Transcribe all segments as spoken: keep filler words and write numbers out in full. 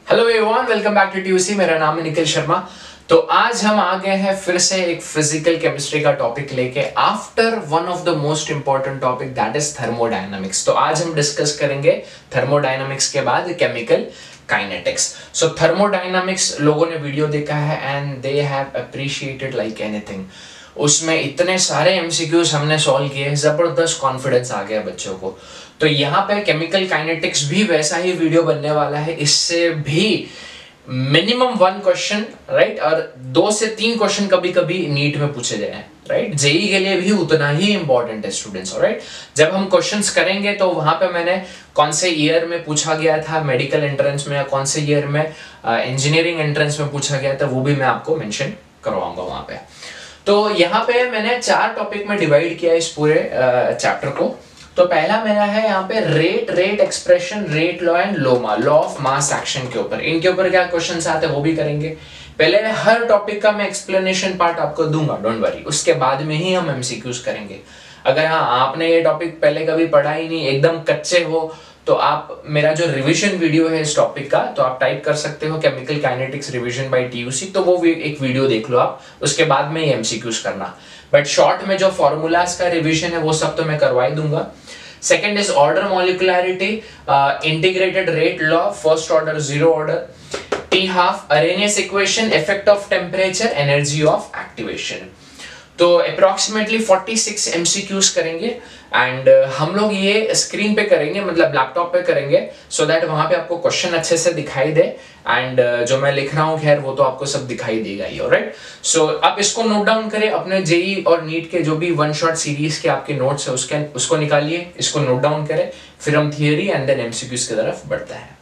Hello everyone, welcome back to TUC. मेरा नाम है निखिल शर्मा। तो आज हम आ गए हैं फिर से एक फिजिकल केमिस्ट्री का टॉपिक लेके after one of the most important topic that is thermodynamics. तो आज हम डिस्कस करेंगे थर्मोडायनामिक्स के बाद केमिकल काइनेटिक्स। सो थर्मोडायनामिक्स लोगों ने वीडियो देखा है and they have appreciated like anything. उसमें इतने सारे एमसीक्यूज हमने सॉल्व किए, जबरदस्त कॉन्फिडेंस आ गया बच्चों को। तो यहाँ पे केमिकल काइनेटिक्स भी वैसा ही वीडियो बनने वाला है, इससे भी मिनिमम वन क्वेश्चन राइट, और दो से तीन क्वेश्चन कभी कभी नीट में पूछे गए हैं राइट। जेई के लिए भी उतना ही इंपॉर्टेंट है स्टूडेंट्स राइट। जब हम क्वेश्चंस करेंगे तो वहां पे मैंने कौन से ईयर में पूछा गया था मेडिकल एंट्रेंस में, या कौन से ईयर में इंजीनियरिंग एंट्रेंस में पूछा गया था, वो भी मैं आपको मेंशन करवाऊंगा वहां पे। तो यहाँ पे मैंने चार टॉपिक में डिवाइड किया इस पूरे चैप्टर को। तो पहला मेरा है यहाँ पे rate rate expression, rate law and LOMA, law of mass action के ऊपर। इनके ऊपर क्या क्वेश्चंस आते हैं वो भी करेंगे। पहले हर टॉपिक का मैं एक्सप्लेनेशन पार्ट आपको दूंगा, डोंट वरी, उसके बाद में ही हम एमसीक्यूज करेंगे। अगर हाँ आपने ये टॉपिक पहले कभी पढ़ा ही नहीं, एकदम कच्चे हो, तो आप मेरा जो रिवीजन वीडियो है इस टॉपिक का, तो आप टाइप कर सकते हो chemical kinetics revision by TUC, तो वो एक वीडियो देख लो आप, उसके बाद में ये एमसीक्यूज करना। बट शॉर्ट में जो फॉर्मूलाज का रिवीजन है वो सब तो मैं करवा ही दूंगा। Second is order molecularity, uh, integrated rate law, first order, zero order, T half, Arrhenius equation, effect of temperature, energy of activation. तो अप्रोक्सीमेटली छियालीस एमसीक्यूज करेंगे एंड uh, हम लोग ये स्क्रीन पे करेंगे, मतलब लैपटॉप पे करेंगे, सो so दैट वहां पे आपको क्वेश्चन अच्छे से दिखाई दे एंड uh, जो मैं लिख रहा हूँ खैर वो तो आपको सब दिखाई देगा ही, ऑलराइट। सो आप इसको नोट डाउन करें, अपने जेई और नीट के जो भी वन शॉट सीरीज के आपके नोट्स है उसके उसको निकालिए, इसको नोट डाउन करें, फिर हम थियरी एंड देन एमसीक्यूज की तरफ बढ़ते हैं।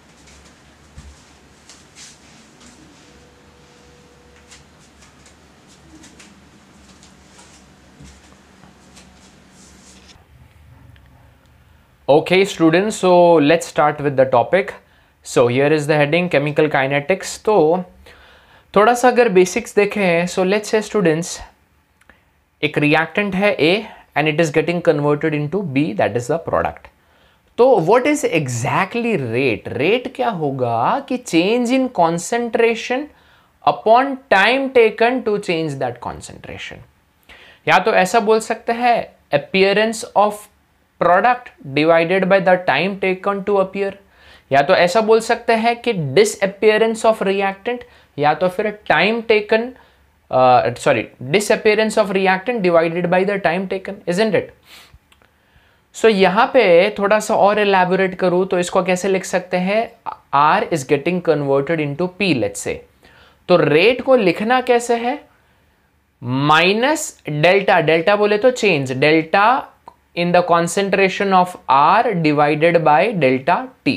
Okay students, so let's start with the topic. So here is the heading chemical kinetics. तो थोड़ा सा अगर बेसिक्स देखें, so let's say students, एक reactant है A and it is getting converted into B, that is the product. तो what is exactly rate? Rate क्या होगा कि change in concentration upon time taken to change that concentration. या तो ऐसा बोल सकते हैं appearance of product divided by the time taken to appear, या तो ऐसा बोल सकते हैं कि डिसअपियरेंस ऑफ रिएक्टेंट, या तो फिर time taken sorry disappearance of reactant divided by the time taken, isn't it. So यहां पे थोड़ा सा और एलैबोरेट करूं तो इसको कैसे लिख सकते हैं, R is getting converted into P let's say. तो रेट को लिखना कैसे है, माइनस डेल्टा, डेल्टा बोले तो change, delta in the concentration of R divided by delta T.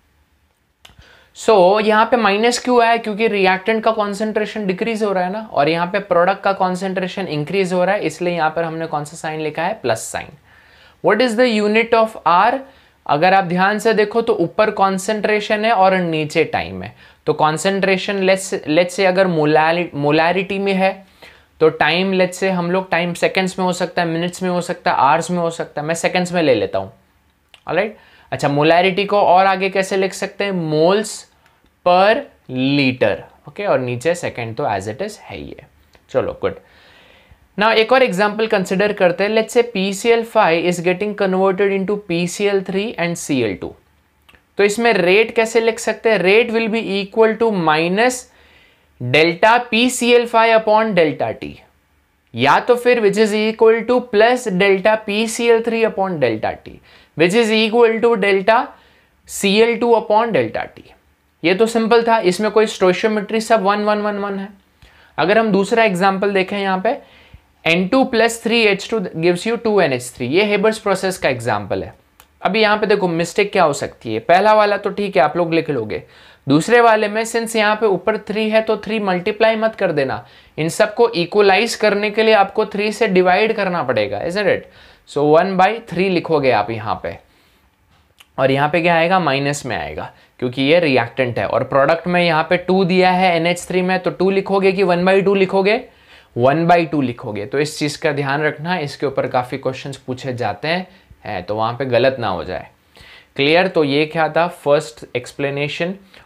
So यहाँ पे माइनस क्यों आया, क्योंकि रिएक्टेंट का कॉन्सेंट्रेशन डिक्रीज हो रहा है ना, और यहाँ पे प्रोडक्ट का कॉन्सेंट्रेशन इंक्रीज हो रहा है, इसलिए यहाँ पर हमने कौन सा साइन लिखा है, plus sign. What is the unit of R? अगर आप ध्यान से देखो तो ऊपर कॉन्सेंट्रेशन है और नीचे टाइम है। तो कॉन्सेंट्रेशन लेट्स लेट्स से अगर मोलैरिटी में है तो टाइम लेट्स से हम लोग टाइम सेकंड्स में हो सकता है, मिनट्स में हो सकता है, आवर्स में हो सकता है, मैं सेकंड्स में ले लेता हूँ, ऑलराइट। अच्छा, मोलैरिटी को और आगे कैसे लिख सकते हैं, मोल्स पर लीटर, ओके, और नीचे सेकंड तो एज इट इज है ये। चलो गुड। नाउ एक और एग्जांपल कंसिडर करते हैं। Let's say P C L five is getting converted into P C L three and C L two. तो इसमें रेट कैसे लिख सकते हैं, rate will be equal to minus delta P C L five upon delta T, या तो फिर which is equal to plus delta P C L three upon delta T, which is equal to delta C L two upon delta T. ये तो simple था, इसमें कोई stoichiometry, सब one one one one है। अगर हम दूसरा एग्जाम्पल देखें यहाँ पे, N two plus three H two gives you two N H three, ये हेबर्स प्रोसेस का एग्जाम्पल है। अभी यहाँ पे देखो मिस्टेक क्या हो सकती है, पहला वाला तो ठीक है आप लोग लिख लोगे, दूसरे वाले में सिंस यहाँ पे ऊपर थ्री है तो थ्री मल्टीप्लाई मत कर देना, इन सबको इक्वलाइज करने के लिए आपको थ्री से डिवाइड करना पड़ेगा, isn't it. So one by three लिखोगे आप यहाँ पे, और यहाँ पे क्या आएगा, माइनस में आएगा, क्योंकि ये रिएक्टेंट है, और प्रोडक्ट में यहाँ पे टू दिया है एन एच थ्री में, तो टू लिखोगे कि वन बाई टू लिखोगे, वन बाई टू लिखोगे। तो इस चीज का ध्यान रखना, इसके ऊपर काफी क्वेश्चंस पूछे जाते हैं, है तो वहां पे गलत ना हो जाए। क्लियर? तो ये क्या था फर्स्ट एक्सप्लेनेशन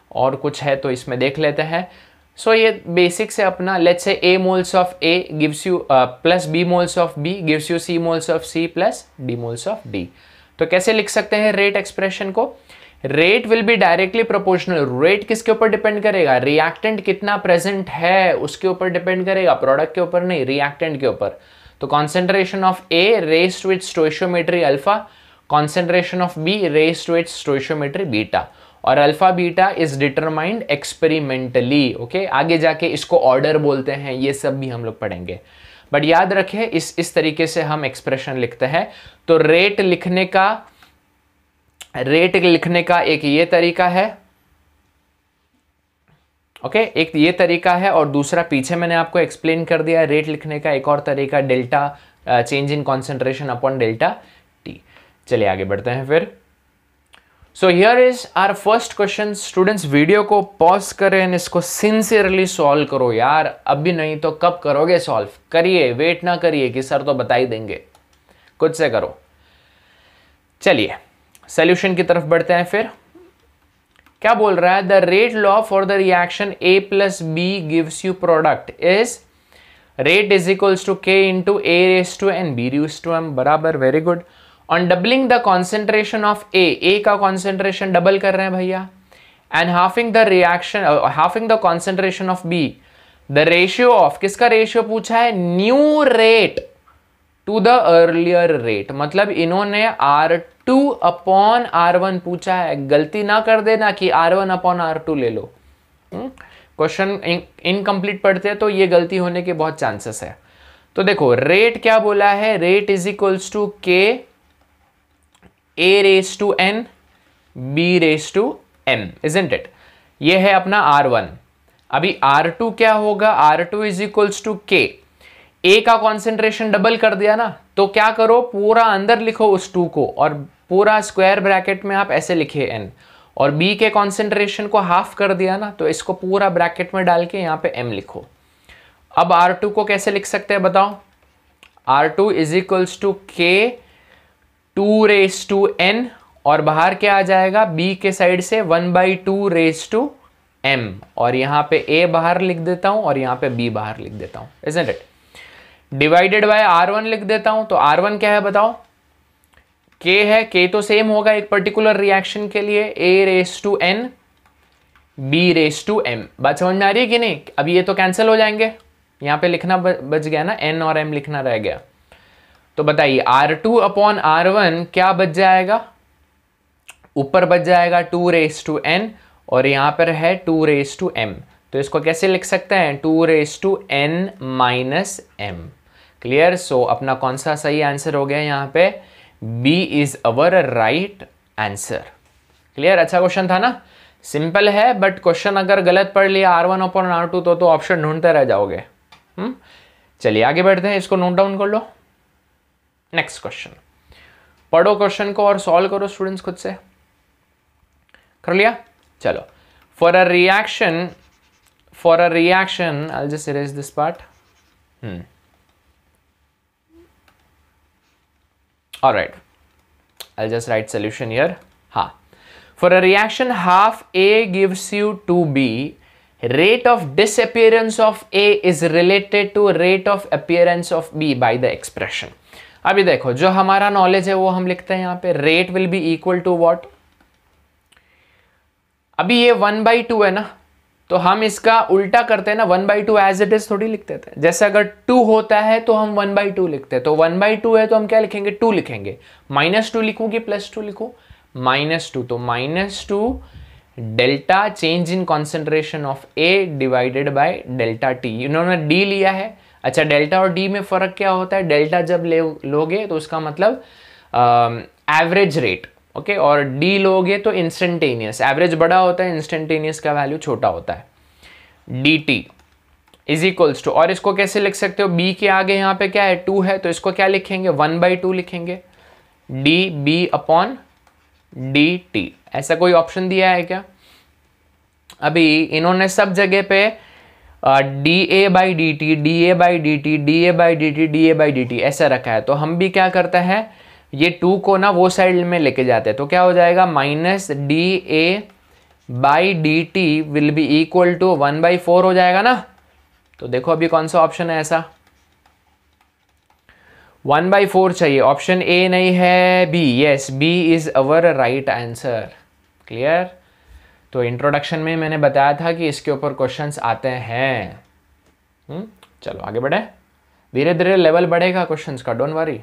और कुछ है तो इसमें देख लेते हैं। सो so, ये बेसिक से अपना let's say a moles of a gives you plus b moles of b gives you c moles of c plus d moles of d। तो कैसे लिख सकते हैं रेट एक्सप्रेशन को? Rate will be directly proportional. Rate किसके ऊपर depend करेगा? Reactant कितना प्रेजेंट है उसके ऊपर डिपेंड करेगा, प्रोडक्ट के ऊपर नहीं, रिएक्टेंट के ऊपर। तो concentration of A raise to its stoichiometry alpha, concentration of B raise to its stoichiometry beta, और alpha beta is determined experimentally. Okay, आगे जाके इसको ऑर्डर बोलते हैं, ये सब भी हम लोग पढ़ेंगे। बट याद रखें इस इस तरीके से हम एक्सप्रेशन लिखते हैं। तो रेट लिखने का रेट लिखने का एक ये तरीका है, ओके okay? एक ये तरीका है, और दूसरा पीछे मैंने आपको एक्सप्लेन कर दिया रेट लिखने का एक और तरीका, delta change in concentration upon delta T. चलिए आगे बढ़ते हैं फिर। So here is our first question. Students video को पॉज करें, इसको सिंसियरली सॉल्व करो यार, अभी नहीं तो कब करोगे सॉल्व? करिए, वेट ना करिए कि सर तो बता ही देंगे, खुद से करो। चलिए सॉल्यूशन की तरफ बढ़ते हैं। फिर क्या बोल रहा है? The rate law for the reaction A plus B gives you product is rate is equals to के into A raise to N B raise to M, बराबर, very good. On doubling the concentration of A, A का concentration double कर रहे हैं भैया, and halving the reaction halving the concentration of B, the ratio of, किसका ratio पूछा है? New rate to the earlier rate, मतलब इन्होंने R two upon R one पूछा है। गलती ना कर देना कि R one upon R two ले लो, क्वेश्चन इनकम्प्लीट पढ़ते हैं तो ये गलती होने के बहुत चांसेस है। तो देखो रेट क्या बोला है? रेट इज इक्वल्स टू के A raise to N B raise to M, isn't it? ये है अपना आर वन। अभी आर टू क्या होगा? R two is equals to के, ए का कॉन्सेंट्रेशन डबल कर दिया ना, तो क्या करो, पूरा अंदर लिखो उस टू को, और पूरा स्क्वायर ब्रैकेट में आप ऐसे लिखे एन, और बी के कॉन्सेंट्रेशन को हाफ कर दिया ना, तो इसको पूरा ब्रैकेट में डाल के यहाँ पे एम लिखो। अब आर टू को कैसे लिख सकते हैं बताओ? R two is equals to K two raise to N, और बाहर क्या आ जाएगा? बी के साइड से one by two raise to M, और यहाँ पे ए बाहर लिख देता हूं और यहाँ पे बी बाहर लिख देता हूं, isn't it? Divided by R one लिख देता हूं। तो आर वन क्या है बताओ? के है, के तो सेम होगा एक पर्टिकुलर रिएक्शन के लिए, A raise to N B raise to M. बात समझ में आ रही है कि नहीं? अब ये तो कैंसिल हो जाएंगे, यहाँ पे लिखना बच गया ना, एन और एम लिखना रह गया। तो बताइए R two upon R one क्या बच जाएगा? ऊपर बच जाएगा टू रेस टू एन, और यहाँ पर है टू रेस टू एम। तो इसको कैसे लिख सकते हैं? Two raise to N minus M. Clear? So अपना कौन सा सही आंसर हो गया यहाँ पे? B is our right answer. Clear? अच्छा क्वेश्चन था ना, सिंपल है, बट क्वेश्चन अगर गलत पढ़ लिया R one upon R two तो तो ऑप्शन ढूंढते रह जाओगे। हम्म चलिए आगे बढ़ते हैं, इसको नोट डाउन कर लो। नेक्स्ट क्वेश्चन पढ़ो, क्वेश्चन को और सॉल्व करो स्टूडेंट्स, खुद से कर लिया? चलो, for a reaction for a reaction I just erase this part. Hmm alright, I just write solution here. हाँ, for a reaction half A gives you two B, rate of disappearance of A is related to rate of appearance of B by the expression। अभी देखो जो हमारा knowledge है वो हम लिखते हैं यहाँ पे, rate will be equal to what? अभी ये वन बाई टू है ना, तो हम इसका उल्टा करते हैं ना, one by two as it is थोड़ी लिखते थे। जैसे अगर टू होता है तो हम वन बाई टू लिखते हैं, तो वन बाई टू है तो हम क्या लिखेंगे? टू लिखेंगे। माइनस टू लिखूँ कि प्लस टू लिखूँ? माइनस टू, तो minus two delta change in concentration of A divided by delta T. इन्होंने डी लिया है। अच्छा, डेल्टा और डी में फर्क क्या होता है? डेल्टा जब ले लोगे तो उसका मतलब एवरेज रेट, ओके, और डी लोगे तो इंस्टेंटेनियस। एवरेज बड़ा होता है, इंस्टेंटेनियस का वैल्यू छोटा होता है। D T is equals to, और इसको कैसे लिख सकते हो? बी के आगे यहाँ पे क्या है? टू है, तो इसको क्या लिखेंगे? वन बाई टू लिखेंगे। D B upon D T, ऐसा कोई ऑप्शन दिया है क्या? अभी इन्होंने सब जगह पे D A by D T, D A by D T, D A by D T, D A by D T ऐसा रखा है। तो हम भी क्या करते हैं, ये टू को ना वो साइड में लेके जाते हैं, तो क्या हो जाएगा? Minus D A by D T will be equal to one by four हो जाएगा ना। तो देखो अभी कौन सा ऑप्शन है ऐसा, वन बाई फोर चाहिए, ऑप्शन ए नहीं है, B, yes B is our right answer. Clear. तो इंट्रोडक्शन में मैंने बताया था कि इसके ऊपर क्वेश्चंस आते हैं। हुँ? चलो आगे बढ़े, धीरे धीरे लेवल बढ़ेगा क्वेश्चंस का, don't worry.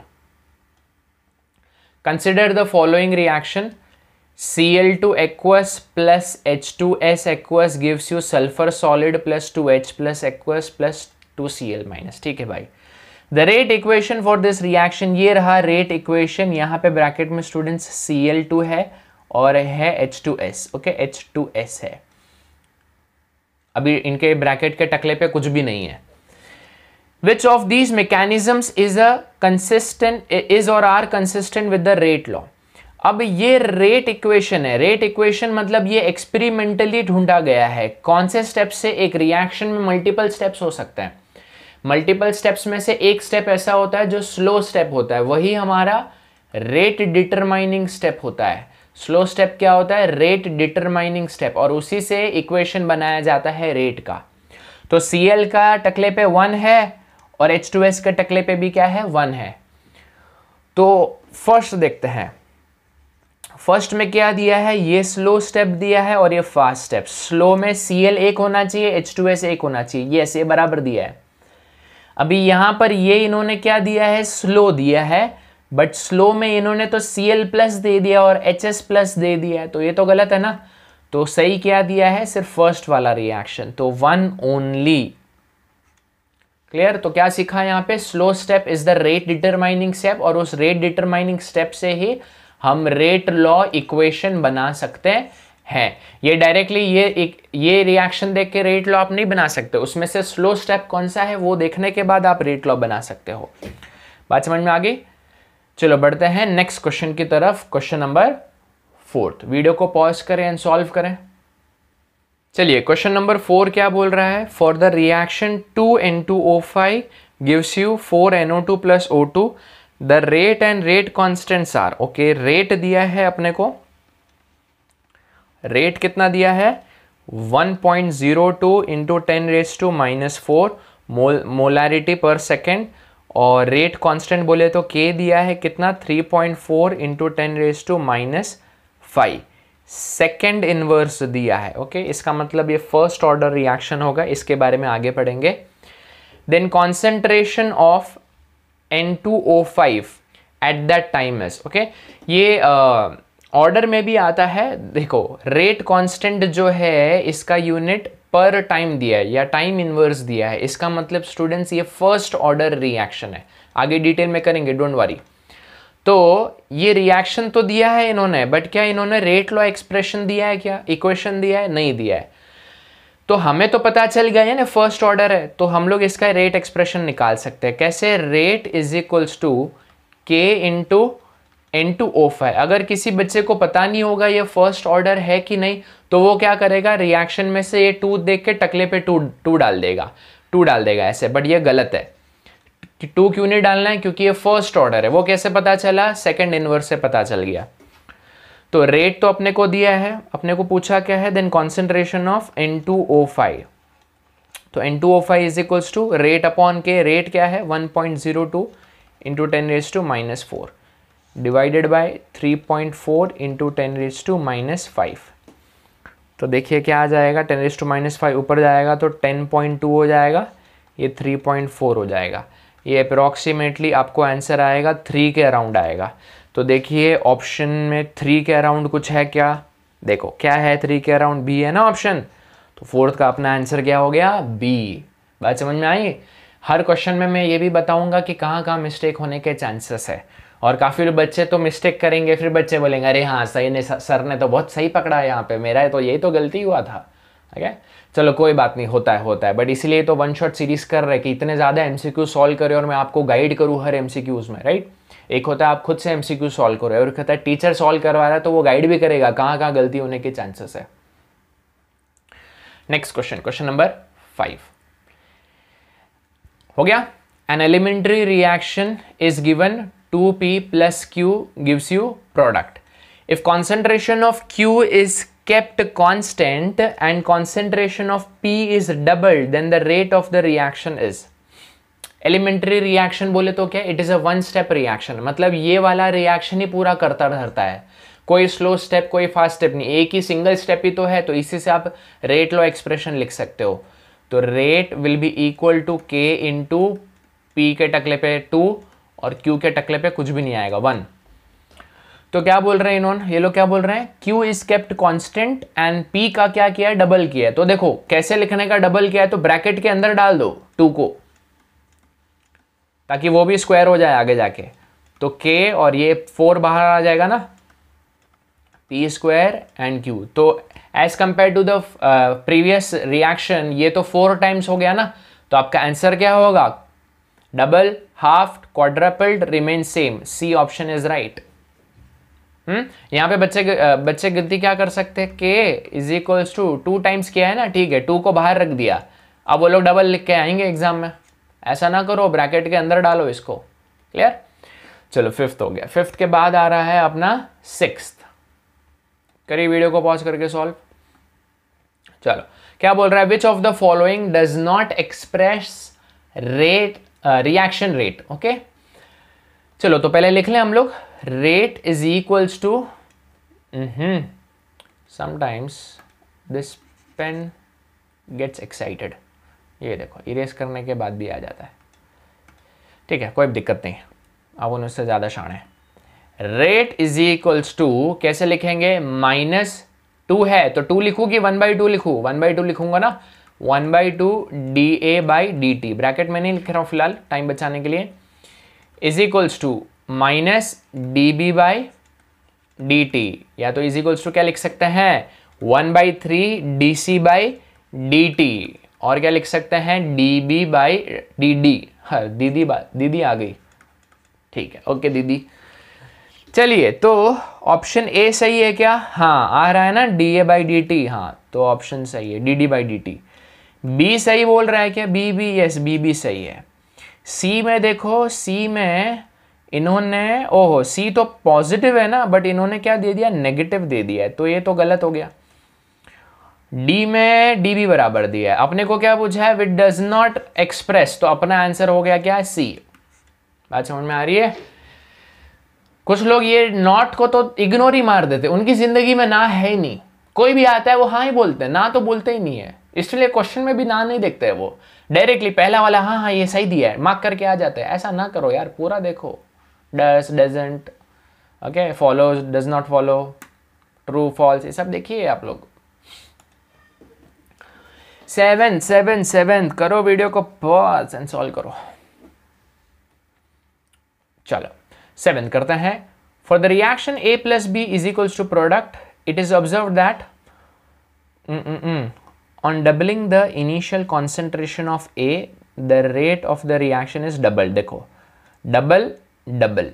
Consider the following reaction, C L two aqueous plus H two S aqueous gives you sulfur solid plus two H plus aqueous plus two C L minus। ठीक है भाई, the rate equation for this reaction, ये रहा rate equation, यहाँ पे bracket में students C L to है और है H two S, okay H two S है, अभी इनके ब्रैकेट के टकले पे कुछ भी नहीं है। Which of these mechanisms is a consistent is or are consistent with the rate law? अब ये रेट इक्वेशन है, रेट इक्वेशन मतलब ये एक्सपेरिमेंटली ढूंढा गया है। कौन से स्टेप से, एक रिएक्शन में मल्टीपल स्टेप्स हो सकते हैं, मल्टीपल स्टेप्स में से एक स्टेप ऐसा होता है जो स्लो स्टेप होता है, वही हमारा रेट डिटरमाइनिंग स्टेप होता है। स्लो स्टेप क्या होता है, रेट डिटरमाइनिंग स्टेप, और उसी से इक्वेशन बनाया जाता है रेट का। तो सी एल का टकले पे वन है और एच टू एस के टकले पे भी क्या है, वन है। तो फर्स्ट देखते हैं, फर्स्ट में क्या दिया है, ये स्लो स्टेप दिया है और ये फास्ट स्टेप। स्लो में सी एल एक होना चाहिए, एच टू एस एक होना चाहिए, ये ऐसे बराबर दिया है। अभी यहां पर ये इन्होंने क्या दिया है, स्लो दिया है, बट स्लो में इन्होंने तो सी एल प्लस दे दिया और एच एस प्लस दे दिया है, तो ये तो गलत है ना। तो सही क्या दिया है, सिर्फ फर्स्ट वाला रिएक्शन, तो वन ओनली। क्लियर। तो क्या सीखा यहाँ पे, slow step is the rate determining step, और उस रेट डिटरमाइनिंग स्टेप से ही हम रेट लॉ इक्वेशन बना सकते हैं। ये डायरेक्टली ये एक ये रिएक्शन देख के रेट लॉ आप नहीं बना सकते, उसमें से स्लो स्टेप कौन सा है वो देखने के बाद आप रेट लॉ बना सकते हो। बात समझ में आ गई। चलो बढ़ते हैं नेक्स्ट क्वेश्चन की तरफ, क्वेश्चन नंबर फोर्थ। वीडियो को पॉज करें एंड सॉल्व करें। चलिए क्वेश्चन नंबर फोर क्या बोल रहा है, for the reaction two N two O five gives you four N O two plus O two, the rate and rate constants are. Okay, rate दिया है अपने को, रेट कितना दिया है, one point zero two into ten raise to minus four molarity per second, और rate constant बोले तो के दिया है कितना, three point four into ten raise to minus five, second inverse दिया है। Okay okay? इसका मतलब ये फर्स्ट ऑर्डर रिएक्शन होगा, इसके बारे में आगे पढ़ेंगे। Then concentration of N two O five at that time is, okay ये ऑर्डर uh, में भी आता है। देखो रेट कांस्टेंट जो है इसका यूनिट पर टाइम दिया है या टाइम इनवर्स दिया है, इसका मतलब स्टूडेंट्स ये फर्स्ट ऑर्डर रिएक्शन है, आगे डिटेल में करेंगे, डोंट वरी। तो ये रिएक्शन तो दिया है इन्होंने, बट क्या इन्होंने रेट लॉ एक्सप्रेशन दिया है, क्या इक्वेशन दिया है, नहीं दिया है। तो हमें तो पता चल गया है ना फर्स्ट ऑर्डर है, तो हम लोग इसका रेट एक्सप्रेशन निकाल सकते हैं। कैसे, रेट इज इक्वल्स टू के into N two O five. अगर किसी बच्चे को पता नहीं होगा ये फर्स्ट ऑर्डर है कि नहीं, तो वो क्या करेगा, रिएक्शन में से ये टू देख के टकले पे टू टू डाल देगा, टू डाल देगा ऐसे, बट ये गलत है कि टू क्यों नहीं डालना है, क्योंकि ये फर्स्ट ऑर्डर है। वो कैसे पता चला, सेकंड इनवर्स से पता चल गया। तो रेट तो अपने को दिया है, अपने को पूछा क्या है, then concentration of N two O five. तो N two O five is equals to rate upon K, rate क्या है one point zero two into ten raise to minus four divided by three point four into ten raise to minus five. तो देखिए क्या आ जाएगा, ten raise to minus five ऊपर जाएगा तो टेन पॉइंट टू हो जाएगा, ये थ्री पॉइंट फोर हो जाएगा। ये अप्रॉक्सीमेटली आपको आंसर आएगा थ्री के अराउंड आएगा। तो देखिए ऑप्शन में थ्री के अराउंड कुछ है क्या, देखो क्या है थ्री के अराउंड, बी है ना ऑप्शन। तो फोर्थ का अपना आंसर क्या हो गया, बी। बात समझ में आई। हर क्वेश्चन में मैं ये भी बताऊंगा कि कहाँ कहाँ मिस्टेक होने के चांसेस है, और काफ़ी बच्चे तो मिस्टेक करेंगे, फिर बच्चे बोलेंगे अरे हाँ सही ने सर ने तो बहुत सही पकड़ा है यहाँ पे, मेरा तो यही तो गलती हुआ था। ठीक है, चलो कोई बात नहीं, होता है होता है, बट इसीलिए तो वन शॉट सीरीज कर रहे हैं कि इतने ज़्यादा एमसीक्यू सॉल्व करें और मैं आपको गाइड करूँ हर एमसीक्यूज में, राइट। एक होता है आप खुद से एमसीक्यू सॉल्व करो, और एक होता है टीचर सॉल्व करवा रहा है तो वो गाइड भी करेगा कहाँ कहाँ गलती होने के चांसेस है। Next question, question number five हो गया। An elementary reaction is given to P plus Q gives you product. If concentration of Q is kept constant and concentration of P is doubled, then the rate of the reaction is. Elementary reaction बोले तो क्या, it is a one step reaction, मतलब ये वाला reaction ही पूरा करता रहता है, कोई स्लो स्टेप कोई फास्ट स्टेप नहीं, एक ही सिंगल स्टेप ही तो है, तो इसी से आप रेट लॉ एक्सप्रेशन लिख सकते हो। तो rate will be equal to के इंटू पी के टकले पे टू और क्यू के टकले पे कुछ भी नहीं आएगा, वन। तो क्या बोल रहे हैं इन्होंने, ये लोग क्या बोल रहे हैं, Q is kept constant and P का क्या किया है, डबल किया है। तो देखो कैसे लिखने का, डबल किया है तो ब्रैकेट के अंदर डाल दो टू को, ताकि वो भी स्क्वायर हो जाए आगे जाके। तो K और ये फोर बाहर आ जाएगा ना, P स्क्वायर एंड Q। तो as compare to the previous reaction ये तो फोर टाइम्स हो गया ना, तो आपका आंसर क्या होगा, double, half, quadrupled, remain same. C option is right. Hmm यहाँ पे बच्चे बच्चे गलती क्या कर सकते हैं, k is equals to two times किया है ना, ठीक है, टू को बाहर रख दिया, अब वो लोग डबल लिख के आएंगे एग्जाम में, ऐसा ना करो, ब्रैकेट के अंदर डालो इसको। क्लियर? चलो फिफ्थ हो गया। फिफ्थ के बाद आ रहा है अपना सिक्स्थ। करिए वीडियो को पॉज करके सॉल्व। चलो क्या बोल रहा है, which of the following does not express rate reaction rate. Okay चलो तो पहले लिख लें हम लोग, rate is equals to, sometimes this pen gets excited, ये देखो इरेज करने के बाद भी आ जाता है, ठीक है कोई दिक्कत नहीं, अब उन उससे ज़्यादा शान है। रेट इज इक्वल्स टू कैसे लिखेंगे, माइनस टू है तो टू लिखूँ कि वन बाई टू लिखूँ, वन बाई टू लिखूंगा ना, one by two d A by D t, bracket में नहीं लिख रहा हूँ फिलहाल टाइम बचाने के लिए, is equals to minus d B by D t, या तो इज इक्वल्स टू क्या लिख सकते हैं, one by three d C by D t, और क्या लिख सकते हैं, d B by d d. हाँ दीदी बात दीदी आ गई, ठीक है ओके दीदी। चलिए तो ऑप्शन ए सही है क्या, हाँ आ रहा है ना d A by D t, हाँ तो ऑप्शन सही है d D by D t. B सही बोल रहा है क्या, B B, yes B B सही है। सी में देखो, सी में इन्होंने, ओहो सी तो पॉजिटिव है ना, बट इन्होंने क्या दे दिया, नेगेटिव दे दिया है, तो ये तो गलत हो गया। डी में डी बी बराबर दिया है, अपने को क्या पूछा है, विच डज नॉट एक्सप्रेस, तो अपना आंसर हो गया क्या, सी। बात समझ में आ रही है? कुछ लोग ये नॉट को तो इग्नोर ही मार देते, उनकी जिंदगी में ना है ही नहीं, कोई भी आता है वो हाँ ही बोलते हैं, ना तो बोलते ही नहीं है, इसलिए क्वेश्चन में भी ना नहीं देखते हैं, वो डायरेक्टली पहला वाला हाँ हाँ ये सही दिया है मार्क करके आ जाते हैं। ऐसा ना करो यार, पूरा देखो, does doesn't, okay, follow does not follow, true false, ये सब देखिए आप लोग। सेवन सेवन सेवन करो वीडियो को पॉज एंड सॉल्व करो। चलो सेवन करते हैं। For the reaction A plus B is equals to product, it is observe that on doubling the initial concentration of A, the rate of the reaction is double। देखो double double,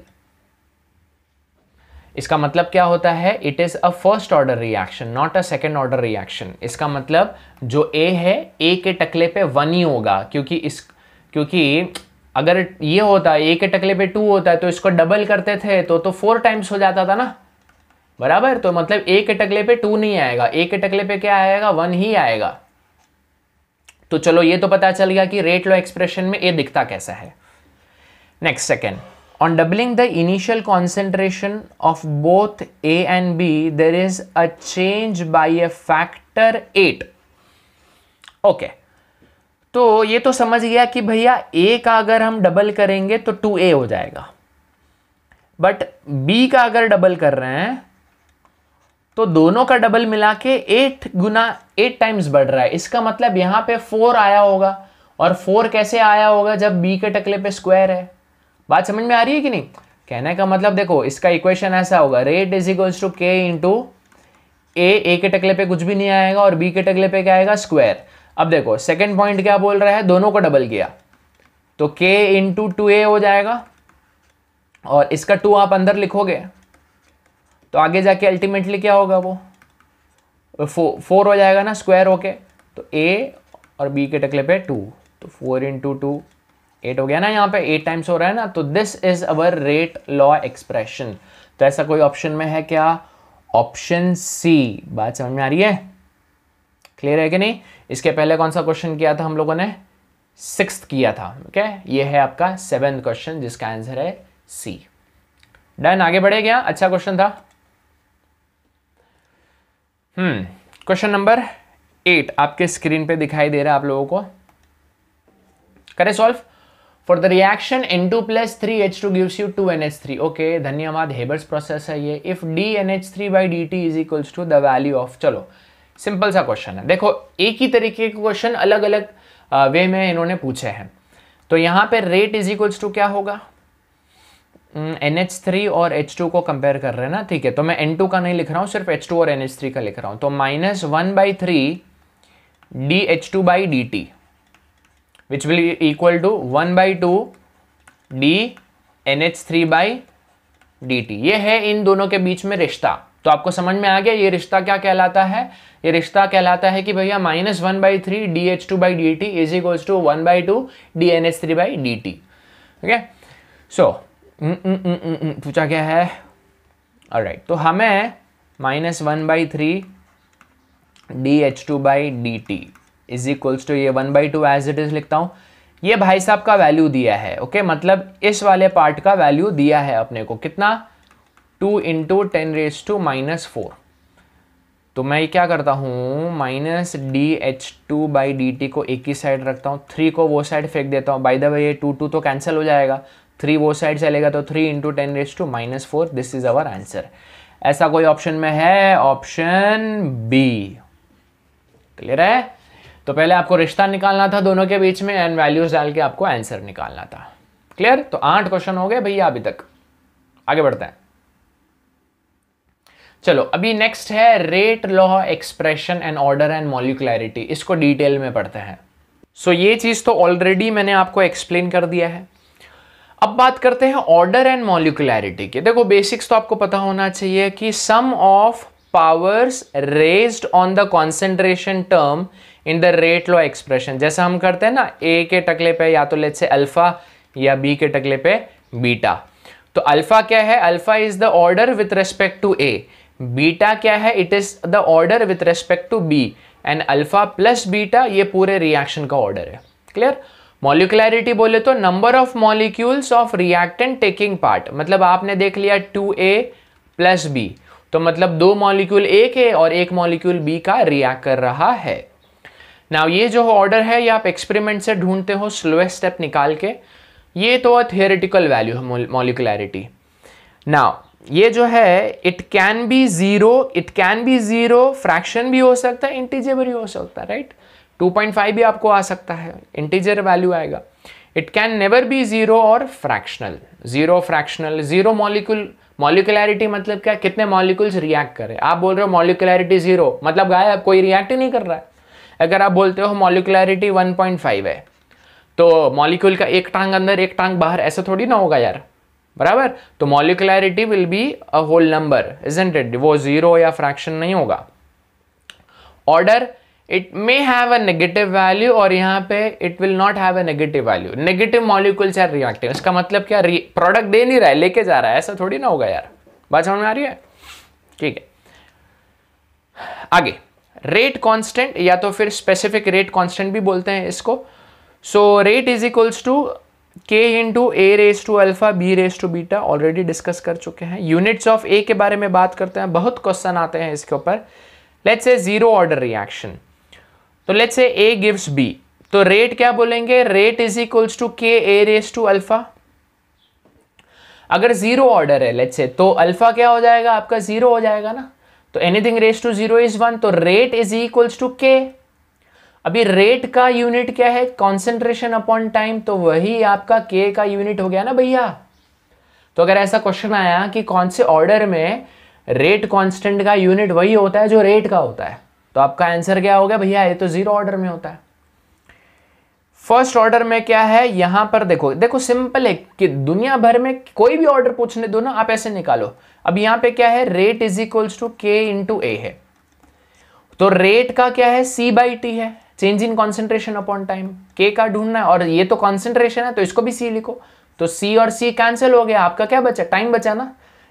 इसका मतलब क्या होता है, it is a first order reaction not a second order reaction. इसका मतलब जो A है, A के टकले पे वन ही होगा, क्योंकि इस क्योंकि अगर ये होता है A के टकले पे टू होता है तो इसको डबल करते थे तो तो फोर टाइम्स हो जाता था ना, बराबर। तो मतलब ए के टकले पे टू नहीं आएगा, ए के टकले पे क्या आएगा, वन ही आएगा। तो चलो ये तो पता चल गया कि रेट लॉ एक्सप्रेशन में ए दिखता कैसा है। Next second, on doubling the initial concentration of both A and B there is a change by a factor eight. Okay, तो ये तो समझ गया कि भैया ए का अगर हम डबल करेंगे तो टू ए हो जाएगा, बट बी का अगर डबल कर रहे हैं तो दोनों का डबल मिला के एट गुना एट टाइम्स बढ़ रहा है। इसका मतलब यहां पे फोर आया होगा, और फोर कैसे आया होगा जब बी के टकले पे स्क्वायर है। बात समझ में आ रही है कि नहीं? कहने का मतलब देखो इसका इक्वेशन ऐसा होगा, रेट इज इक्वल्स टू के इंटू ए, ए के टकले पे कुछ भी नहीं आएगा और बी के टकले पे क्या आएगा, स्क्वायर। अब देखो सेकेंड पॉइंट क्या बोल रहा है, दोनों को डबल किया तो के इंटू टू ए हो जाएगा, और इसका टू आप अंदर लिखोगे तो आगे जाके अल्टीमेटली क्या होगा, वो फो, फोर हो जाएगा ना स्क्वायर होके। तो ए और बी के टकले पे टू, तो फोर इंटू टू एट हो गया ना, यहाँ पे एट टाइम्स हो रहा है ना। तो this is our rate law expression. तो ऐसा कोई ऑप्शन में है क्या? Option C. बात समझ में आ रही है, क्लियर है कि नहीं? इसके पहले कौन सा क्वेश्चन किया था हम लोगों ने? सिक्स्थ किया था। Okay okay? ये है आपका सेवेंथ क्वेश्चन जिसका आंसर है सी। डन, आगे बढ़े क्या? अच्छा क्वेश्चन था। हम्म क्वेश्चन नंबर एट आपके स्क्रीन पे दिखाई दे रहा है आप लोगों को। करें सॉल्व। For the reaction N two plus three H two gives you two N H three. Okay, धन्यवाद, हेबर्स प्रोसेस है ये। If d N H three by D T is equals to the value of, चलो simple सा question है। देखो एक ही तरीके के क्वेश्चन अलग अलग वे में इन्होंने पूछे हैं। तो यहां पे रेट इज इक्वल्स टू क्या होगा? एन एच थ्री और एच टू को कंपेयर कर रहे हैं ना, ठीक है। तो मैं एन टू का नहीं लिख रहा हूं, सिर्फ एच टू और एन एच थ्री का लिख रहा हूं। तो minus one by three d H two by D T which will equal to one by two D N H three by D t. ये है इन दोनों के बीच में रिश्ता। तो आपको समझ में आ गया ये रिश्ता क्या कहलाता है? ये रिश्ता कहलाता है कि भैया minus one by three d H two by D T is equals to one by two D N H three by D t. Okay, so पूछा क्या है? ऑलराइट, तो हमें minus one by three d H two by D T is equals to ये one by two as it is लिखता हूं। ये भाई साहब का वैल्यू दिया है। Okay okay? मतलब इस वाले पार्ट का वैल्यू दिया है अपने को कितना? Two into ten raise to minus four. तो मैं क्या करता हूँ, minus D H two by D t को एक ही साइड रखता हूँ, थ्री को वो साइड फेंक देता हूँ। बाय द वे ये टू टू तो कैंसिल हो जाएगा, थ्री वो साइड चलेगा, तो three into ten raise to minus four. This is our answer. ऐसा कोई ऑप्शन में है? Option B. क्लियर है? तो पहले आपको रिश्ता निकालना था दोनों के बीच में एंड वैल्यूज डाल के आपको आंसर निकालना था। क्लियर? तो आठ क्वेश्चन हो गए भैया अभी तक। आगे बढ़ते हैं। चलो अभी नेक्स्ट है rate law, expression and order and molecularity. इसको डिटेल में पढ़ते हैं। सो so, ये चीज तो ऑलरेडी मैंने आपको एक्सप्लेन कर दिया है। अब बात करते हैं ऑर्डर एंड मॉलिक्युलैरिटी के। देखो बेसिक्स तो आपको पता होना चाहिए कि sum of powers raised on the concentration term in the rate law expression. जैसा हम करते हैं ना, ए के टकले पे या तो लेट्स से अल्फा या बी के टकले पे बीटा। तो अल्फा क्या है? Alpha is the order with respect to A. Beta क्या है? It is the order with respect to B. And alpha plus beta ये पूरे रिएक्शन का ऑर्डर है। क्लियर? मॉलिक्युलैरिटी बोले तो number of molecules of reactant taking part. मतलब आपने देख लिया टू ए प्लस बी, तो मतलब दो मॉलिक्यूल ए के और एक मॉलिक्यूल बी का रिएक्ट कर रहा है। नाउ ये जो ऑर्डर है ये आप एक्सपेरिमेंट से ढूंढते हो स्लोएस्ट स्टेप निकाल के। ये तो थियोरेटिकल वैल्यू है मॉलिक्युलैरिटी। नाउ ये जो है it can be zero, it can be zero, fraction भी हो सकता है, इंटीजर भी हो सकता है, राइट? टू पॉइंट फाइव भी आपको आ सकता है, इंटीजर वैल्यू आएगा। It can never be zero और fractional. Zero, fractional, zero molecule. Molecularity मतलब क्या? कितने मॉलिक्यूल्स रिएक्ट करें। आप बोल रहे हो मॉलिक्युलैरिटी जीरो मतलब गायब, कोई रिएक्ट ही नहीं कर रहा है। अगर आप बोलते हो मॉलिक्युलैरिटी वन पॉइंट फाइव है तो मॉलिक्यूल का एक टांग अंदर एक टांग बाहर, ऐसा थोड़ी ना होगा यार, बराबर? तो molecularity will be a whole number, isn't it? वो जीरो या फ्रैक्शन नहीं होगा। Order, it may have a negative value और यहाँ पे it will not have a negative value. Negative molecules are reactive. इसका मतलब क्या? प्रोडक्ट दे नहीं रहा है, लेके जा रहा है, ऐसा थोड़ी ना होगा यार। बात समझ में आ रही है? ठीक है, आगे रेट कांस्टेंट या तो फिर स्पेसिफिक रेट कांस्टेंट भी बोलते हैं इसको। So rate is equals to के into A raise to alpha B raise to beta, already discuss कर चुके हैं। यूनिट्स ऑफ ए के बारे में बात करते हैं, बहुत क्वेश्चन आते हैं इसके ऊपर। Let's say zero order reaction, तो let's say A gives B, तो रेट क्या बोलेंगे? रेट इज इक्वल्स टू के ए रेस टू अल्फा। अगर जीरो ऑर्डर है लेट्स से, तो अल्फा क्या हो जाएगा आपका? जीरो हो जाएगा ना। तो anything raise to zero is one, तो rate is equals to k. अभी रेट का यूनिट क्या है? कॉन्सेंट्रेशन अपॉन टाइम, तो वही आपका के का यूनिट हो गया ना भैया। तो अगर ऐसा क्वेश्चन आया कि कौन से ऑर्डर में रेट कांस्टेंट का यूनिट वही होता है जो रेट का होता है, तो आपका आंसर क्या होगा भैया? ये तो जीरो ऑर्डर में होता है। फर्स्ट ऑर्डर में क्या है? यहां पर देखो, देखो सिंपल है कि दुनिया भर में कोई भी ऑर्डर पूछने दो ना, आप ऐसे निकालो। अब यहां पे क्या है? रेट इज इक्वल्स टू के इंटू ए है, तो रेट का क्या है? सी बाई टी है, change in concentration upon time. K का ढूंढना है और ये तो कॉन्सेंट्रेशन है, तो इसको भी सी लिखो। तो सी और सी कैंसिल हो गया, आपका क्या बचा? टाइम बचा ना।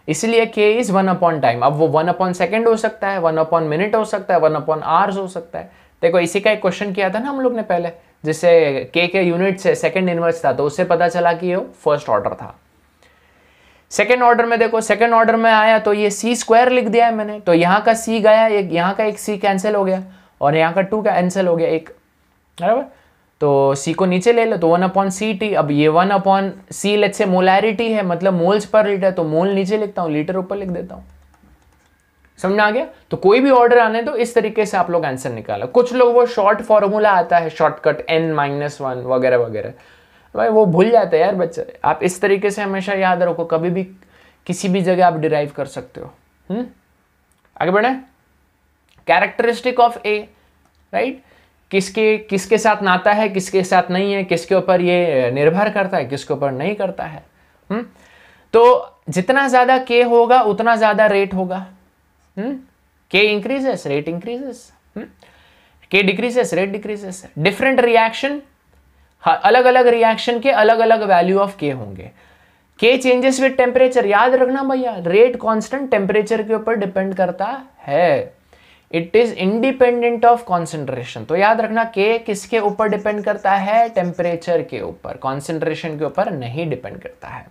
इसलिए के इज वन अपॉन टाइम। अब वो वन अपॉन सेकेंड हो सकता है, वन अपॉन मिनट हो सकता है, वन अपॉन आवर्स हो सकता है। देखो इसी का एक क्वेश्चन किया था ना हम लोग ने पहले, जिससे के के यूनिट से सेकेंड इनवर्स था, तो उससे पता चला कि ये फर्स्ट ऑर्डर था। सेकेंड ऑर्डर में देखो, सेकेंड ऑर्डर में आया तो ये सी स्क्वायर लिख दिया है मैंने, तो यहाँ का सी गया, एक यहाँ का एक सी कैंसिल हो गया और यहाँ का टू कैंसिल हो गया एक, बराबर। तो सी को नीचे ले लो तो वन अपॉन सी टी। अब ये one upon C let's say molarity है, मतलब मोल्स पर लीटर, तो मोल नीचे लिखता हूँ, लीटर ऊपर लिख देता हूँ। समझ में आ गया? तो कोई भी ऑर्डर आने तो इस तरीके से आप लोग आंसर निकालो। कुछ लोग वो शॉर्ट फॉर्मूला आता है, शॉर्टकट एन माइनस वन वगैरह वगैरह, भाई वो भूल जाते हैं यार बच्चे। आप इस तरीके से हमेशा याद रखो, कभी भी किसी भी जगह आप डिराइव कर सकते हो। हम्म आगे बढ़े। कैरेक्टरिस्टिक ऑफ ए, राइट, किसके किसके साथ नाता है, किसके साथ नहीं है, किसके ऊपर ये निर्भर करता है, किसके ऊपर नहीं करता है। हम्म तो जितना ज्यादा के होगा उतना ज्यादा रेट होगा। Hmm k increases rate increases, k decreases rate decreases. Different reaction, अलग अलग रिएक्शन के अलग अलग वैल्यू ऑफ के होंगे। के चेंजेस विद टेम्परेचर, याद रखना भैया, रेट कांस्टेंट टेम्परेचर के ऊपर डिपेंड करता है। It is independent of concentration. तो याद रखना के किसके ऊपर डिपेंड करता है, टेम्परेचर के ऊपर, कॉन्सेंट्रेशन के ऊपर नहीं डिपेंड करता है।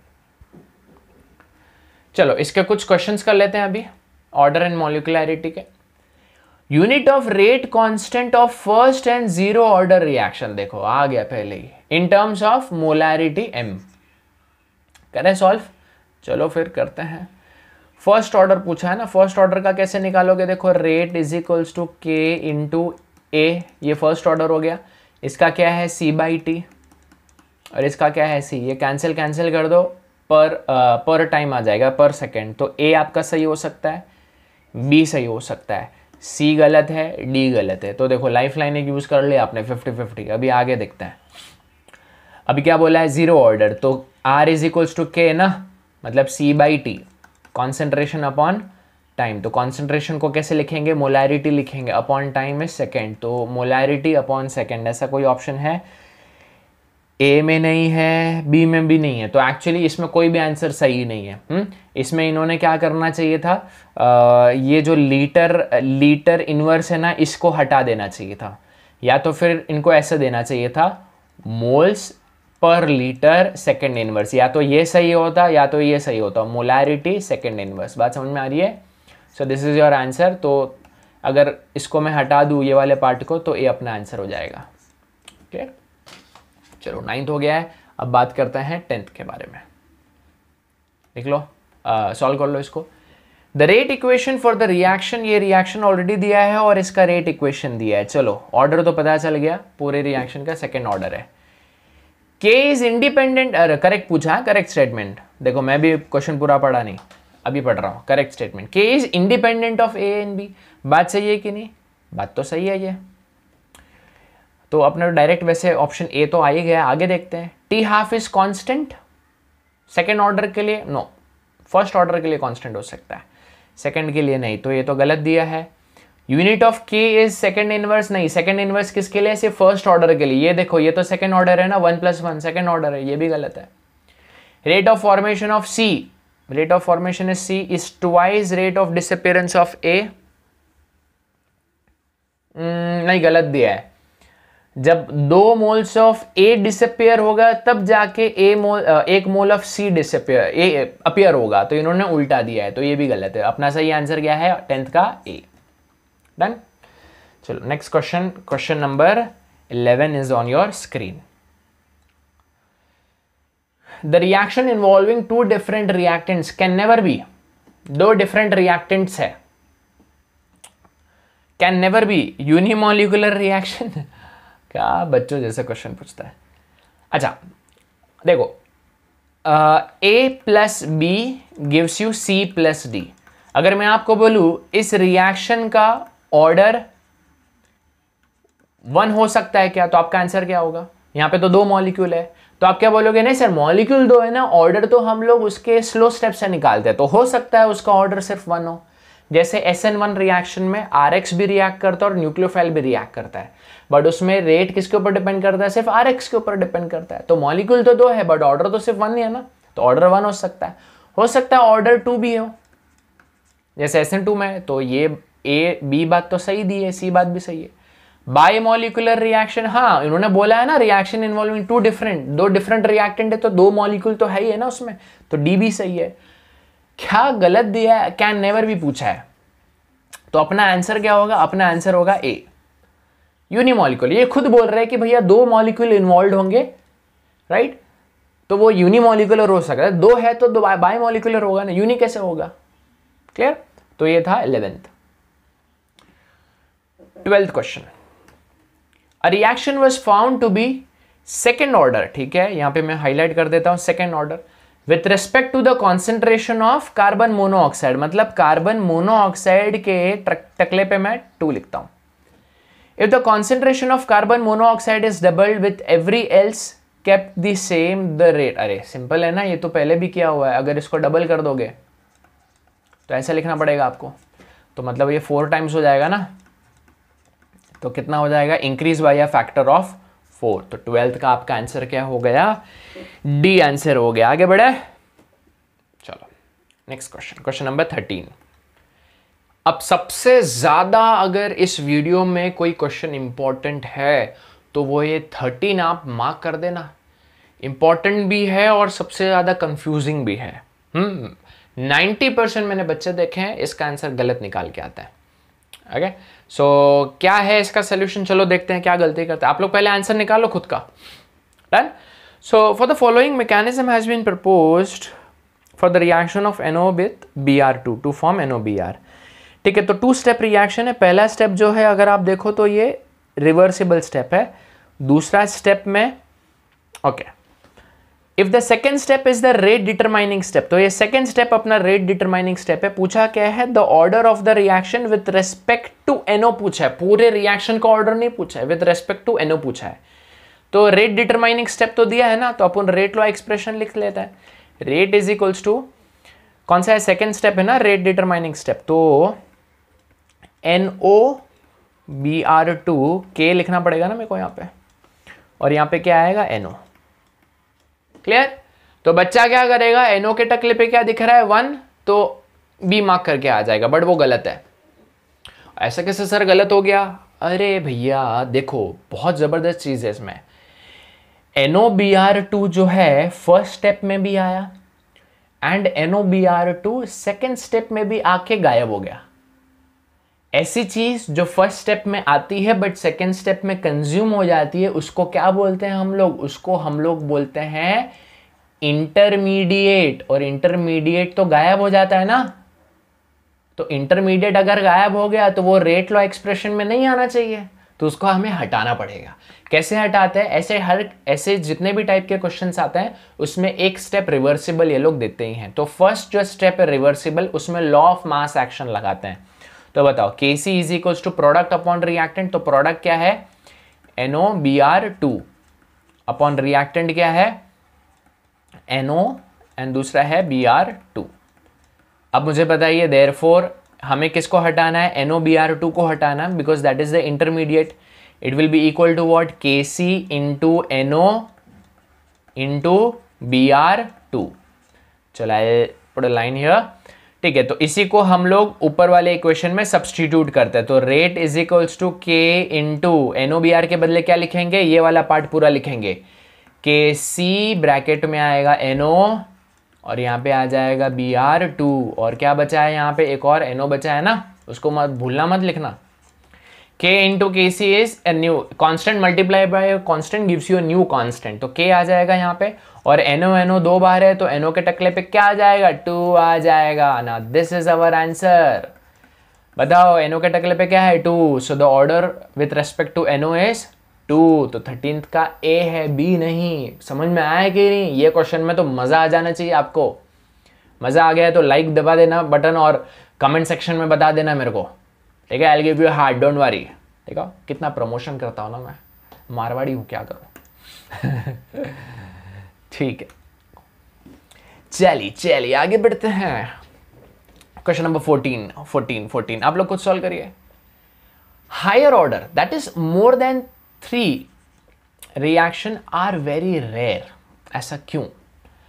चलो इसके कुछ क्वेश्चंस कर लेते हैं अभी, ऑर्डर एंड मॉलिक्यूलैरिटी के। Unit of rate constant of first and zero order reaction, देखो आ गया पहले ही, in terms of molarity M. करें सॉल्व, चलो फिर करते हैं। फर्स्ट ऑर्डर पूछा है ना, फर्स्ट ऑर्डर का कैसे निकालोगे, देखो रेट इज इक्वल्स टू के इंटू ए, ये फर्स्ट ऑर्डर हो गया। इसका क्या है सी बाई टी, और इसका क्या है सी, ये कैंसिल कैंसिल कर दो, पर uh, पर टाइम आ जाएगा, पर सेकेंड। तो ए आपका सही हो सकता है, बी सही हो सकता है, सी गलत है, डी गलत है। तो देखो लाइफ लाइन एक यूज कर लिया आपने फिफ्टी फिफ्टी। अभी आगे देखते हैं। अभी क्या बोला है, जीरो ऑर्डर, तो R is equals to k ना, मतलब C by t, concentration upon time. तो कॉन्सेंट्रेशन को कैसे लिखेंगे, मोलैरिटी लिखेंगे, अपॉन टाइम इज सेकेंड, तो मोलैरिटी अपॉन सेकेंड। ऐसा कोई ऑप्शन है, ए में नहीं है, बी में भी नहीं है, तो एक्चुअली इसमें कोई भी आंसर सही नहीं है। हुँ? इसमें इन्होंने क्या करना चाहिए था, आ, ये जो लीटर लीटर इनवर्स है ना, इसको हटा देना चाहिए था, या तो फिर इनको ऐसे देना चाहिए था, moles per litre second inverse. या तो ये सही होता या तो ये सही होता, मोलैरिटी सेकेंड इनवर्स। बात समझ में आ रही है? So this is your answer. तो अगर इसको मैं हटा दूँ ये वाले पार्ट को, तो ये अपना आंसर हो जाएगा। क्लियर? चलो नाइन्थ हो गया है, अब बात करते हैं टेंथ के बारे में। देख लो, सॉल्व कर लो इसको। The rate equation for the reaction, ये रिएक्शन ऑलरेडी दिया है और इसका रेट इक्वेशन दिया है। चलो ऑर्डर तो पता चल गया, पूरे रिएक्शन का सेकेंड ऑर्डर है। के इज इंडिपेंडेंट, करेक्ट पूछा है, करेक्ट स्टेटमेंट। देखो मैं भी क्वेश्चन पूरा पढ़ा नहीं, अभी पढ़ रहा हूँ। Correct statement, k is independent of A and B. बात सही है कि नहीं? बात तो सही है ये। तो अपना डायरेक्ट वैसे ऑप्शन ए तो आ ही गया। आगे देखते हैं। T half is constant second order के लिए, नो, फर्स्ट ऑर्डर के लिए कांस्टेंट हो सकता है, सेकंड के लिए नहीं, तो ये तो गलत दिया है। Unit of k is second inverse, नहीं, सेकंड इनवर्स किसके लिए, सिर्फ फर्स्ट ऑर्डर के लिए। ये देखो ये तो सेकंड ऑर्डर है ना, one plus one second order है, ये भी गलत है। Rate of formation of C, rate of formation is C is twice rate of disappearance of A, नहीं गलत दिया है। जब दो मोल्स ऑफ ए डिसअपियर होगा तब जाके ए मोल एक mole of C disappear A appear होगा, तो इन्होंने उल्टा दिया है, तो ये भी गलत है। अपना सही आंसर क्या है टेंथ का ए। डन। चलो next question, question number eleven is on your screen. The reaction involving two different reactants can never be, दो डिफरेंट रिएक्टेंट्स है, can never be unimolecular reaction. क्या बच्चों जैसे क्वेश्चन पूछता है। अच्छा देखो, A plus B gives you C plus D. अगर मैं आपको बोलूं इस रिएक्शन का ऑर्डर वन हो सकता है क्या, तो आपका आंसर क्या होगा? यहां पे तो दो मॉलिक्यूल है, तो आप क्या बोलोगे? नहीं सर मॉलिक्यूल दो है ना, ऑर्डर तो हम लोग उसके स्लो स्टेप से निकालते हैं, तो हो सकता है उसका ऑर्डर सिर्फ वन हो। जैसे एस एन वन रिएक्शन में आर एक्स भी रिएक्ट करता है और न्यूक्लियोफाइल भी रिएक्ट करता है, बट उसमें रेट किसके ऊपर डिपेंड करता है? सिर्फ आर एक्स के ऊपर डिपेंड करता है। तो मॉलिक्यूल तो दो है बट ऑर्डर तो सिर्फ वन ही है ना, तो ऑर्डर वन हो सकता है। हो सकता है ऑर्डर टू भी हो, जैसे एस एन टू में, तो ये ए बी बात तो सही दी है, सी बात भी सही है। बाई मॉलिकुलर रिएक्शन, हाँ इन्होंने बोला है ना रिएक्शन इन्वॉल्विंग टू डिफरेंट, दो डिफरेंट रिएक्टेंट है तो दो मॉलिक्यूल तो है ही है ना उसमें, तो डी भी सही है। क्या गलत दिया है, कैन नेवर भी पूछा है, तो अपना आंसर क्या होगा, अपना आंसर होगा ए, यूनिमॉलिक्यूलर। ये खुद बोल रहे हैं कि भैया दो मॉलिक्यूल इन्वॉल्व होंगे, राइट, तो वो यूनिमॉलिक्यूलर हो सकता है, दो है तो दो बाई मॉलिक्यूलर होगा ना, यूनि कैसे होगा, क्लियर। तो ये था eleventh. Twelfth question, a reaction was found to be second order, ठीक है, यहां पे मैं हाईलाइट कर देता हूं second order, with respect to the concentration of carbon monoxide, मतलब कार्बन मोनोऑक्साइड के टकले पे मैं टू लिखता हूं। If the concentration of carbon monoxide is doubled with every else kept the same the rate, अरे सिंपल है ना, ये तो पहले भी किया हुआ है, अगर इसको डबल कर दोगे तो ऐसा लिखना पड़ेगा आपको, तो मतलब ये फोर टाइम्स हो जाएगा ना, तो कितना हो जाएगा, increase by a factor of four. तो ट्वेल्थ का आपका आंसर क्या हो गया, डी आंसर हो गया। आगे बढ़े, चलो next question, question number thirteen. अब सबसे ज्यादा अगर इस वीडियो में कोई क्वेश्चन इंपॉर्टेंट है तो वो ये थर्टीन आप मार्क कर देना, इंपॉर्टेंट भी है और सबसे ज्यादा कंफ्यूजिंग भी है। हम्म नाइन्टी परसेंट मैंने बच्चे देखे हैं इसका आंसर गलत निकाल के आता है। ओके, सो क्या है इसका सोल्यूशन, चलो देखते हैं क्या गलती करते हैं। आप लोग पहले आंसर निकालो खुद का, done. So for the following mechanism has been proposed for the reaction of N O with B R two to form N O B R, ठीक है। तो टू स्टेप रिएक्शन है, पहला स्टेप जो है अगर आप देखो तो ये रिवर्सिबल स्टेप है, दूसरा स्टेप में okay if the second step is the rate determining step, तो ये सेकेंड स्टेप अपना रेट डिटरमाइनिंग स्टेप है। पूछा क्या है, the order of the reaction with respect to NO पूछा है, पूरे रिएक्शन का ऑर्डर नहीं पूछा है, विद रेस्पेक्ट टू एनओ पूछा है। तो रेट डिटरमाइनिंग स्टेप तो दिया है ना, तो अपन रेट लॉ एक्सप्रेशन लिख लेता है, रेट इज इक्वल्स टू कौन सा है, सेकेंड स्टेप है ना रेट डिटरमाइनिंग स्टेप, तो N O B R two के लिखना पड़ेगा ना मेरे को यहाँ पे, और यहाँ पे क्या आएगा एनओ, क्लियर। तो बच्चा क्या करेगा, एनओ के टकले पे क्या दिख रहा है वन, तो बी मार्क करके आ जाएगा, बट वो गलत है। ऐसा कैसे सर गलत हो गया, अरे भैया देखो बहुत जबरदस्त चीज है इसमें, एनओ बी आर टू जो है फर्स्ट स्टेप में भी आया and NO B R two second step में भी आके गायब हो गया। ऐसी चीज जो फर्स्ट स्टेप में आती है बट सेकेंड स्टेप में कंज्यूम हो जाती है उसको क्या बोलते हैं हम लोग, उसको हम लोग बोलते हैं इंटरमीडिएट। और इंटरमीडिएट तो गायब हो जाता है ना, तो इंटरमीडिएट अगर गायब हो गया तो वो रेट लॉ एक्सप्रेशन में नहीं आना चाहिए, तो उसको हमें हटाना पड़ेगा। कैसे हटाते हैं, ऐसे हर ऐसे जितने भी टाइप के क्वेश्चंस आते हैं उसमें एक स्टेप रिवर्सिबल ये लोग देते ही हैं। तो फर्स्ट जो स्टेप है रिवर्सिबल उसमें लॉ ऑफ मास एक्शन लगाते हैं। तो बताओ K C is equals to product upon reactant, तो प्रोडक्ट क्या है N O B R two upon reactant क्या है एन ओ एंड दूसरा है बी आर टू। अब मुझे बताइए देयरफॉर हमें किसको हटाना है, N O B R two को हटाना है because that is the intermediate. It will be equal to what, K C into N O into B R two. चलो I put a line here, ठीक है। तो इसी को हम लोग ऊपर वाले इक्वेशन में सब्सटीट्यूट करते हैं, तो रेट इज इक्वल्स टू के इंटू एनओ बी आर के बदले क्या लिखेंगे, ये वाला पार्ट पूरा लिखेंगे, के सी ब्रैकेट में आएगा एनओ और यहाँ पे आ जाएगा बी आर टू, और क्या बचा है यहाँ पे एक और एनओ बचा है ना, उसको मत भूलना मत लिखना। k into K C is a new constant multiply by constant gives you new constant, तो k आ जाएगा यहाँ पे, और एनओ एनओ दो बार है तो एनओ के टकले पे क्या आ जाएगा, टू आ जाएगा ना। This is our answer. बताओ एनओ के टकले पे क्या है, two, so the order with respect to NO is two. तो थर्टींथ का ए है, बी नहीं। समझ में आया कि नहीं, ये क्वेश्चन में तो मजा आ जाना चाहिए आपको। मजा आ गया तो लाइक दबा देना बटन और कमेंट सेक्शन में बता देना मेरे को, ठीक है। I will give you heart, don't worry, ठीक है। कितना प्रमोशन करता हूँ ना मैं, मारवाड़ी हूँ क्या करूँ। ठीक है, चलिए चलिए आगे बढ़ते हैं। Question number fourteen fourteen fourteen आप लोग खुद सॉल्व करिए। Higher order that is more than three reaction are very rare, ऐसा क्यों।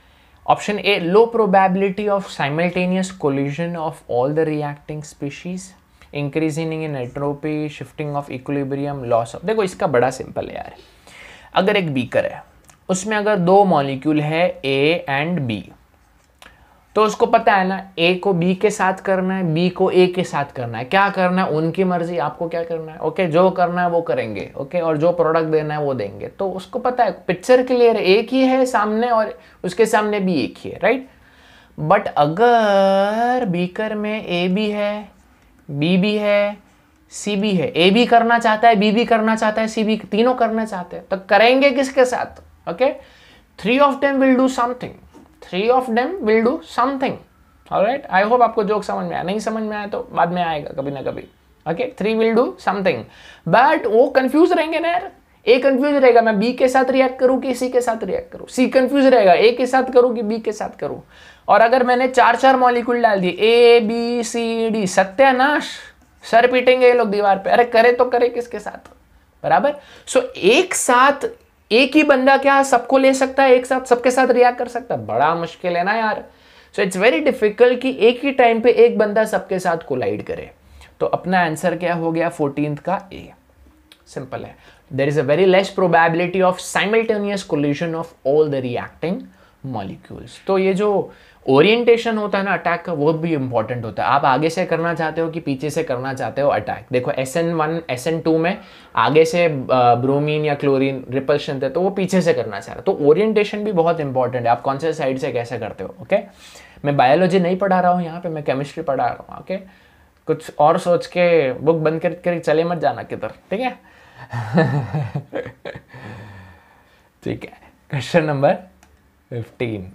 Option A, low probability of simultaneous collision of all the reacting species, increasing in entropy, shifting of equilibrium, loss of. देखो इसका बड़ा simple है यार, अगर एक beaker है उसमें अगर दो मॉलिक्यूल है ए एंड बी, तो उसको पता है ना ए को बी के साथ करना है, बी को ए के साथ करना है। क्या करना है उनकी मर्जी, आपको क्या करना है, ओके जो करना है वो करेंगे, ओके और जो प्रोडक्ट देना है वो देंगे। तो उसको पता है, पिक्चर क्लियर है, एक ही है सामने और उसके सामने भी एक ही है, राइट। बट अगर बीकर में ए भी है, बी भी है, सी भी है, ए भी करना चाहता है, बी भी करना चाहता है, सी भी, तीनों करना चाहते हैं, तो करेंगे किसके साथ, okay three of them will do something, three of them will do something, alright. I hope आपको जोक समझ में आया, नहीं समझ में आया तो बाद में आएगा कभी ना कभी, okay three will do something. But वो कंफ्यूज रहेंगे ना यार, ए कंफ्यूज रहेगा मैं बी के साथ रिएक्ट करूं कि सी के साथ रिएक्ट करूं, सी कंफ्यूज रहेगा ए के साथ करूं कि बी के साथ करूं। और अगर मैंने चार चार मॉलिक्यूल डाल दिए ए बी सी डी, सत्यानाश, सर पीटेंगे ये लोग दीवार पे, अरे करे तो करे किसके साथ, बराबर। सो so, एक साथ एक ही बंदा क्या सबको ले सकता है, एक साथ सबके साथ रिएक्ट कर सकता है, बड़ा मुश्किल है ना यार। सो इट्स वेरी डिफिकल्ट कि एक ही टाइम पे एक बंदा सबके साथ कोलाइड करे। तो अपना आंसर क्या हो गया फोर्टीन्थ का ए, सिंपल है। There is a very less probability of simultaneous collision of all the reacting molecules. तो ये जो ओरिएंटेशन होता है ना अटैक का, वो भी इंपॉर्टेंट होता है। आप आगे से करना चाहते हो कि पीछे से करना चाहते हो अटैक। देखो S N one S N two में आगे से ब्रोमीन या क्लोरीन रिपल्शन थे, तो वो पीछे से करना चाह रहे, तो ओरिएंटेशन भी बहुत इंपॉर्टेंट है, आप कौन से साइड से कैसे करते हो, ओके। मैं बायोलॉजी नहीं पढ़ा रहा हूँ यहाँ पे, मैं केमिस्ट्री पढ़ा रहा हूँ, ओके। कुछ और सोच के बुक बंद कर कर चले मत जाना किधर, ठीक है। ठीक है, question number fifteen.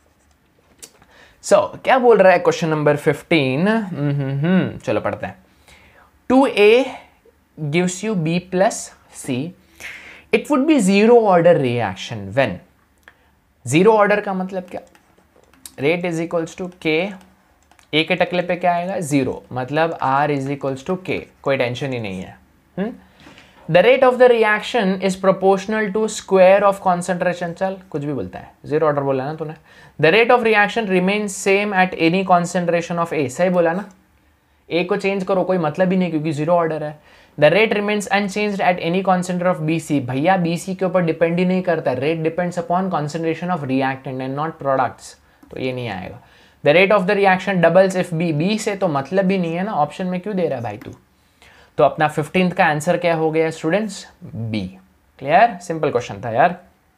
So so, क्या बोल रहा है क्वेश्चन नंबर फिफ्टीन, हम्म चलो पढ़ते हैं। Two A gives you B plus C, it would be zero order reaction when, zero order का मतलब क्या, रेट इज इक्वल्स टू के, ए के टकले पे क्या आएगा जीरो, मतलब आर इज इक्वल्स टू के, कोई टेंशन ही नहीं है। Hmm the rate of the reaction is proportional to square of concentration, चल कुछ भी बोलता है, जीरो ऑर्डर बोला ना तूने। The rate of reaction remains same at any concentration of A, सही बोला ना, ए को चेंज करो कोई मतलब ही नहीं क्योंकि जीरो ऑर्डर है। The rate remains unchanged at any concentration of B C, भैया बी सी के ऊपर डिपेंड ही नहीं करता, rate depends upon concentration of reactant and not products, तो ये नहीं आएगा। The rate of the reaction doubles if B, B से तो मतलब ही नहीं है ना, ऑप्शन में क्यों दे रहा है भाई तू। तो अपना फिफ्टींथ का आंसर क्या हो गया students, B. Clear, simple question था यार।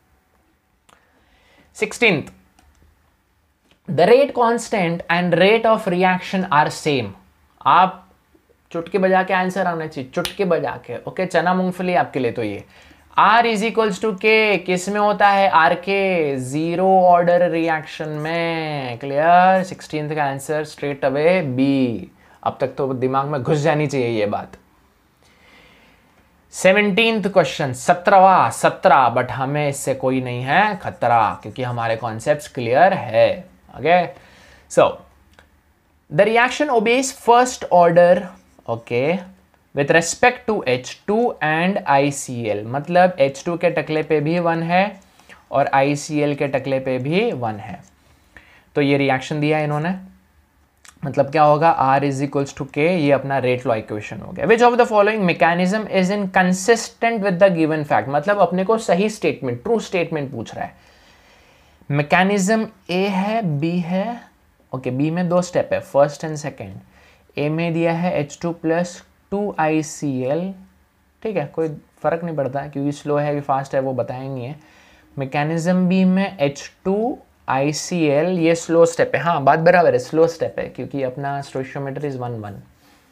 Sixteenth, the rate constant and rate of reaction are same, आप चुटकी बजा के आंसर आना चाहिए, चुटकी बजा के, ओके चना मूंगफली आपके लिए। तो ये R इज इक्वल्स टू के, किस में होता है R K, zero order reaction में। क्लियर, सिक्सटींथ का आंसर स्ट्रेट अवे बी। अब तक तो दिमाग में घुस जानी चाहिए ये बात। सेवनटीन्थ क्वेश्चन, सत्रहवा, सत्रह, बट हमें इससे कोई नहीं है खतरा क्योंकि हमारे कॉन्सेप्ट्स क्लियर है। Okay, so the reaction obeys first order, okay, with respect to H two and I C L, मतलब एच टू के टकले पे भी वन है और आई सी एल के टकले पे भी वन है। तो ये रिएक्शन दिया इन्होंने, मतलब क्या होगा, R इज इक्वल्स टू के, ये अपना रेट लॉ इक्वेशन हो गया। Which of the following mechanism is inconsistent with the given fact, मतलब अपने को सही स्टेटमेंट, ट्रू स्टेटमेंट पूछ रहा है। मैकेनिज्म ए है, बी है, ओके, बी में दो स्टेप है, फर्स्ट एंड सेकेंड। ए में दिया है H two plus two I C L, ठीक है, कोई फर्क नहीं पड़ता क्योंकि स्लो है कि फास्ट है वो बताया नहीं है। मैकेनिज्म बी में H two I C L, ये स्लो स्टेप है, हाँ बात बराबर है, स्लो स्टेप है क्योंकि अपना stoichiometry is one one.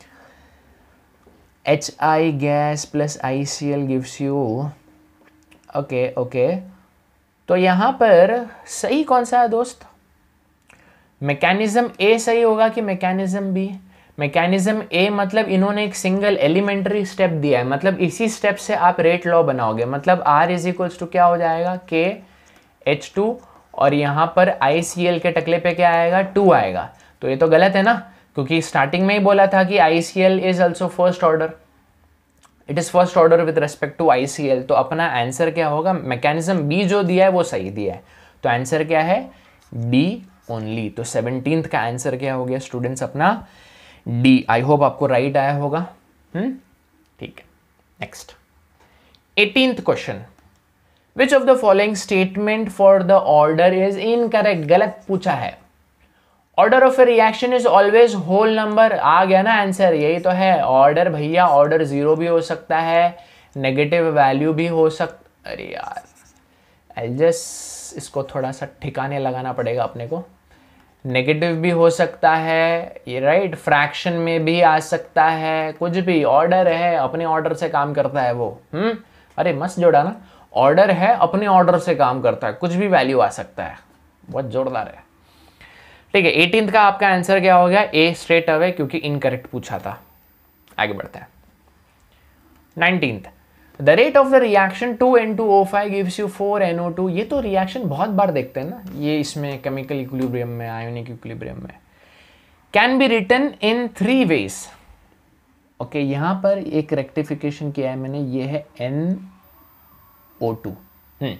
H I gas plus I C L gives you, okay okay, तो यहाँ पर सही कौन सा है दोस्त, मैकेनिज्म ए सही होगा कि मैकेनिज्म बी? मैकेनिज्म ए मतलब इन्होंने एक सिंगल एलिमेंट्री स्टेप दिया है, मतलब इसी स्टेप से आप रेट लॉ बनाओगे, मतलब R इज इक्वल्स टू क्या हो जाएगा, के एच टू, और यहाँ पर आई सी एल के टकले पे क्या आएगा, टू आएगा। तो ये तो गलत है ना, क्योंकि स्टार्टिंग में ही बोला था कि I C L is also first order, it is first order with respect to I C L. तो अपना आंसर क्या होगा, मैकेनिज्म बी जो दिया है वो सही दिया है, तो आंसर क्या है, डी ओनली। तो सेवनटीन्थ का आंसर क्या हो गया स्टूडेंट्स अपना डी। आई होप आपको राइट आया होगा। हम्म ठीक है, next eighteenth question, which of the following statement for the order is incorrect. गलत पूछा है। Order of a reaction is always whole number. आ गया ना आंसर, यही तो है ऑर्डर भैया। ऑर्डर जीरो भी हो सकता है, नेगेटिव वैल्यू भी हो सकता। अरे यार आई जस्ट इसको थोड़ा सा ठिकाने लगाना पड़ेगा अपने को। नेगेटिव भी हो सकता है, ये राइट, फ्रैक्शन में भी आ सकता है, कुछ भी। ऑर्डर है, अपने ऑर्डर से काम करता है वो। हम्म अरे मस्त जोड़ा ना, ऑर्डर है अपने ऑर्डर से काम करता है, कुछ भी वैल्यू आ सकता है। बहुत जोरदार है। ठीक है, एटीन्थ का आपका आंसर क्या हो गया? ए स्ट्रेट अवे, क्योंकि इनकरेक्ट पूछा था। आगे बढ़ते हैं। Nineteenth, the rate of the reaction two N two O five gives you four N O two. ये तो रिएक्शन बहुत बार देखते हैं ना, ये इसमें केमिकल इक्विलिब्रियम में, आयोनिक इक्विलिब्रियम में। Can be written in three ways. Okay, यहां पर एक रेक्टिफिकेशन किया है मैंने, ये है एन ओ टू। हम्म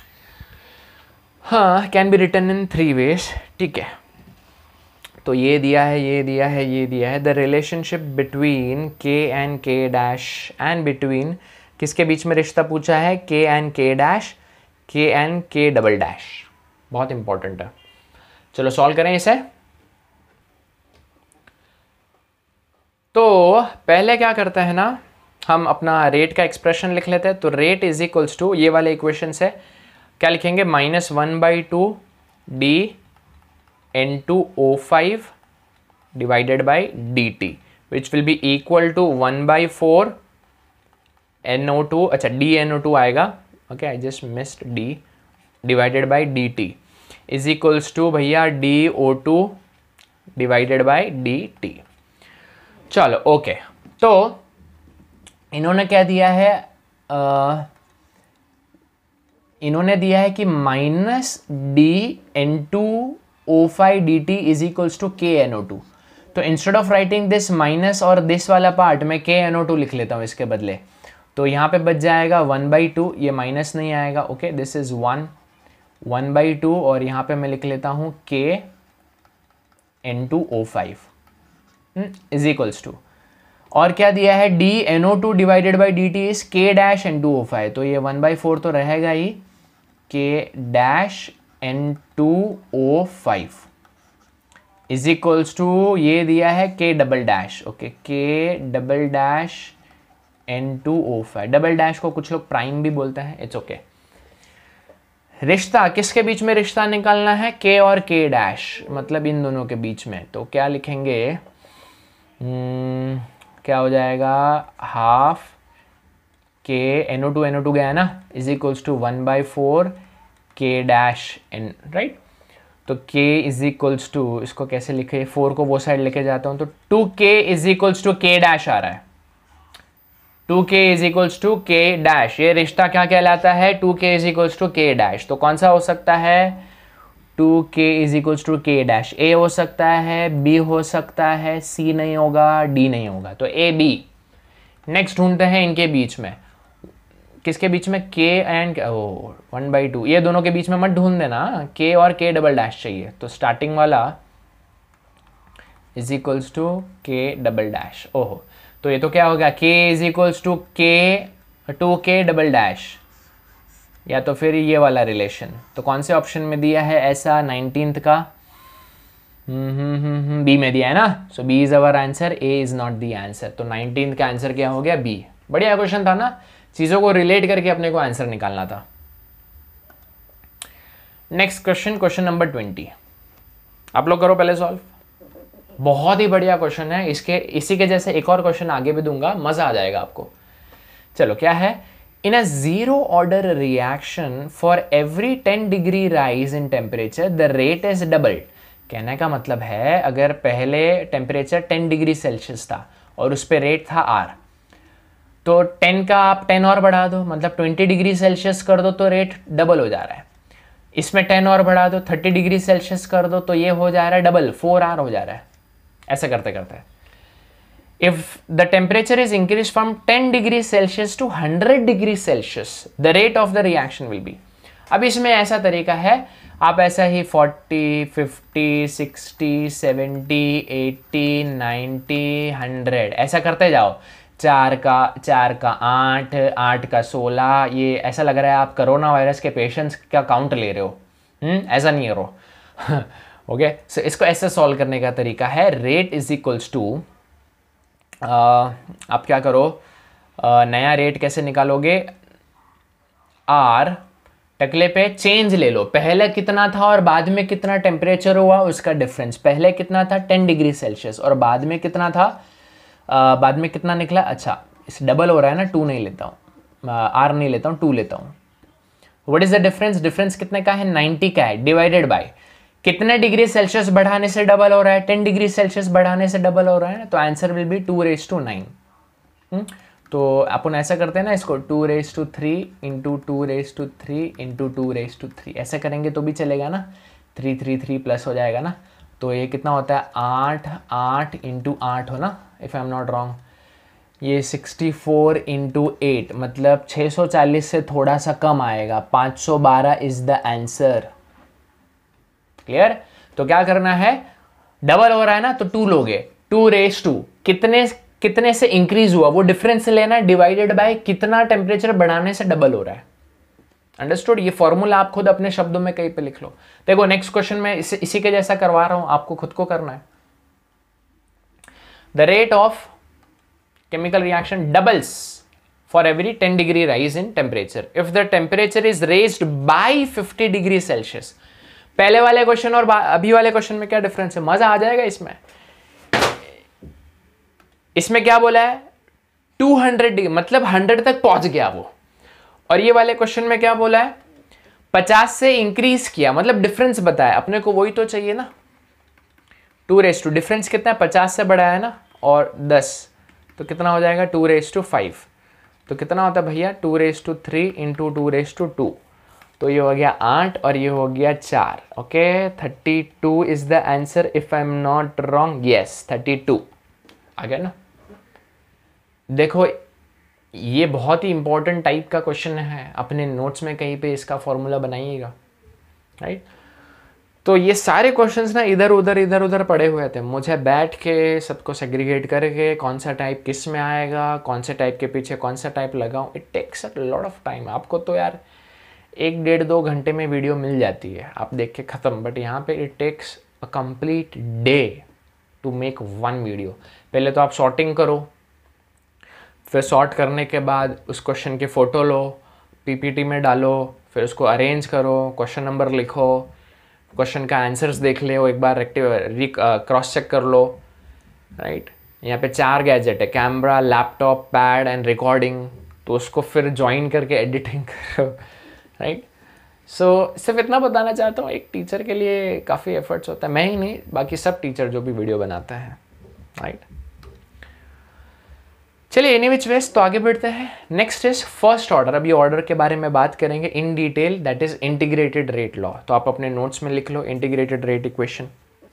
हाँ, can be written in three ways. ठीक है, तो ये दिया है, ये दिया है, ये दिया है। The relationship between K and K dash and between, किसके बीच में रिश्ता पूछा है? के एंड के डैश, के एंड के डबल डैश। बहुत इंपॉर्टेंट है। चलो सॉल्व करें इसे। तो पहले क्या करते हैं ना, हम अपना रेट का एक्सप्रेशन लिख लेते हैं। तो रेट इज इक्वल्स टू, ये वाले इक्वेशन से क्या लिखेंगे? Minus one by two D N two O five divided by D T, which will be equal to one by four N O two, अच्छा डी एन ओ टू आएगा। Okay, I just missed D, divided by D T is equals to भैया D O two divided by D T. चलो okay, तो इन्होंने क्या दिया है? आ, इन्होंने दिया है कि minus D N two O five D T is equals to K N O two. तो instead of writing this minus और दिस वाला पार्ट, मैं के एन ओ टू लिख लेता हूँ इसके बदले। तो यहाँ पे बच जाएगा वन बाई टू, ये माइनस नहीं आएगा। Okay, this is one, one by two, और यहाँ पे मैं लिख लेता हूँ K N two O five is equals to, और क्या दिया है? D N O two divided by D T is K dash N two O five. तो ये वन बाई फोर तो रहेगा ही, K dash N two O five is equals to, ये दिया है K double dash. Okay, K double dash N two O five. Double dash को कुछ लोग प्राइम भी बोलते हैं, इट्स ओके। रिश्ता किसके बीच में रिश्ता निकालना है? के और के डैश, मतलब इन दोनों के बीच में। तो क्या लिखेंगे? hmm, क्या हो जाएगा? Half K N O two N O two गया ना, is equals to one by four K dash N, right. तो k इज इक्वल्स टू, इसको कैसे लिखे? फोर को वो साइड लेके जाता हूं, तो two K is equals to K dash आ रहा है। Two K is equals to K dash, ये रिश्ता क्या कहलाता है? Two K is equals to K dash. तो कौन सा हो सकता है? Two K is equals to K dash. A हो सकता है, बी हो सकता है, सी नहीं होगा, डी नहीं होगा। तो ए बी। नेक्स्ट ढूंढते हैं इनके बीच में, किसके बीच में? K and O one by two, ये दोनों के बीच में मत ढूंढ देना, के और के डबल डैश चाहिए। तो स्टार्टिंग वाला is equals to K double dash. ओहो, तो ये तो क्या हो गया? K is equals to K to K double dash, या तो फिर ये वाला रिलेशन। तो कौन से ऑप्शन में दिया है ऐसा? नाइनटीन्थ का हम्म बी में दिया है ना। So B is our answer, A is not the answer. तो नाइनटीन्थ का आंसर क्या हो गया? बी। बढ़िया क्वेश्चन था ना, चीजों को रिलेट करके अपने को आंसर निकालना था। Next question, question number twenty. आप लोग करो पहले सॉल्व। बहुत ही बढ़िया क्वेश्चन है, इसके इसी के जैसे एक और क्वेश्चन आगे भी दूंगा, मजा आ जाएगा आपको। चलो क्या है? In a zero order reaction for every ten degree rise in temperature the rate is doubled. कहने का मतलब है, अगर पहले टेम्परेचर टेन डिग्री सेल्सियस था और उस पर रेट था आर, तो टेन का आप टेन और बढ़ा दो, मतलब ट्वेंटी डिग्री सेल्सियस कर दो तो रेट डबल हो जा रहा है। इसमें टेन और बढ़ा दो, थर्टी डिग्री सेल्सियस कर दो तो ये हो जा रहा है डबल, फोर आर हो जा रहा है। ऐसे करते करते if the temperature is increase from ten degree celsius to hundred degree celsius the rate of the reaction will be. अब इसमें ऐसा तरीका है, आप ऐसा ही forty, fifty, sixty, seventy, eighty, ninety, hundred ऐसा करते जाओ। चार का चार का आठ, आठ का सोलह, ये ऐसा लग रहा है आप कोरोना वायरस के पेशेंट्स का काउंट ले रहे हो। हम्म ऐसा नहीं करो। ओके, सो इसको ऐसे सॉल्व करने का तरीका है, रेट इज इक्वल्स टू, आप क्या करो, uh, नया रेट कैसे निकालोगे, आर टकले पे चेंज ले लो, पहले कितना था और बाद में कितना टेम्परेचर हुआ उसका डिफरेंस। पहले कितना था टेन डिग्री सेल्सियस और बाद में कितना था, uh, बाद में कितना निकला, अच्छा इस डबल हो रहा है ना, टू नहीं लेता हूँ, आर नहीं लेता हूँ, टू लेता हूँ। What is the difference, difference कितने का है, नाइन्टी का है, डिवाइडेड बाय कितने डिग्री सेल्सियस बढ़ाने से डबल हो रहा है, टेन डिग्री सेल्सियस बढ़ाने से डबल हो रहा है ना, तो answer will be two raise to nine. तो अपन ऐसा करते हैं ना इसको, two raise to three into two raise to three into two raise to three, ऐसे करेंगे तो भी चलेगा ना, थ्री थ्री थ्री प्लस हो जाएगा ना। तो ये कितना होता है, आठ आठ इंटू आठ हो ना, if I am not wrong, ये सिक्सटी फोर इंटू एट मतलब छः सौ चालीस से थोड़ा सा कम आएगा, पाँच सौ बारह इज द आंसर। क्लियर? तो क्या करना है, डबल हो रहा है ना तो टू लोगे, टू रेज टू कितने कितने से इंक्रीज हुआ वो डिफरेंस लेना, डिवाइडेड बाय कितना टेम्परेचर बढ़ाने से डबल हो रहा है। अंडरस्टूड? ये फॉर्मूला आप खुद अपने शब्दों में कहीं पे लिख लो। देखो नेक्स्ट क्वेश्चन में इस, इसी के जैसा करवा रहा हूं, आपको खुद को करना है। The rate of chemical reaction doubles for every ten degree rise in temperature if the temperature is raised by fifty degree Celsius। पहले वाले क्वेश्चन और अभी वाले क्वेश्चन में क्या डिफरेंस है, मजा आ जाएगा इसमें। इसमें क्या बोला है, टू हंड्रेड डिग्री मतलब हंड्रेड तक पहुंच गया वो, और ये वाले क्वेश्चन में क्या बोला है, पचास से इंक्रीज किया, मतलब डिफरेंस बताया अपने को, वही तो चाहिए ना। टू रेस टू डिफरेंस कितना है, पचास से बढ़ाया है ना, और दस तो कितना हो जाएगा, टू रेस टू फाइव, तो कितना होता है भैया, two raise to three into two raise to two, तो ये हो गया आठ और ये हो गया चार। Okay, thirty two is the answer if I am not wrong, yes thirty two आ गया ना। देखो ये बहुत ही इंपॉर्टेंट टाइप का क्वेश्चन है, अपने नोट्स में कहीं पे इसका फॉर्मूला बनाइएगा, राइट। तो ये सारे क्वेश्चंस ना इधर उधर इधर उधर पड़े हुए थे, मुझे बैठ के सबको सेग्रीगेट करके कौन सा टाइप किस में आएगा, कौन से टाइप के पीछे कौन सा टाइप लगाऊं, it takes a lot of time. आपको तो यार एक डेढ़ दो घंटे में वीडियो मिल जाती है, आप देख के ख़त्म, बट यहाँ पे it takes a complete day to make one video. पहले तो आप सॉर्टिंग करो, फिर सॉर्ट करने के बाद उस क्वेश्चन के फ़ोटो लो, पीपीटी में डालो, फिर उसको अरेंज करो, क्वेश्चन नंबर लिखो, क्वेश्चन का आंसर्स देख ले, एक बार रेक्टिव क्रॉस चेक कर लो, राइट। यहाँ पे चार गैजेट है, camera, laptop, pad and recording, तो उसको फिर ज्वाइन करके एडिटिंग करो, राइट। सो सिर्फ इतना बताना चाहता हूँ, एक टीचर के लिए काफ़ी एफर्ट्स होता है, मैं ही नहीं बाकी सब टीचर जो भी वीडियो बनाते हैं, राइट। चलिए एनी विच वेज, तो आगे बढ़ते हैं। Next is first order. अभी ऑर्डर के बारे में बात करेंगे in detail, that is integrated rate law. तो आप अपने नोट्स में लिख लो इंटीग्रेटेड रेट इक्वेशन।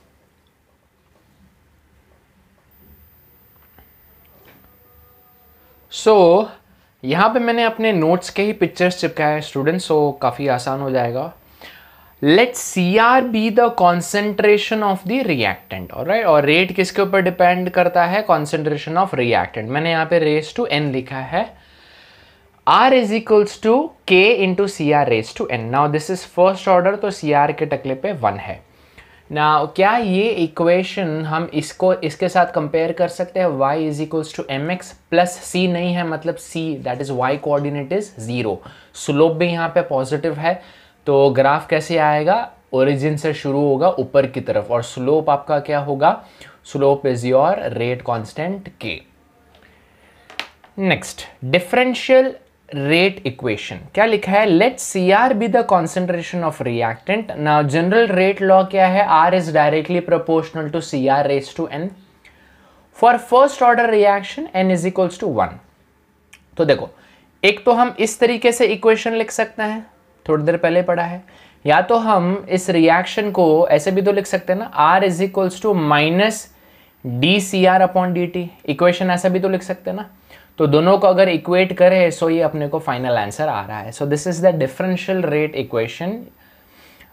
सो यहां पे मैंने अपने नोट्स के ही पिक्चर्स चिपकाए हैं स्टूडेंट्स, सो काफी आसान हो जाएगा। Let C R be the concentration of the reactant, alright, और रेट किसके ऊपर डिपेंड करता है, कॉन्सेंट्रेशन ऑफ रिएक्टेंट। मैंने यहाँ पे रेस टू एन लिखा है, R इज इक्वल्स टू के into C R raise to N. Now this is first order, तो सी आर के टकले पे वन है। नाउ क्या ये इक्वेशन हम इसको इसके साथ कंपेयर कर सकते हैं, y is equals to M X plus C नहीं है, मतलब c that is y coordinate is zero, slope भी यहाँ पे पॉजिटिव है, तो ग्राफ कैसे आएगा, ओरिजिन से शुरू होगा ऊपर की तरफ, और स्लोप आपका क्या होगा, slope is your rate constant k। Next differential rate equation, क्या लिखा है, let C R be the concentration of reactant. Now general rate law क्या है, R is directly proportional to C R raise to n। For first order reaction n is equals to one. तो देखो एक तो हम इस तरीके से इक्वेशन लिख सकते हैं, थोड़ी देर पहले पढ़ा है, या तो हम इस रिएक्शन को ऐसे भी तो लिख सकते हैं ना, R is equals to minus D C R upon D T, equation ऐसा भी तो लिख सकते हैं ना। तो दोनों को अगर इक्वेट करें सो ये अपने को फाइनल आंसर आ रहा है। So this is the differential rate equation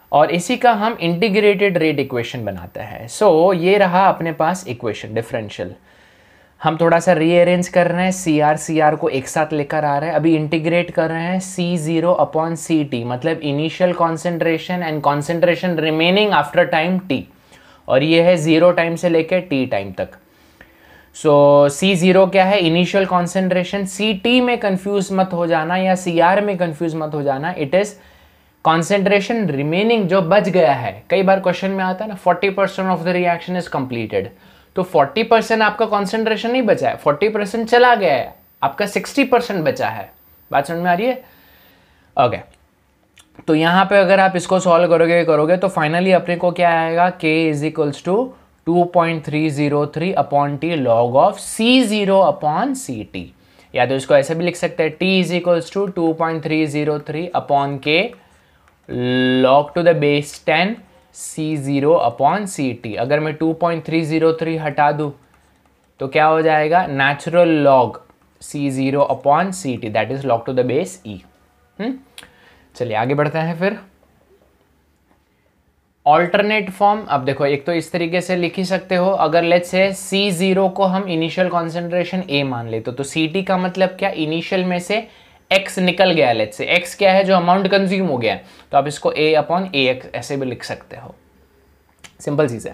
और इसी का हम इंटीग्रेटेड रेट इक्वेशन बनाते हैं। सो so, ये रहा अपने पास इक्वेशन डिफरेंशियल। हम थोड़ा सा रीअरेंज कर रहे हैं, सी आर सी आर को एक साथ लेकर आ रहे हैं। अभी इंटीग्रेट कर रहे हैं C zero upon C T, मतलब initial concentration and concentration remaining after time T, और ये है जीरो टाइम से लेकर टी टाइम तक। सो सी जीरो क्या है, इनिशियल कॉन्सेंट्रेशन। सी टी में कंफ्यूज मत हो जाना या सी आर में कंफ्यूज मत हो जाना, इट इज कॉन्सेंट्रेशन रिमेनिंग, जो बच गया है। कई बार क्वेश्चन में आता है ना forty percent of the reaction is completed, तो फोर्टी परसेंट आपका कॉन्सेंट्रेशन नहीं बचा है, फोर्टी परसेंट चला गया है, आपका सिक्सटी परसेंट बचा है। बात समझ में आ रही है? Okay okay. तो यहाँ पे अगर आप इसको सॉल्व करोगे करोगे तो फाइनली अपने को क्या आएगा, k is equals to two point three zero three upon T log of C zero upon C T, या तो इसको ऐसे भी लिख सकते हैं, t is equals to two point three zero three upon के log to the base ten C zero upon C T. अगर मैं two point three zero three हटा दूँ तो क्या हो जाएगा, natural log C zero upon C T, that is log to the base E. चलिए आगे बढ़ते हैं फिर। ऑल्टरनेट फॉर्म, अब देखो एक तो इस तरीके से लिख ही सकते हो, अगर लेट्स से सी जीरो को हम इनिशियल कॉन्सेंट्रेशन ए मान ले तो, तो सी टी का मतलब क्या, इनिशियल में से x निकल गया। लेट्स से x क्या है, जो अमाउंट कंज्यूम हो गया है, तो आप इसको a अपॉन ए एक्स ऐसे भी लिख सकते हो, सिंपल चीज है।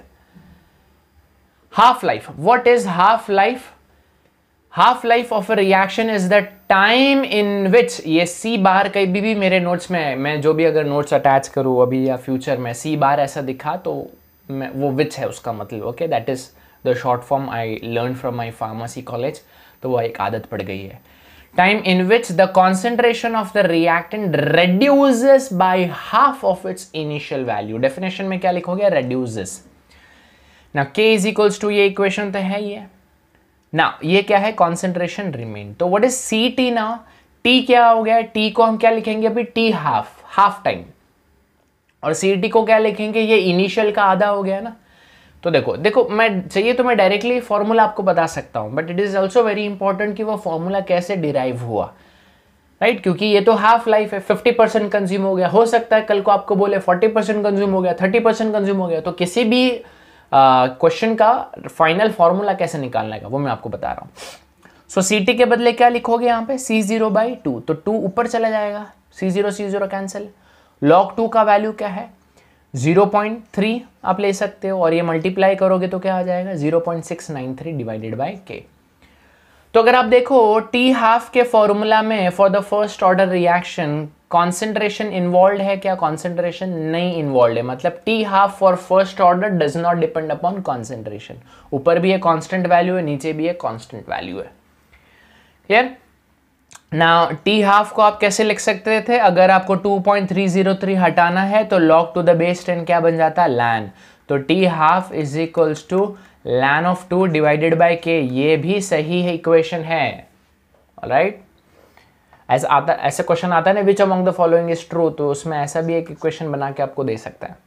Half life, what is half life? Half life of a reaction is the time in which, ये सी बार कहीं भी, भी मेरे नोट्स में, मैं जो भी अगर नोट्स अटैच करूँ अभी या फ्यूचर में सी बार ऐसा दिखा तो मैं वो विच है उसका मतलब, okay, that is the short form I learn from my pharmacy college, तो वो एक आदत पड़ गई है। Time in which the concentration of the reactant reduces by half of its initial value. Definition में क्या लिखोगे, reduces. Now K is equals to, ये equation तो है ये। Now ये क्या है, concentration remain. तो what is C T now? T क्या हो गया, T को हम क्या लिखेंगे अभी, T half, half time, और C T को क्या लिखेंगे, ये initial का आधा हो गया ना। तो देखो देखो मैं चाहिए तो मैं डायरेक्टली फॉर्मूला आपको बता सकता हूं, but it is also very important कि वो फॉर्मूला कैसे डिराइव हुआ, राइट right? क्योंकि ये तो हाफ लाइफ है, फिफ्टी परसेंट कंज्यूम हो गया, हो सकता है कल को आपको बोले फोर्टी परसेंट कंज्यूम हो गया, थर्टी परसेंट कंज्यूम हो गया, तो किसी भी क्वेश्चन uh, का फाइनल फॉर्मूला कैसे निकालने का वो मैं आपको बता रहा हूँ। सो सी टी के बदले क्या लिखोगे यहाँ पे, सी जीरो बाई टू, तो टू ऊपर चला जाएगा, C zero C zero cancel, log two का वैल्यू क्या है, ज़ीरो पॉइंट थ्री आप ले सकते हो, और ये मल्टीप्लाई करोगे तो क्या आ जाएगा, zero point six nine three divided by K. तो अगर आप देखो टी हाफ के फॉर्मूला में for the first order reaction concentration involve है क्या, कॉन्सेंट्रेशन नहीं इन्वॉल्व है, मतलब T half for first order does not depend upon concentration. ऊपर भी एक कांस्टेंट वैल्यू है, नीचे भी एक कांस्टेंट वैल्यू है, क्लियर। नाउ टी हाफ को आप कैसे लिख सकते थे, अगर आपको to point three zero three हटाना है तो log to the base ten क्या बन जाता है, लैन, तो T half is equals to ln of two divided by K, ये भी सही है इक्वेशन है, ऑलराइट। ऐसा आता ऐसा क्वेश्चन आता है ना, which among the following is true, तो उसमें ऐसा भी एक इक्वेशन बना के आपको दे सकता है,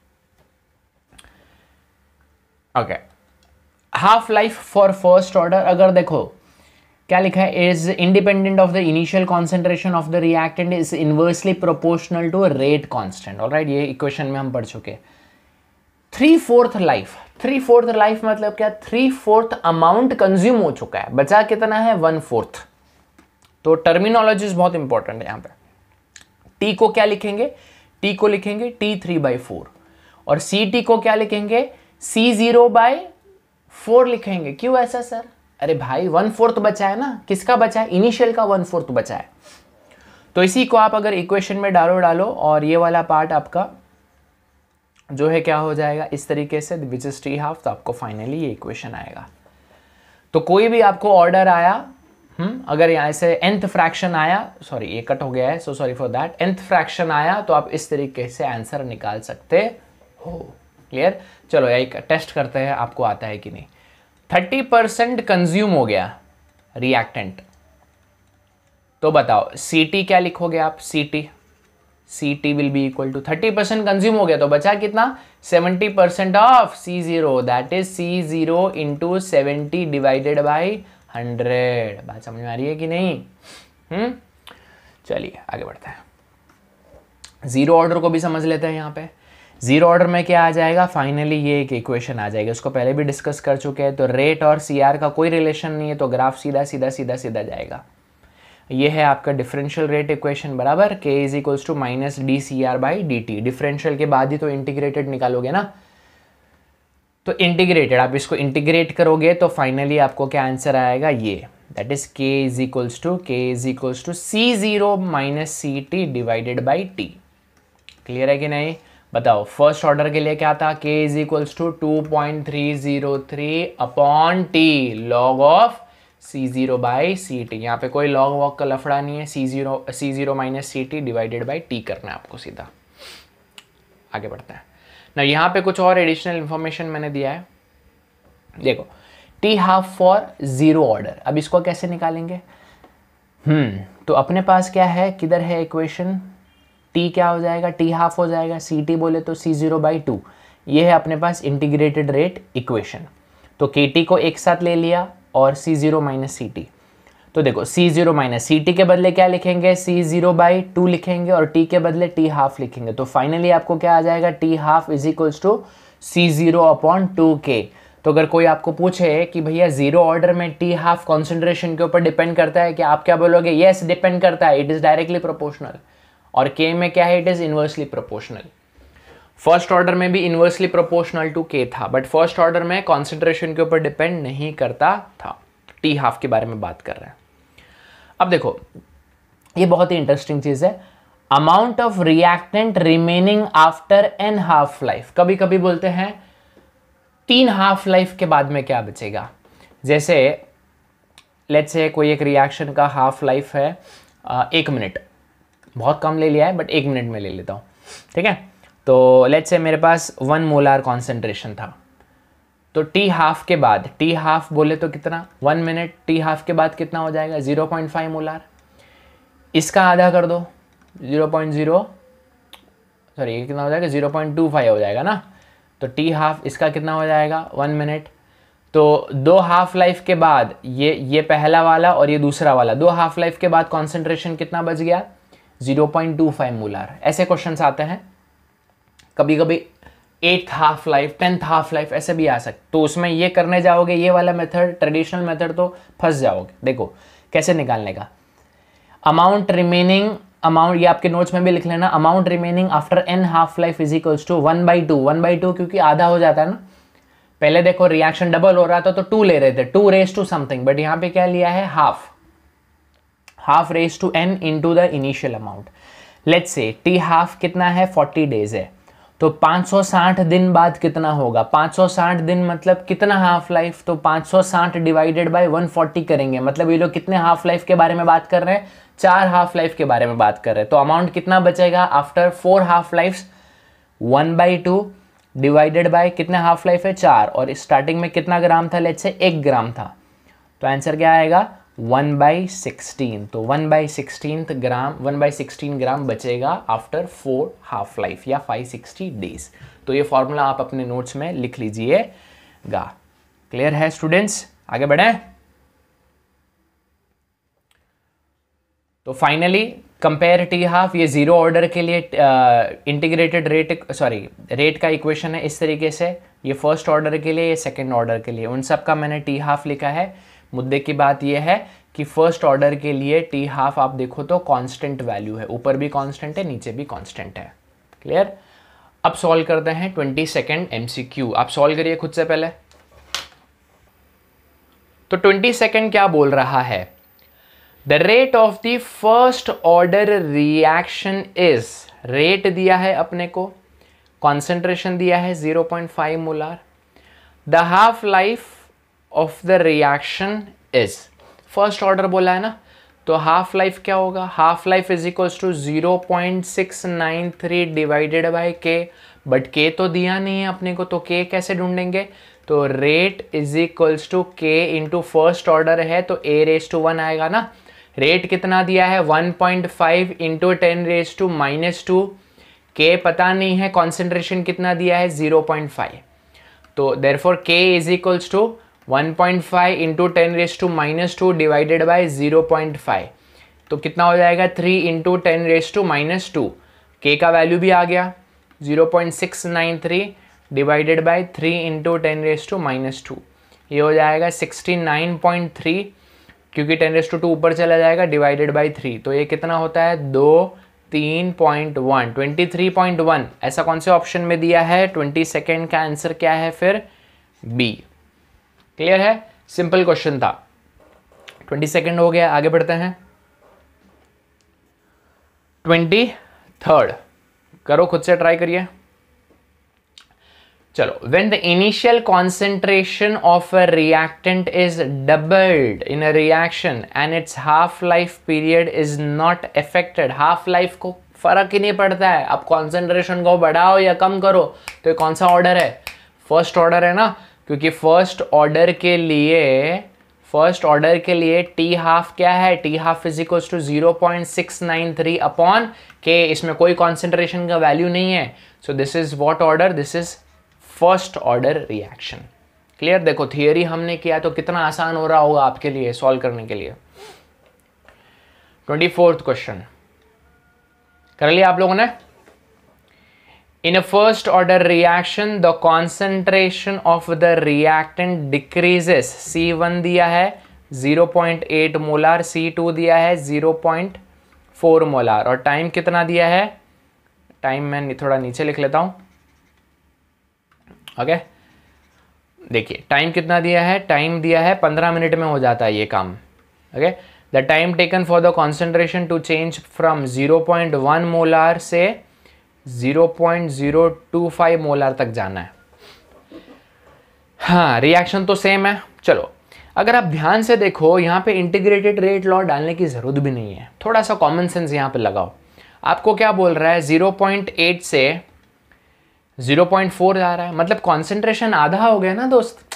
okay. Half life for first order, अगर देखो क्या लिखा है, is independent of the initial concentration of the reactant is inversely proportional to rate constant, alright, ये इक्वेशन में हम पढ़ चुके। Three fourth life, three fourth life मतलब क्या, थ्री फोर्थ अमाउंट कंज्यूम हो चुका है, बचा कितना है, वन फोर्थ। तो टर्मिनोलॉजीज बहुत इंपॉर्टेंट है यहाँ पे। टी को क्या लिखेंगे, टी को लिखेंगे टी थ्री बाई फोर, और सी टी को क्या लिखेंगे, सी जीरो बाई फोर लिखेंगे। क्यों ऐसा सर, अरे भाई वन फोर्थ बचा है ना, किसका बचा है, इनिशियल का वन फोर्थ बचा है, तो इसी को आप अगर इक्वेशन में डालो डालो और ये वाला पार्ट आपका जो है क्या हो जाएगा इस तरीके से, विच इज टी हाफ, तो आपको फाइनली ये इक्वेशन आएगा। तो कोई भी आपको ऑर्डर आया, हम्म अगर यहाँ से nth फ्रैक्शन आया, सॉरी ये कट हो गया है, so sorry for that, nth fraction आया तो आप इस तरीके से आंसर निकाल सकते हो, क्लियर। चलो एक टेस्ट करते हैं आपको आता है कि नहीं। थर्टी परसेंट कंज्यूम हो गया रिएक्टेंट, तो बताओ सी टी क्या लिखोगे आप, C T C T will be equal to, thirty percent consume हो गया तो बचा कितना, seventy percent of C zero, that is C zero into seventy divided by hundred. बात समझ में आ रही है कि नहीं, हम्म चलिए आगे बढ़ते हैं। जीरो ऑर्डर को भी समझ लेते हैं। यहाँ पे जीरो ऑर्डर में क्या आ जाएगा, फाइनली ये एक इक्वेशन आ जाएगी, उसको पहले भी डिस्कस कर चुके हैं। तो रेट और सी आर का कोई रिलेशन नहीं है, तो ग्राफ सीधा सीधा सीधा सीधा जाएगा। ये है आपका डिफरेंशियल रेट इक्वेशन बराबर, K is equals to minus D C R by D T. Differential के बाद ही तो इंटीग्रेटेड निकालोगे ना, तो इंटीग्रेटेड आप इसको इंटीग्रेट करोगे तो फाइनली आपको क्या आंसर आएगा, ये that is K is equals to K is equals to C zero minus C T divided by T. Clear है कि नहीं, बताओ। फर्स्ट ऑर्डर के लिए क्या था, K is equals to two point three zero three upon T log of C zero by C T. यहाँ पे कोई लॉग वॉग का लफड़ा नहीं है, C zero C zero minus C T divided by T करना है आपको सीधा। आगे बढ़ते हैं ना, यहाँ पे कुछ और एडिशनल इंफॉर्मेशन मैंने दिया है। देखो T half for zero order, अब इसको कैसे निकालेंगे। हम्म तो अपने पास क्या है, किधर है इक्वेशन, टी क्या हो जाएगा, टी हाफ हो जाएगा, सी टी बोले तो सी जीरो बाई टू। ये है अपने पास इंटीग्रेटेड रेट इक्वेशन। तो के टी को एक साथ ले लिया और C zero minus C T. तो देखो C zero minus C T के बदले क्या लिखेंगे, सी जीरो बाई टू लिखेंगे और टी के बदले टी हाफ लिखेंगे। तो फाइनली आपको क्या आ जाएगा, T half is equals to C zero upon two K. तो अगर कोई आपको पूछे कि भैया जीरो ऑर्डर में टी हाफ कॉन्सेंट्रेशन के ऊपर डिपेंड करता है, कि आप क्या बोलोगे, यस डिपेंड करता है, इट इज डायरेक्टली प्रोपोर्शनल। और के में क्या है, it is inversely proportional. First order में भी इनवर्सली प्रोपोर्शनल टू के था, बट फर्स्ट ऑर्डर में कॉन्सेंट्रेशन के ऊपर डिपेंड नहीं करता था। टी हाफ के बारे में बात कर रहे हैं। अब देखो ये बहुत ही इंटरेस्टिंग चीज है, amount of reactant remaining after N half life. कभी कभी बोलते हैं तीन हाफ लाइफ के बाद में क्या बचेगा। जैसे लेट्स से कोई एक रिएक्शन का हाफ लाइफ है आ, एक मिनट, बहुत कम ले लिया है बट एक मिनट में ले लेता हूँ, ठीक है। तो लेट्स से मेरे पास वन मोलार कॉन्सेंट्रेशन था, तो टी हाफ के बाद, टी हाफ बोले तो कितना, वन मिनट, टी हाफ के बाद कितना हो जाएगा, ज़ीरो पॉइंट फाइव मोलार। इसका आधा कर दो, ज़ीरो पॉइंट ज़ीरो सॉरी ये कितना हो जाएगा, ज़ीरो पॉइंट टू फाइव हो जाएगा ना। तो टी हाफ इसका कितना हो जाएगा, वन मिनट। तो दो हाफ लाइफ के बाद ये ये पहला वाला और ये दूसरा वाला, दो हाफ लाइफ के बाद कॉन्सेंट्रेशन कितना बच गया, zero point two five molar. ऐसे क्वेश्चंस आते हैं कभी कभी, eighth half life, tenth half life ऐसे भी आ सकते। तो उसमें ये करने जाओगे ये वाला मेथड, ट्रेडिशनल मेथड, तो फंस जाओगे। देखो कैसे निकालने का, अमाउंट रिमेनिंग, अमाउंट ये आपके नोट्स में भी लिख लेना, amount remaining after N half life is equals to one by two. One by two क्योंकि आधा हो जाता है ना, पहले देखो रिएक्शन डबल हो रहा था तो टू ले रहे थे, two raise to something, but यहाँ पे क्या लिया है, half, half raise to n into the initial amount. Let's say t half कितना है, फोर्टी डेज है, तो पाँच सौ साठ दिन बाद कितना होगा, पाँच सौ साठ दिन मतलब कितना हाफ लाइफ, तो पाँच सौ साठ डिवाइडेड बाय वन फोर्टी करेंगे, मतलब ये लोग कितने हाफ लाइफ के बारे में बात कर रहे हैं, चार हाफ लाइफ के बारे में बात कर रहे हैं। तो अमाउंट कितना बचेगा after four half life, one by two divided by कितने हाफ लाइफ है, चार, और स्टार्टिंग में कितना ग्राम था, लेट्स से एक ग्राम था, तो आंसर क्या आएगा, वन बाई सिक्सटीन। तो one by sixteen gram, one by sixteen gram बचेगा आफ्टर फोर हाफ लाइफ या फाइव सिक्सटी डेज। तो ये फॉर्मूला आप अपने नोट्स में लिख लीजिएगा। क्लियर है स्टूडेंट्स, आगे बढ़े। तो फाइनली कंपेयर टी हाफ, ये जीरो ऑर्डर के लिए इंटीग्रेटेड रेट, सॉरी रेट का इक्वेशन है इस तरीके से, ये फर्स्ट ऑर्डर के लिए, ये सेकेंड ऑर्डर के लिए, उन सब का मैंने टी हाफ लिखा है। मुद्दे की बात यह है कि फर्स्ट ऑर्डर के लिए टी हाफ आप देखो तो कांस्टेंट वैल्यू है, ऊपर भी कांस्टेंट है नीचे भी कांस्टेंट है। क्लियर। अब सॉल्व करते हैं ट्वेंटी सेकेंड एमसीक्यू, आप सॉल्व करिए खुद से पहले। तो ट्वेंटी सेकेंड क्या बोल रहा है, the rate of the first order reaction is, rate दिया है अपने को, कॉन्सेंट्रेशन दिया है zero point five molar, the half life of the reaction is, first order बोला है ना, तो हाफ लाइफ क्या होगा, half life is equals to zero point six nine three divided by k, but k तो दिया नहीं है अपने को, तो के कैसे ढूंढेंगे, तो रेट इज इक्वल्स टू के इंटू फर्स्ट ऑर्डर है तो ए रेस टू वन आएगा ना। रेट कितना दिया है, one point five into ten raise to minus two, k पता नहीं है, कॉन्सेंट्रेशन कितना दिया है ज़ीरो पॉइंट फाइव, तो therefore k is equals to one point five into ten raise to minus two divided by zero point five, तो कितना हो जाएगा, three into ten raise to minus two, k का value भी आ गया zero point six nine three divided by three into ten raise to minus two, ये हो जाएगा सिक्सटी नाइन पॉइंट थ्री, क्योंकि टेन रेस टू टू ऊपर चला जाएगा, डिवाइडेड बाई थ्री, तो ये कितना होता है दो तीन point one, twenty three point one. ऐसा कौन से ऑप्शन में दिया है? ट्वेंटी सेकेंड का आंसर क्या है फिर? बी। क्लियर है? सिंपल क्वेश्चन था। ट्वेंटी सेकेंड हो गया, आगे बढ़ते हैं। ट्वेंटी थर्ड करो, खुद से ट्राई करिए। चलो, when the initial concentration of a reactant is doubled in a reaction and its half life period is not affected, half life को फर्क ही नहीं पड़ता है, अब concentration को बढ़ाओ या कम करो, तो ये कौन सा ऑर्डर है? फर्स्ट ऑर्डर है ना, क्योंकि फर्स्ट ऑर्डर के लिए फर्स्ट ऑर्डर के लिए टी हाफ क्या है? T half is equal to zero point six nine three upon k, इसमें कोई कॉन्सेंट्रेशन का वैल्यू नहीं है, so this is what order? This is first order reaction. Clear? देखो थियरी हमने किया तो कितना आसान हो रहा होगा आपके लिए सॉल्व करने के लिए। ट्वेंटी फोर्थ क्वेश्चन कर लिया आप लोगों ने। In a first order reaction the concentration of the reactant decreases, C one दिया है zero point eight molar, C two दिया है ज़ीरो पॉइंट फोर मोलार, और टाइम कितना दिया है? टाइम मैं थोड़ा नीचे लिख लेता हूं। Okay okay? देखिए टाइम कितना दिया है? टाइम दिया है पंद्रह मिनट में हो जाता है ये काम। Okay, the time taken for the concentration to change from zero point one molar से zero point zero two five molar तक जाना है। हाँ, रिएक्शन तो सेम है। चलो, अगर आप ध्यान से देखो यहाँ पे इंटीग्रेटेड रेट लॉ डालने की जरूरत भी नहीं है, थोड़ा सा कॉमन सेंस यहाँ पे लगाओ। आपको क्या बोल रहा है? ज़ीरो पॉइंट एट से ज़ीरो पॉइंट फोर जा रहा है, मतलब कॉन्सेंट्रेशन आधा हो गया ना दोस्त,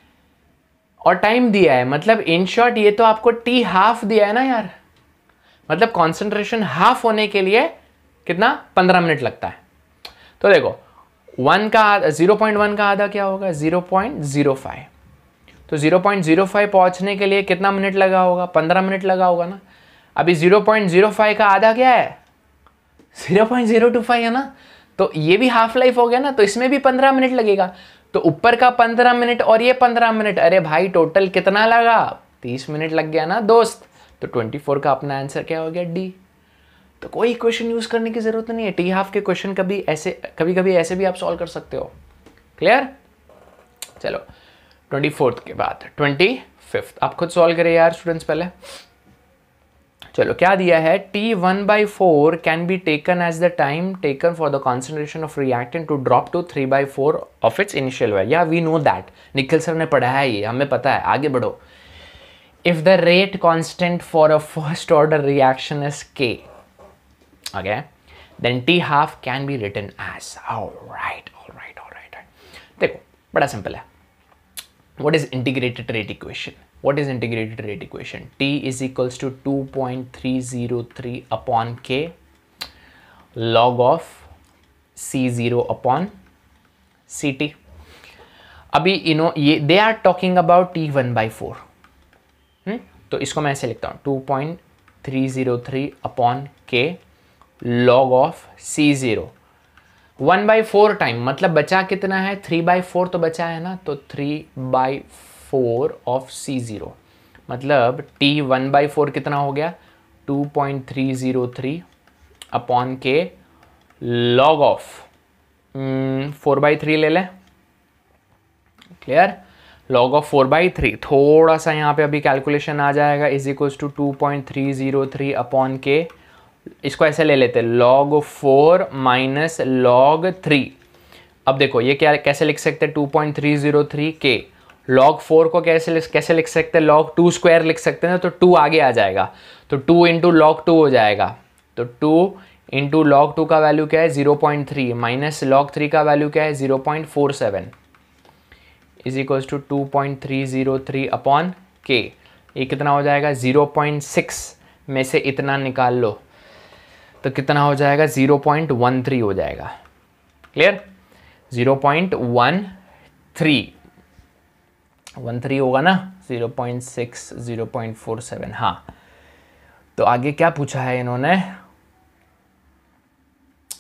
और टाइम दिया है, मतलब इन शॉर्ट ये तो आपको टी हाफ दिया है ना यार, मतलब कॉन्सेंट्रेशन हाफ होने के लिए कितना? पंद्रह मिनट लगता है। तो देखो वन का ज़ीरो पॉइंट वन का आधा क्या होगा? ज़ीरो पॉइंट ज़ीरो फाइव, तो ज़ीरो पॉइंट ज़ीरो फाइव पहुंचने के लिए कितना मिनट लगा होगा? पंद्रह मिनट लगा होगा ना। अभी ज़ीरो पॉइंट ज़ीरो फाइव का आधा क्या है? Zero point zero two five है ना, तो ये भी हाफ लाइफ हो गया ना, तो इसमें भी पंद्रह मिनट लगेगा। तो ऊपर का पंद्रह मिनट और ये पंद्रह मिनट, अरे भाई टोटल कितना लगा? तीस मिनट लग गया ना दोस्त। तो ट्वेंटी फोर का अपना आंसर क्या हो गया? डी। तो कोई इक्वेशन यूज करने की जरूरत नहीं है, टी हाफ के क्वेश्चन कभी ऐसे कभी कभी ऐसे भी आप सॉल्व कर सकते हो। क्लियर? चलो ट्वेंटी फोर्थ के बाद ट्वेंटी फिफ्थ आप खुद सॉल्व करें यार स्टूडेंट्स पहले। चलो क्या दिया है? T one by four can be taken as the time taken for the concentration of reactant to drop to three by four of its initial value. Yeah we know that, Nikhil sir ने पढ़ा है ये, हमें पता है। आगे बढ़ो। If the rate constant for a first order reaction is k, okay, then t half can be written as, alright alright alright. देखो बड़ा सिंपल है। What is integrated rate equation? What is integrated rate equation? T is equals to two point three zero three upon K log of C zero upon C T. अभी you know ये they are talking about T one by four. hmm? तो इसको मैं ऐसे लिखता हूँ two point three zero three upon K log of C zero. One by four time, मतलब बचा कितना है? थ्री बाई फोर तो बचा है ना, तो three by four of C zero, मतलब टी वन बाई फोर कितना हो गया? Two point three zero three upon के log of four by three ले लें। Clear? Log of four by three, थोड़ा सा यहाँ पे अभी कैलकुलेशन आ जाएगा, is equals to two point three zero three upon k, इसको ऐसे ले लेते हैं log four minus log three. अब देखो ये क्या कैसे लिख सकते हैं? Two point three zero three के लॉग फोर को कैसे कैसे लिख सकते हैं? लॉग टू स्क्वायर लिख सकते हैं, तो टू आगे आ जाएगा, तो टू इंटू लॉग टू हो जाएगा। तो टू इंटू लॉग टू का वैल्यू क्या है? Zero point three minus log three का वैल्यू क्या है? Zero point four seven is equals to two point three zero three upon k. ये कितना हो जाएगा? ज़ीरो पॉइंट सिक्स में से इतना निकाल लो तो कितना हो जाएगा? ज़ीरो पॉइंट वन थ्री हो जाएगा। Clear? Zero point one three one three होगा ना, zero point six zero point four seven. हाँ, तो आगे क्या पूछा है इन्होंने?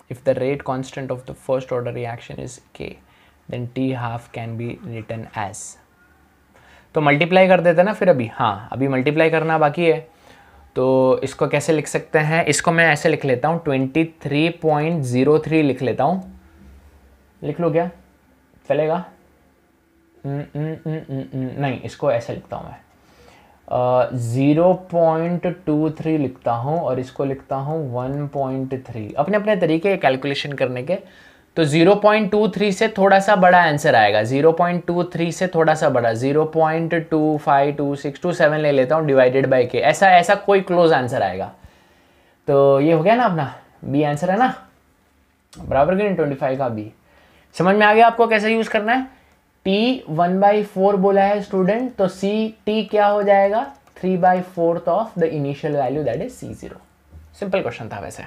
if the rate constant of the first order reaction is k, then t half can be written as. तो मल्टीप्लाई कर देते ना फिर अभी, हाँ अभी मल्टीप्लाई करना बाकी है, तो इसको कैसे लिख सकते हैं, इसको मैं ऐसे लिख लेता हूँ twenty three point zero three लिख लेता हूँ, लिख लो क्या चलेगा? न, न, न, न, न, नहीं, इसको ऐसे लिखता हूँ मैं, ज़ीरो पॉइंट टू थ्री लिखता हूँ और इसको लिखता हूँ वन पॉइंट थ्री, अपने अपने तरीके कैलकुलेशन करने के। तो ज़ीरो पॉइंट टू थ्री से थोड़ा सा बड़ा आंसर आएगा, ज़ीरो पॉइंट टू थ्री से थोड़ा सा बड़ा, zero point two five two six two seven ले लेता हूँ डिवाइडेड बाय के, ऐसा ऐसा कोई क्लोज आंसर आएगा। तो ये हो गया ना अपना बी आंसर है ना, बराबर कि नहीं ट्वेंटी फाइव का बी। समझ में आ गया आपको कैसे यूज करना है? टी वन बाई फोर बोला है स्टूडेंट, तो सी टी क्या हो जाएगा? Three by fourth of the initial value that is C zero. Simple question था वैसे।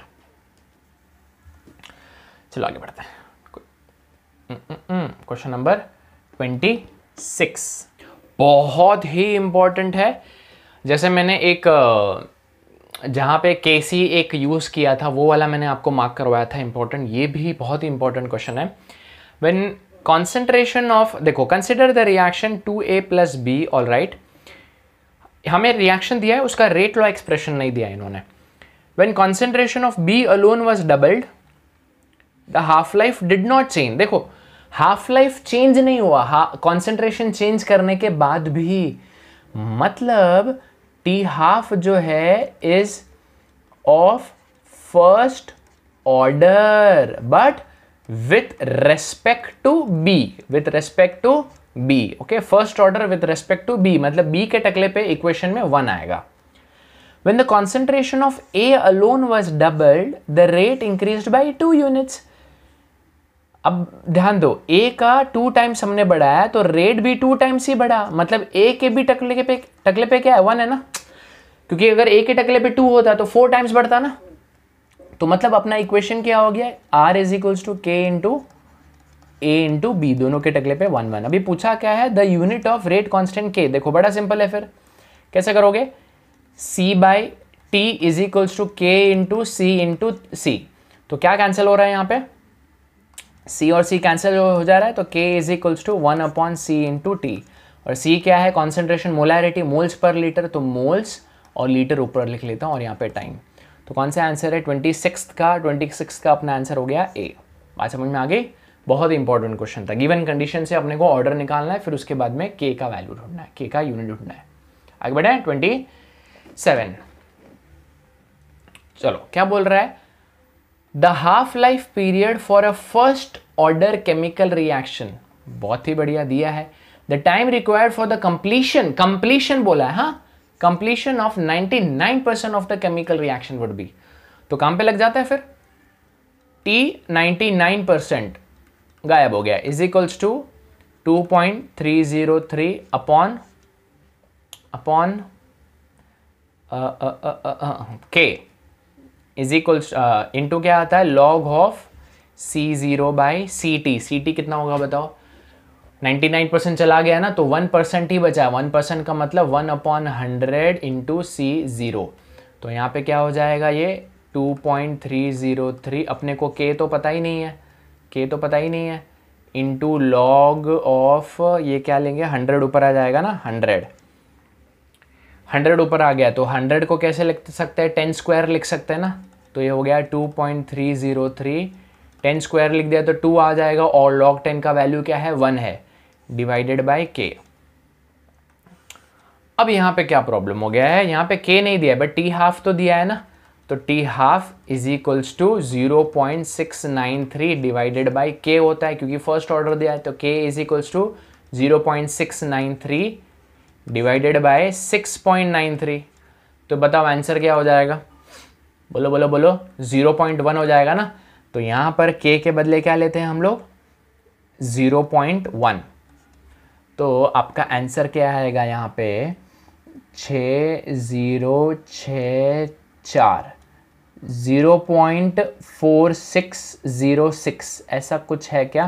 चलो आगे बढ़ते हैं। क्वेश्चन नंबर ट्वेंटी सिक्स बहुत ही इंपॉर्टेंट है। जैसे मैंने एक जहाँ पे केसी एक यूज किया था वो वाला मैंने आपको मार्क करवाया था इंपॉर्टेंट, ये भी बहुत ही इंपॉर्टेंट क्वेश्चन है। व्हेन कॉन्सेंट्रेशन ऑफ, देखो consider the reaction two A plus B, all right, हमें रिएक्शन दिया है, उसका रेट लॉ एक्सप्रेशन नहीं दिया इन्होंने। When concentration of B alone was doubled, the half life did not change. देखो हाफ लाइफ चेंज नहीं हुआ, कॉन्सेंट्रेशन चेंज करने के बाद भी, मतलब टी हाफ जो है is of first order but with respect to B, with respect to B, okay, first order with respect to B, मतलब बी के टकले पे इक्वेशन में वन आएगा। When the concentration of A alone was doubled, the rate increased by two units. अब ध्यान दो, A का टू टाइम्स हमने बढ़ाया तो रेट भी टू टाइम्स ही बढ़ा, मतलब A के भी टकले के पे टकले पे क्या है? वन है ना, क्योंकि अगर A के टकले पे टू होता तो फोर टाइम्स बढ़ता ना। तो मतलब अपना इक्वेशन क्या हो गया? R इज इक्वल्स टू के इंटू ए इंटू बी, दोनों के टकले पे वन वन। अभी पूछा क्या है? The unit of rate constant के। देखो बड़ा सिंपल है, फिर कैसे करोगे? C by T is equals to के इंटू सी इंटू सी। तो क्या कैंसिल हो रहा है यहाँ पे? C और C कैंसिल हो जा रहा है, तो K is equals to one upon C into t. और C क्या है? Concentration, molarity, moles per litre, तो मोल्स और लीटर ऊपर लिख लेता हूँ और यहाँ पे टाइम। तो कौन सा आंसर है? ट्वेंटी सिक्स का ट्वेंटी सिक्स का अपना आंसर हो गया ए। बात समझ में आ गई? बहुत ही इंपॉर्टेंट क्वेश्चन था। गिवन कंडीशन से अपने को ऑर्डर निकालना है, फिर उसके बाद में K का वैल्यू ढूंढना है, K का यूनिट ढूंढना है। आगे बढ़े ट्वेंटी सेवन। चलो क्या बोल रहा है? The half life period for a first order chemical reaction, बहुत ही बढ़िया दिया है। The time required for the completion, completion बोला है, हाँ, completion of ninety nine percent of the chemical reaction would be. तो काम पे लग जाता है फिर। टी नाइंटी नाइन परसेंट गायब हो गया, is equals to two point three zero three upon upon k is equals into क्या आता है? Log of C zero by C T. C t कितना होगा बताओ? नाइंटी नाइन परसेंट चला गया ना, तो वन परसेंट ही बचा। वन परसेंट का मतलब one upon hundred into C zero. तो यहाँ पे क्या हो जाएगा? ये two point three zero three, अपने को के तो पता ही नहीं है, के तो पता ही नहीं है, इंटू लॉग ऑफ ये क्या लेंगे? हंड्रेड ऊपर आ जाएगा ना, हंड्रेड हंड्रेड ऊपर आ गया, तो हंड्रेड को कैसे लिख सकते हैं? टेन स्क्वायर लिख सकते हैं ना। तो ये हो गया two point three zero three, ten square लिख दिया तो टू आ जाएगा, और लॉग टेन का वैल्यू क्या है? वन है, डिवाइडेड बाय के। अब यहाँ पे क्या प्रॉब्लम हो गया है? यहाँ पे के नहीं दिया है बट टी हाफ तो दिया है ना, तो T half is equals to zero point six nine three divided by k होता है, क्योंकि फर्स्ट ऑर्डर दिया है, तो k is equals to zero point six nine three divided by six point nine three. तो बताओ आंसर क्या हो जाएगा? बोलो बोलो बोलो, जीरो पॉइंट वन हो जाएगा ना। तो यहाँ पर k के बदले क्या लेते हैं हम लोग? Zero point one. तो आपका आंसर क्या आएगा यहाँ पे? छः ज़ीरो छः चार, zero point four six zero six, ऐसा कुछ है क्या?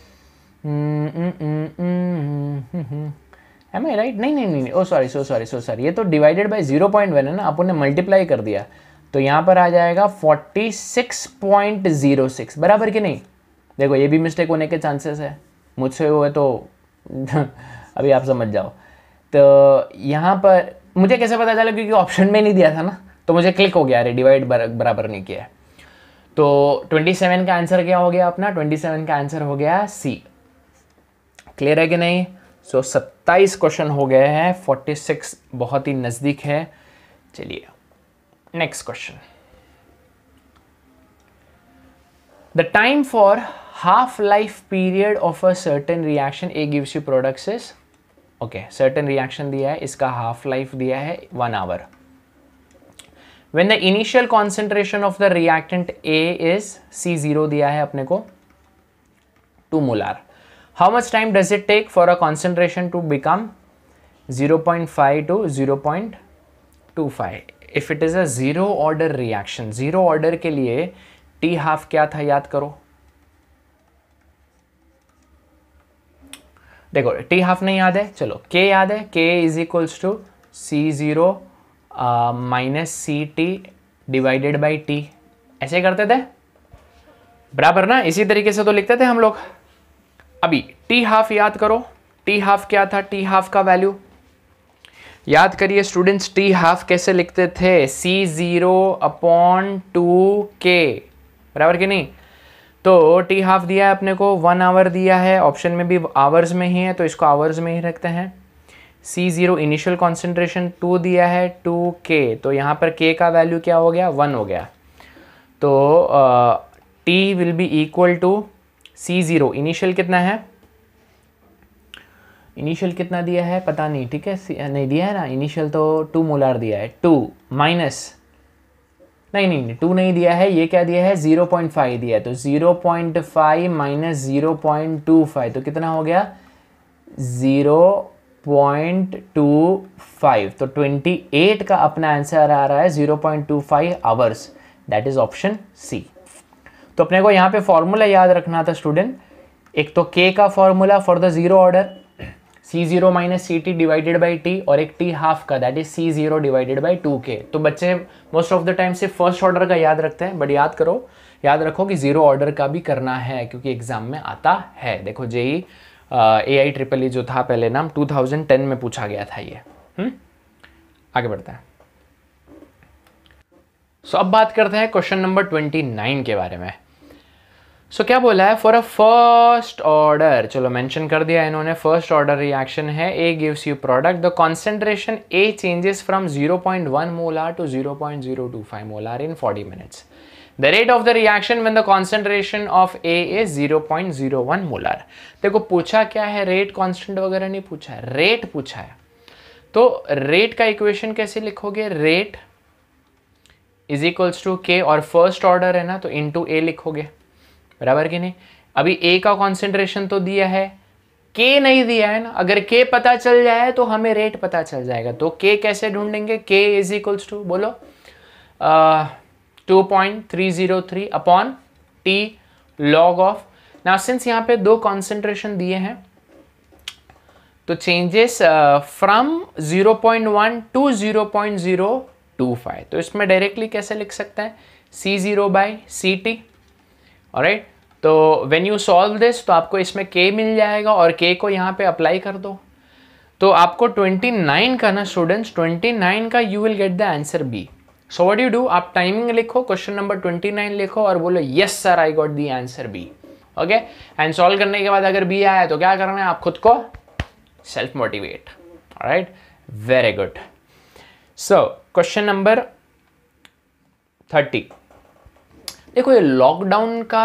Am I right? नहीं नहीं नहीं, oh sorry so sorry so sorry, ये तो divided by zero point one है ना, अपन ने मल्टीप्लाई कर दिया, तो यहाँ पर आ जाएगा forty six point zero six, बराबर कि नहीं। देखो ये भी मिस्टेक होने के चांसेस है, मुझसे हुए तो अभी आप समझ जाओ। तो यहाँ पर मुझे कैसे पता चला, क्योंकि ऑप्शन में नहीं दिया था ना, तो मुझे क्लिक हो गया, अरे डिवाइड बराबर नहीं किया है। तो सत्ताईस का आंसर क्या हो गया अपना, सत्ताईस का आंसर हो गया सी। क्लियर है कि नहीं। सो so, सत्ताईस क्वेश्चन हो गए हैं, छियालीस बहुत ही नजदीक है। चलिए next question. The time for half life period of a certain reaction A gives you products is, okay certain reaction दिया है, इसका हाफ लाइफ दिया है one hour. When the initial concentration of the reactant A is C zero दिया है अपने को two molar, how much time does it take for a concentration to become zero point five to zero point two five? If it is a zero order reaction, zero order के लिए T half क्या था याद करो। देखो T half नहीं याद है, चलो K याद है, K is equals to C zero minus C T divided by T, ऐसे करते थे बराबर ना, इसी तरीके से तो लिखते थे हम लोग। अभी टी हाफ याद करो, टी हाफ क्या था, टी हाफ का वैल्यू याद करिए स्टूडेंट्स। टी हाफ कैसे लिखते थे, सी जीरो अपॉन टू के, बराबर कि नहीं। तो टी हाफ दिया है अपने को, वन आवर दिया है, ऑप्शन में भी आवर्स में ही है तो इसको आवर्स में ही रखते हैं। C zero initial concentration two दिया है, टू के, तो यहाँ पर के का वैल्यू क्या हो गया, वन हो गया। तो T will be equal to C zero, initial कितना है, इनिशियल कितना दिया है पता नहीं, ठीक है नहीं दिया है ना, इनिशियल तो टू मोलार दिया है, टू माइनस नहीं नहीं नहीं टू नहीं दिया है, ये क्या दिया है ज़ीरो पॉइंट फाइव दिया है, तो zero point five minus zero point two five, तो कितना हो गया ज़ीरो पॉइंट टू फाइव। तो अट्ठाईस का अपना आंसर आ रहा है zero point two five hours, that is option C. तो अपने को यहाँ पे फॉर्मूला याद रखना था स्टूडेंट, एक तो के का formula for the zero order C zero minus C T divided by T, और एक टी हाफ का that is C zero divided by two K. तो बच्चे मोस्ट ऑफ द टाइम से फर्स्ट ऑर्डर का याद रखते हैं, बट याद करो याद रखो कि जीरो ऑर्डर का भी करना है, क्योंकि एग्जाम में आता है। देखो JEE A I triple E जो था पहले नाम टू थाउजेंड टेन में पूछा गया था ये। हुँ? आगे बढ़ता है। सो so, अब बात करते हैं क्वेश्चन नंबर ट्वेंटी नाइन के बारे में। सो so, क्या बोला है, फॉर अ फर्स्ट ऑर्डर, चलो मेंशन कर दिया इन्होंने, फर्स्ट ऑर्डर रिएक्शन है, A gives you product, the concentration A changes from zero point one molar to zero point zero two five molar in forty minutes. The rate of the reaction when the concentration of A is zero point zero one molar. देखो पूछा क्या है, rate constant वगैरह नहीं पूछा है, rate पूछा है। तो रेट का इक्वेशन कैसे लिखोगे, रेट इज इक्वल्स टू के, और फर्स्ट ऑर्डर है ना तो इनटू ए लिखोगे, बराबर कि नहीं। अभी ए का कॉन्सेंट्रेशन तो दिया है, के नहीं दिया है ना, अगर के पता चल जाए तो हमें रेट पता चल जाएगा। तो के कैसे ढूंढेंगे, के इज इक्वल्स टू बोलो two point three zero three upon T log of, now since यहाँ पे दो कॉन्सेंट्रेशन दिए हैं तो changes from zero point one to zero point zero two five, तो इसमें डायरेक्टली कैसे लिख सकते हैं, C zero by C T. Alright, तो व्हेन यू सॉल्व दिस तो आपको इसमें k मिल जाएगा और k को यहाँ पे अप्लाई कर दो, तो आपको ट्वेंटी नाइन का ना स्टूडेंट्स, ट्वेंटी नाइन का you will get the answer B. So what you do, आप टाइमिंग लिखो, क्वेश्चन नंबर ट्वेंटी नाइन लिखो और बोलो yes sir I got the answer B. Okay, and solve करने के बाद अगर बी आया तो क्या करना है, आप खुद को self motivate. Alright, very good. So question number thirty, देखो ये लॉकडाउन का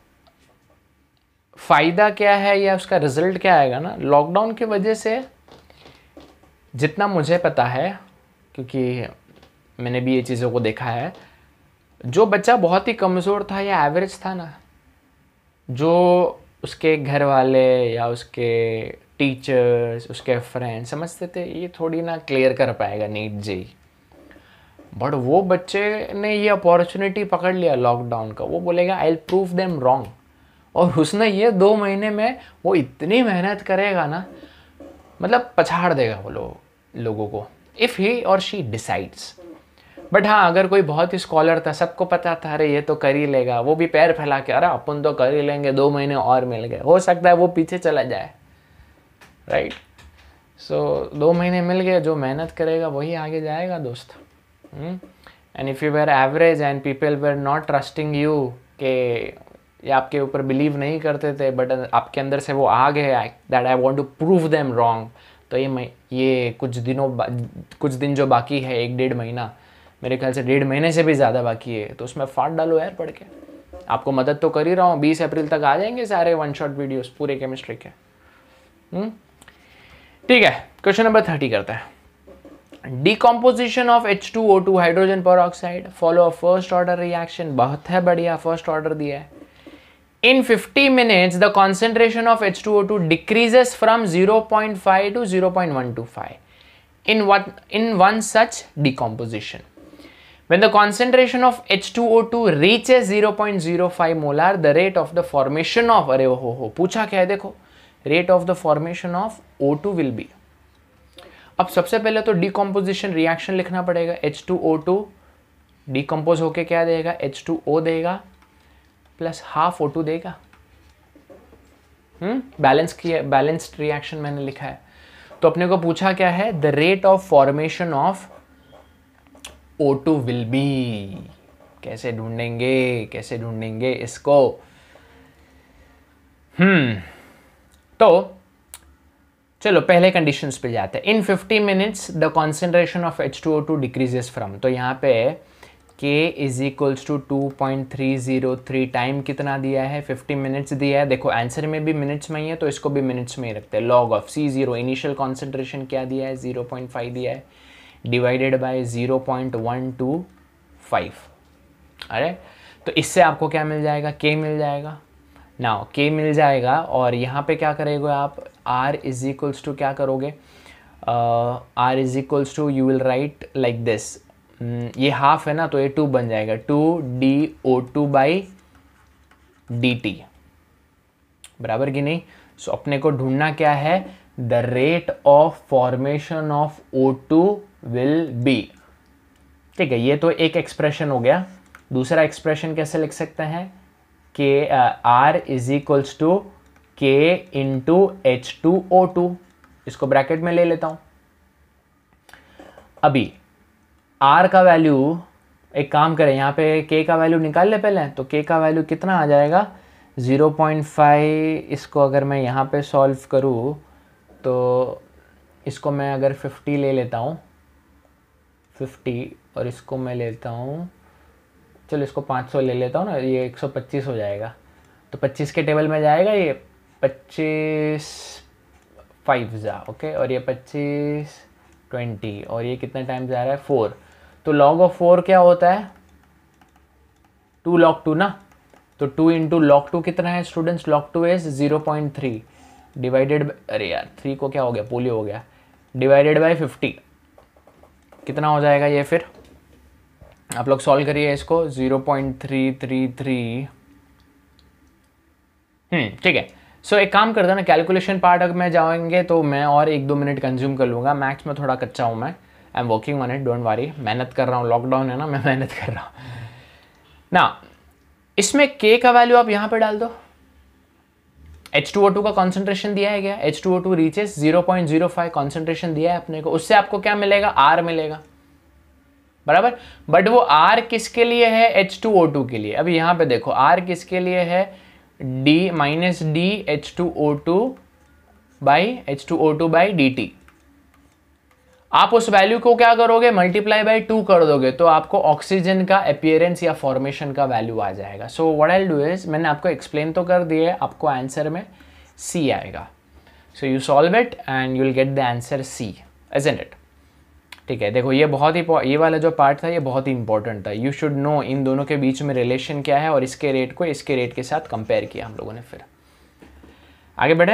फायदा क्या है या उसका रिजल्ट क्या आएगा ना, लॉकडाउन की वजह से जितना मुझे पता है, क्योंकि मैंने भी ये चीज़ों को देखा है, जो बच्चा बहुत ही कमज़ोर था या एवरेज था ना, जो उसके घर वाले या उसके टीचर्स, उसके फ्रेंड्स समझते थे ये थोड़ी ना क्लियर कर पाएगा नीट जेई, बट वो बच्चे ने ये अपॉर्चुनिटी पकड़ लिया लॉकडाउन का, वो बोलेगा I will prove them wrong, और उसने ये दो महीने में वो इतनी मेहनत करेगा ना, मतलब पछाड़ देगा वो लोग लोगों को, इफ़ ही और शी डिसाइड्स। बट हाँ, अगर कोई बहुत ही स्कॉलर था, सबको पता था अरे ये तो कर ही लेगा, वो भी पैर फैला के अरे अपन तो कर ही लेंगे, दो महीने और मिल गए, हो सकता है वो पीछे चला जाए, राइट। सो दो महीने मिल गए, जो मेहनत करेगा वही आगे जाएगा दोस्त। And if you were average and people were not trusting you, के ये आपके ऊपर बिलीव नहीं करते थे, बट आपके अंदर से वो आ गए that I want to prove them wrong, तो ये ये कुछ दिनों कुछ दिन जो बाकी है, एक डेढ़ महीना, मेरे ख्याल से डेढ़ महीने से भी ज़्यादा बाकी है, तो उसमें फाड़ डालो यार पढ़ के। आपको मदद तो कर ही रहा हूँ, बीस अप्रैल तक आ जाएंगे सारे वन शॉट वीडियोस पूरे केमिस्ट्री के। ठीक है, क्वेश्चन नंबर थर्टी करते हैं। Decomposition of H two O two hydrogen peroxide follow a first order reaction. बहुत है बढ़िया, फर्स्ट ऑर्डर दिया है। In fifty minutes, the concentration of H two O two decreases from zero point five to zero point one two five. In what in one such decomposition, when the concentration of H two O two reaches zero point zero five molar, the rate of the formation of अरे हो हो पूछा क्या है देखो, rate of the formation of O two will be। अब सबसे पहले तो decomposition reaction लिखना पड़ेगा। H two O two decompose होके क्या देगा, H two O देगा प्लस हाफ ओ टू देगा। हम्म बैलेंस किया, बैलेंस्ड रिएक्शन मैंने लिखा है। तो अपने को पूछा क्या है, the rate of formation of O two will be. कैसे ढूंढेंगे कैसे ढूंढेंगे इसको। हम्म तो चलो पहले कंडीशंस पे जाते हैं। In fifty minutes the concentration of H two O two decreases from, तो यहाँ पे K is equals to two point three zero three, time कितना दिया है, फिफ्टी मिनट्स दिया है। देखो आंसर में भी मिनट्स में ही है, तो इसको भी मिनट्स में ही रखते हैं। Log of C zero, initial concentration क्या दिया है, ज़ीरो पॉइंट फाइव दिया है, divided by zero point one two five. अरे तो इससे आपको क्या मिल जाएगा, K मिल जाएगा। नाउ K मिल जाएगा और यहाँ पे क्या करेंगे आप, R इज इक्वल्स टू क्या करोगे, R is equals to you will write like this, ये हाफ है ना तो ये टू बन जाएगा, two D O two by D T, बराबर कि नहीं। सो so, अपने को ढूंढना क्या है, the rate of formation of O two will be. ठीक है, ये तो एक एक्सप्रेशन हो गया। दूसरा एक्सप्रेशन कैसे लिख सकते हैं, K R is equals to के into H two O two, इसको ब्रैकेट में ले लेता हूं। अभी R का वैल्यू, एक काम करें यहाँ पे K का वैल्यू निकाल ले पहले, तो K का वैल्यू कितना आ जाएगा, ज़ीरो पॉइंट फाइव। इसको अगर मैं यहाँ पे सॉल्व करूँ तो इसको मैं अगर फिफ्टी ले लेता हूँ, फिफ्टी, और इसको मैं लेता हूँ, चलो इसको पाँच सौ ले लेता हूँ ना, ये एक सौ पच्चीस हो जाएगा। तो पच्चीस के टेबल में जाएगा ये, पच्चीस फाइव जा ओके, और ये पच्चीस ट्वेंटी, और ये कितने टाइम जा रहा है, फोर। तो लॉग ऑफ फोर क्या होता है, टू लॉग टू ना, तो टू इंटू लॉग टू कितना है students, log two is zero point three divided, अरे यार थ्री को क्या हो गया, पोलियो हो गया, डिवाइडेड बाय फिफ्टी, कितना हो जाएगा ये, फिर आप लोग सॉल्व करिए इसको, zero point three three three. Hmm ठीक है। सो so, एक काम करता ना, कैलकुलेशन पार्ट अगर मैं जाएंगे तो मैं और एक दो मिनट कंज्यूम कर लूँगा, मैथ्स में थोड़ा कच्चा हूँ मैं, I am working on it, don't worry, मेहनत कर रहा हूँ, लॉकडाउन है ना, मैं मेहनत कर रहा हूँ ना। इसमें K का वैल्यू आप यहाँ पे डाल दो, एच टू ओ टू का कॉन्सेंट्रेशन दिया है क्या, H two O two reaches zero point zero five concentration दिया है अपने को, उससे आपको क्या मिलेगा, R मिलेगा, बराबर। बट वो R किसके लिए है, एच टू ओ टू के लिए। अभी यहाँ पे देखो R किसके लिए है, D minus D H two O two by H two O two by D T. आप उस वैल्यू को क्या करोगे, मल्टीप्लाई बाई टू कर दोगे, तो आपको ऑक्सीजन का अपीयरेंस या फॉर्मेशन का वैल्यू आ जाएगा। So what I will do is, मैंने आपको एक्सप्लेन तो कर दिया है, आपको आंसर में सी आएगा। So you solve it and you will get the answer C, isn't it. ठीक है, देखो ये बहुत ही, ये वाला जो पार्ट था ये बहुत ही इंपॉर्टेंट था। यू शुड नो इन दोनों के बीच में रिलेशन क्या है, और इसके रेट को इसके रेट के साथ कंपेयर किया हम लोगों ने। फिर आगे बढ़े,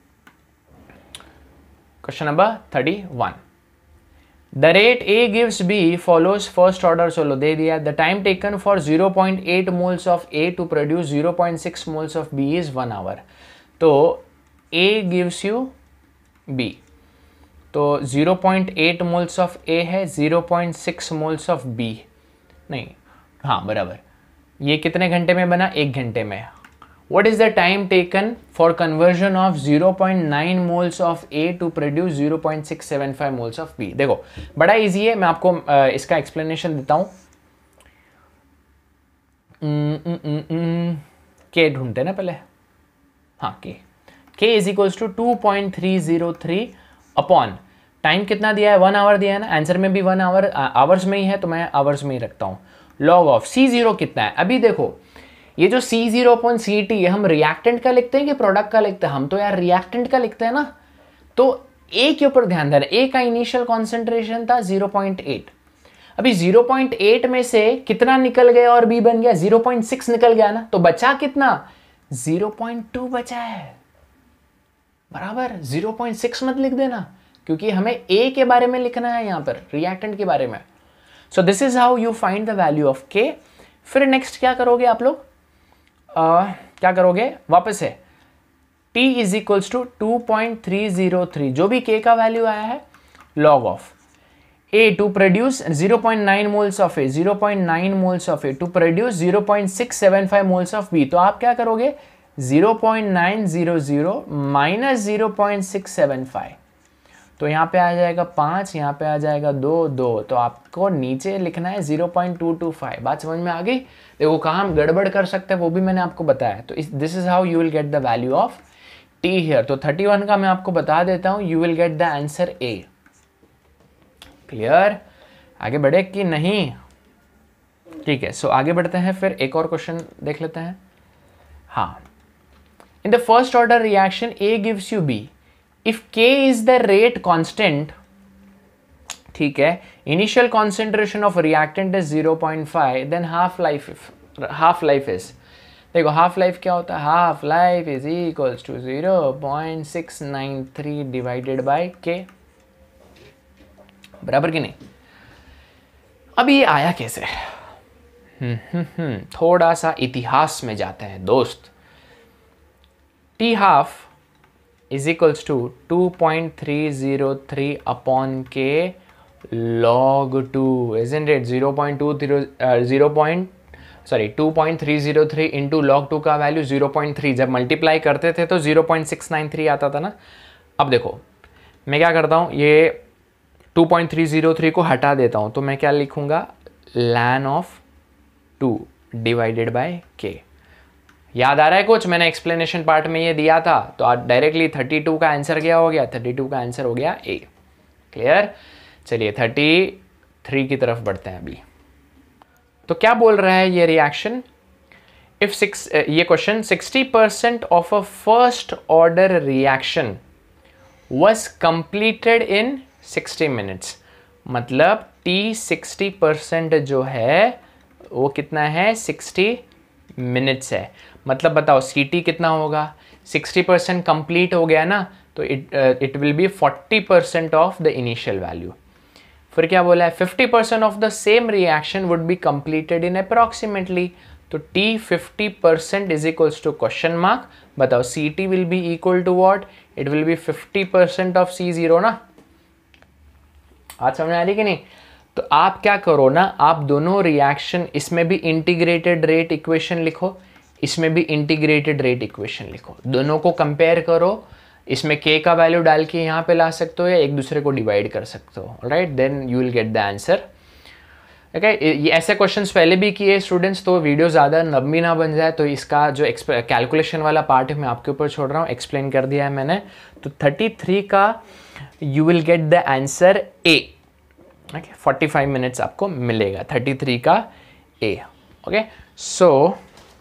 question number thirty one. The rate A gives B follows first order, चलो दे दिया। The time taken for zero point eight moles of A to produce zero point six moles of B is one hour. तो A gives you B, तो zero point eight moles of A है, zero point six moles of B, नहीं हाँ बराबर, ये कितने घंटे में बना, एक घंटे में। What is the time taken for conversion of zero point nine moles of A to produce zero point six seven five moles of B? देखो बड़ा इजी है, मैं आपको इसका एक्सप्लेनेशन देता हूँ। K ढूंढते ना पहले, हाँ K K is equals to two point three zero three upon time कितना दिया है, वन आवर दिया है ना, आंसर में भी वन आवर आवर्स में ही है तो मैं आवर्स में ही रखता हूँ। लॉग ऑफ C ज़ीरो कितना है, अभी देखो ये जो C zero upon C T हम रिएक्टेंट का लिखते हैं कि प्रोडक्ट का लिखते हैं, हम तो यार रिएक्टेंट का लिखते हैं ना। तो A के ऊपर ध्यान देना, A का इनिशियल कॉन्सेंट्रेशन था ज़ीरो पॉइंट एट, अभी ज़ीरो पॉइंट एट में से कितना निकल गया और B बन गया ज़ीरो पॉइंट सिक्स निकल गया ना, तो बचा कितना, ज़ीरो पॉइंट टू बचा है, बराबर। ज़ीरो पॉइंट सिक्स मत लिख देना क्योंकि हमें A के बारे में लिखना है यहाँ पर, रिएक्टेंट के बारे में। So this is how you find the value of K। फिर नेक्स्ट क्या करोगे आप लोग, Uh, क्या करोगे, वापस है T is equals to two point three zero three, जो भी K का वैल्यू आया है, log of A to produce zero point nine moles of A, zero point nine moles of A to produce zero point six seven five moles of B। तो आप क्या करोगे, zero point nine zero zero minus zero point six seven five, तो यहाँ पे आ जाएगा पाँच, यहाँ पे आ जाएगा दो दो, तो आपको नीचे लिखना है zero point two two five. बात समझ में आ गई। देखो कहाँ हम गड़बड़ कर सकते हैं वो भी मैंने आपको बताया। तो this is how you will get the value of T here. तो थर्टी वन का मैं आपको बता देता हूँ, you will get the answer A। Clear, आगे बढ़े कि नहीं, ठीक है। सो so, आगे बढ़ते हैं, फिर एक और क्वेश्चन देख लेते हैं। हाँ, in the first order reaction A gives you B, if K is the rate constant, ठीक है, initial concentration of reactant is zero point five, then half life half life is, देखो half life क्या होता है, half life is equals to zero point six nine three divided by K, बराबर कि नहीं। अब ये आया कैसे, हम्म हम्म हम्म थोड़ा सा इतिहास में जाते हैं दोस्त। T half is equals to two point three zero three upon K log two, isn't it? Zero point two zero point sorry two point three zero three into log two का वैल्यू ज़ीरो पॉइंट थ्री, जब multiply करते थे तो zero point six nine three आता था ना। अब देखो मैं क्या करता हूँ, ये two point three zero three को हटा देता हूँ, तो मैं क्या लिखूँगा, ln of two divided by K। याद आ रहा है कुछ, मैंने एक्सप्लेनेशन पार्ट में ये दिया था, तो आज डायरेक्टली थर्टी टू का आंसर क्या हो गया, थर्टी टू का आंसर हो गया A। क्लियर, चलिए थर्टी थ्री की तरफ बढ़ते हैं अभी। तो क्या बोल रहा है ये रिएक्शन, इफ सिक्स ये question sixty percent of a first order reaction was completed in sixty minutes, मतलब T सिक्सटी परसेंट जो है वो कितना है, सिक्सटी मिनट्स है। मतलब बताओ सी टी कितना होगा, सिक्सटी परसेंट कंप्लीट हो गया ना, तो it it will be forty percent of the initial value. फिर क्या बोला है, fifty percent of the same reaction would be completed in approximately, तो T fifty percent is equals to question mark. बताओ C T will be equal to what, it will be fifty percent of C zero ना। आज समझ आ रही कि नहीं। तो आप क्या करो ना, आप दोनों रिएक्शन, इसमें भी इंटीग्रेटेड रेट इक्वेशन लिखो, इसमें भी इंटीग्रेटेड रेट इक्वेशन लिखो, दोनों को कंपेयर करो, इसमें K का वैल्यू डाल के यहाँ पे ला सकते हो या एक दूसरे को डिवाइड कर सकते हो, right, then you will get the answer. Okay, ये ऐसे क्वेश्चंस पहले भी किए स्टूडेंट्स, तो वीडियो ज़्यादा लंबी ना बन जाए, तो इसका जो कैलकुलेशन वाला पार्ट है मैं आपके ऊपर छोड़ रहा हूँ, एक्सप्लेन कर दिया है मैंने। तो थर्टी थ्री का you will get the answer A। Okay, forty five minutes आपको मिलेगा, थर्टी थ्री का A। ओके, सो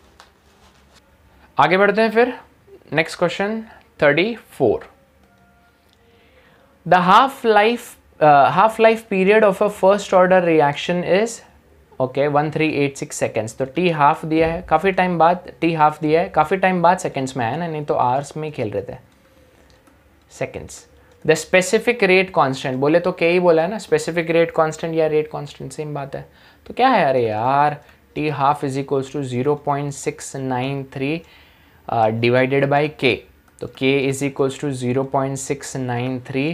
आगे बढ़ते हैं फिर, next question thirty four. The half life half life period of a first order reaction is, okay, one three eight six seconds. तो T half दिया है, काफ़ी टाइम बाद T हाफ दिया है, काफ़ी टाइम बाद सेकेंड्स में आया ना, नहीं तो आवर्स में खेल रहे थे, seconds. The specific rate constant, बोले तो क्या ही बोला है ना, स्पेसिफिक रेट कांस्टेंट या रेट कांस्टेंट सेम बात है। तो क्या है, अरे यार T half is equals to zero point six nine three divided by K। तो K is equals to zero point six nine three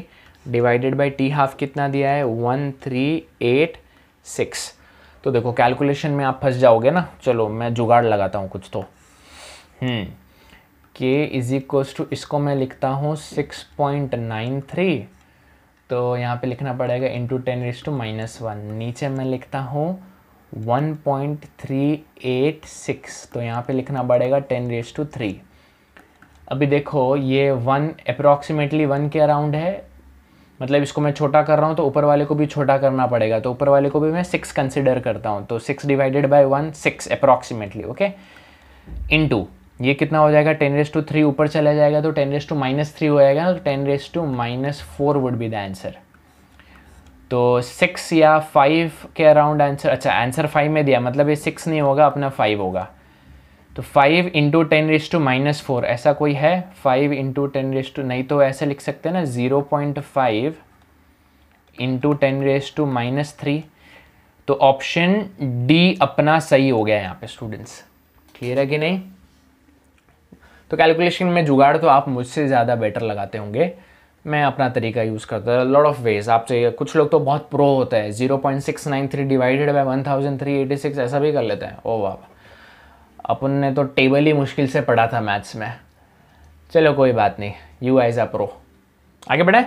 divided by T half कितना दिया है, वन थ्री एट सिक्स। तो देखो कैलकुलेशन में आप फंस जाओगे ना, चलो मैं जुगाड़ लगाता हूँ कुछ तो। हम्म के इज इक्वल्स टू, इसको मैं लिखता हूँ सिक्स पॉइंट नाइन थ्री, तो यहाँ पे लिखना पड़ेगा into ten raise to minus one. नीचे मैं लिखता हूँ one point three eight six, तो यहाँ पे लिखना पड़ेगा टेन रेज टू थ्री। अभी देखो ये वन अप्रॉक्सीमेटली वन के अराउंड है, मतलब इसको मैं छोटा कर रहा हूँ तो ऊपर वाले को भी छोटा करना पड़ेगा, तो ऊपर वाले को भी मैं सिक्स कंसिडर करता हूँ, तो six divided by one six approximately, okay, into ये कितना हो जाएगा, टेन रेज टू थ्री ऊपर चला जाएगा तो ten raise to minus three हो जाएगा, तो ten raise to minus four would be the answer. तो सिक्स या फाइव के अराउंड आंसर, अच्छा आंसर फाइव में दिया, मतलब ये सिक्स नहीं होगा, अपना फाइव होगा। तो five into ten raise to minus four, ऐसा कोई है, five into ten raise to, नहीं तो ऐसे लिख सकते हैं ना, zero point five into ten raise to minus three. तो ऑप्शन डी अपना सही हो गया यहाँ पे स्टूडेंट्स, क्लियर है कि नहीं। तो कैलकुलेशन में जुगाड़ तो आप मुझसे ज़्यादा बेटर लगाते होंगे, मैं अपना तरीका यूज़ करता हूँ, लॉट ऑफ वेज आप चाहिए। कुछ लोग तो बहुत प्रो होते हैं, zero point six nine three divided by one thousand three eighty six ऐसा भी कर लेते हैं। ओ वाह, अपन ने तो टेबल ही मुश्किल से पढ़ा था मैथ्स में, चलो कोई बात नहीं, यू एज अ प्रो। आगे बढ़े।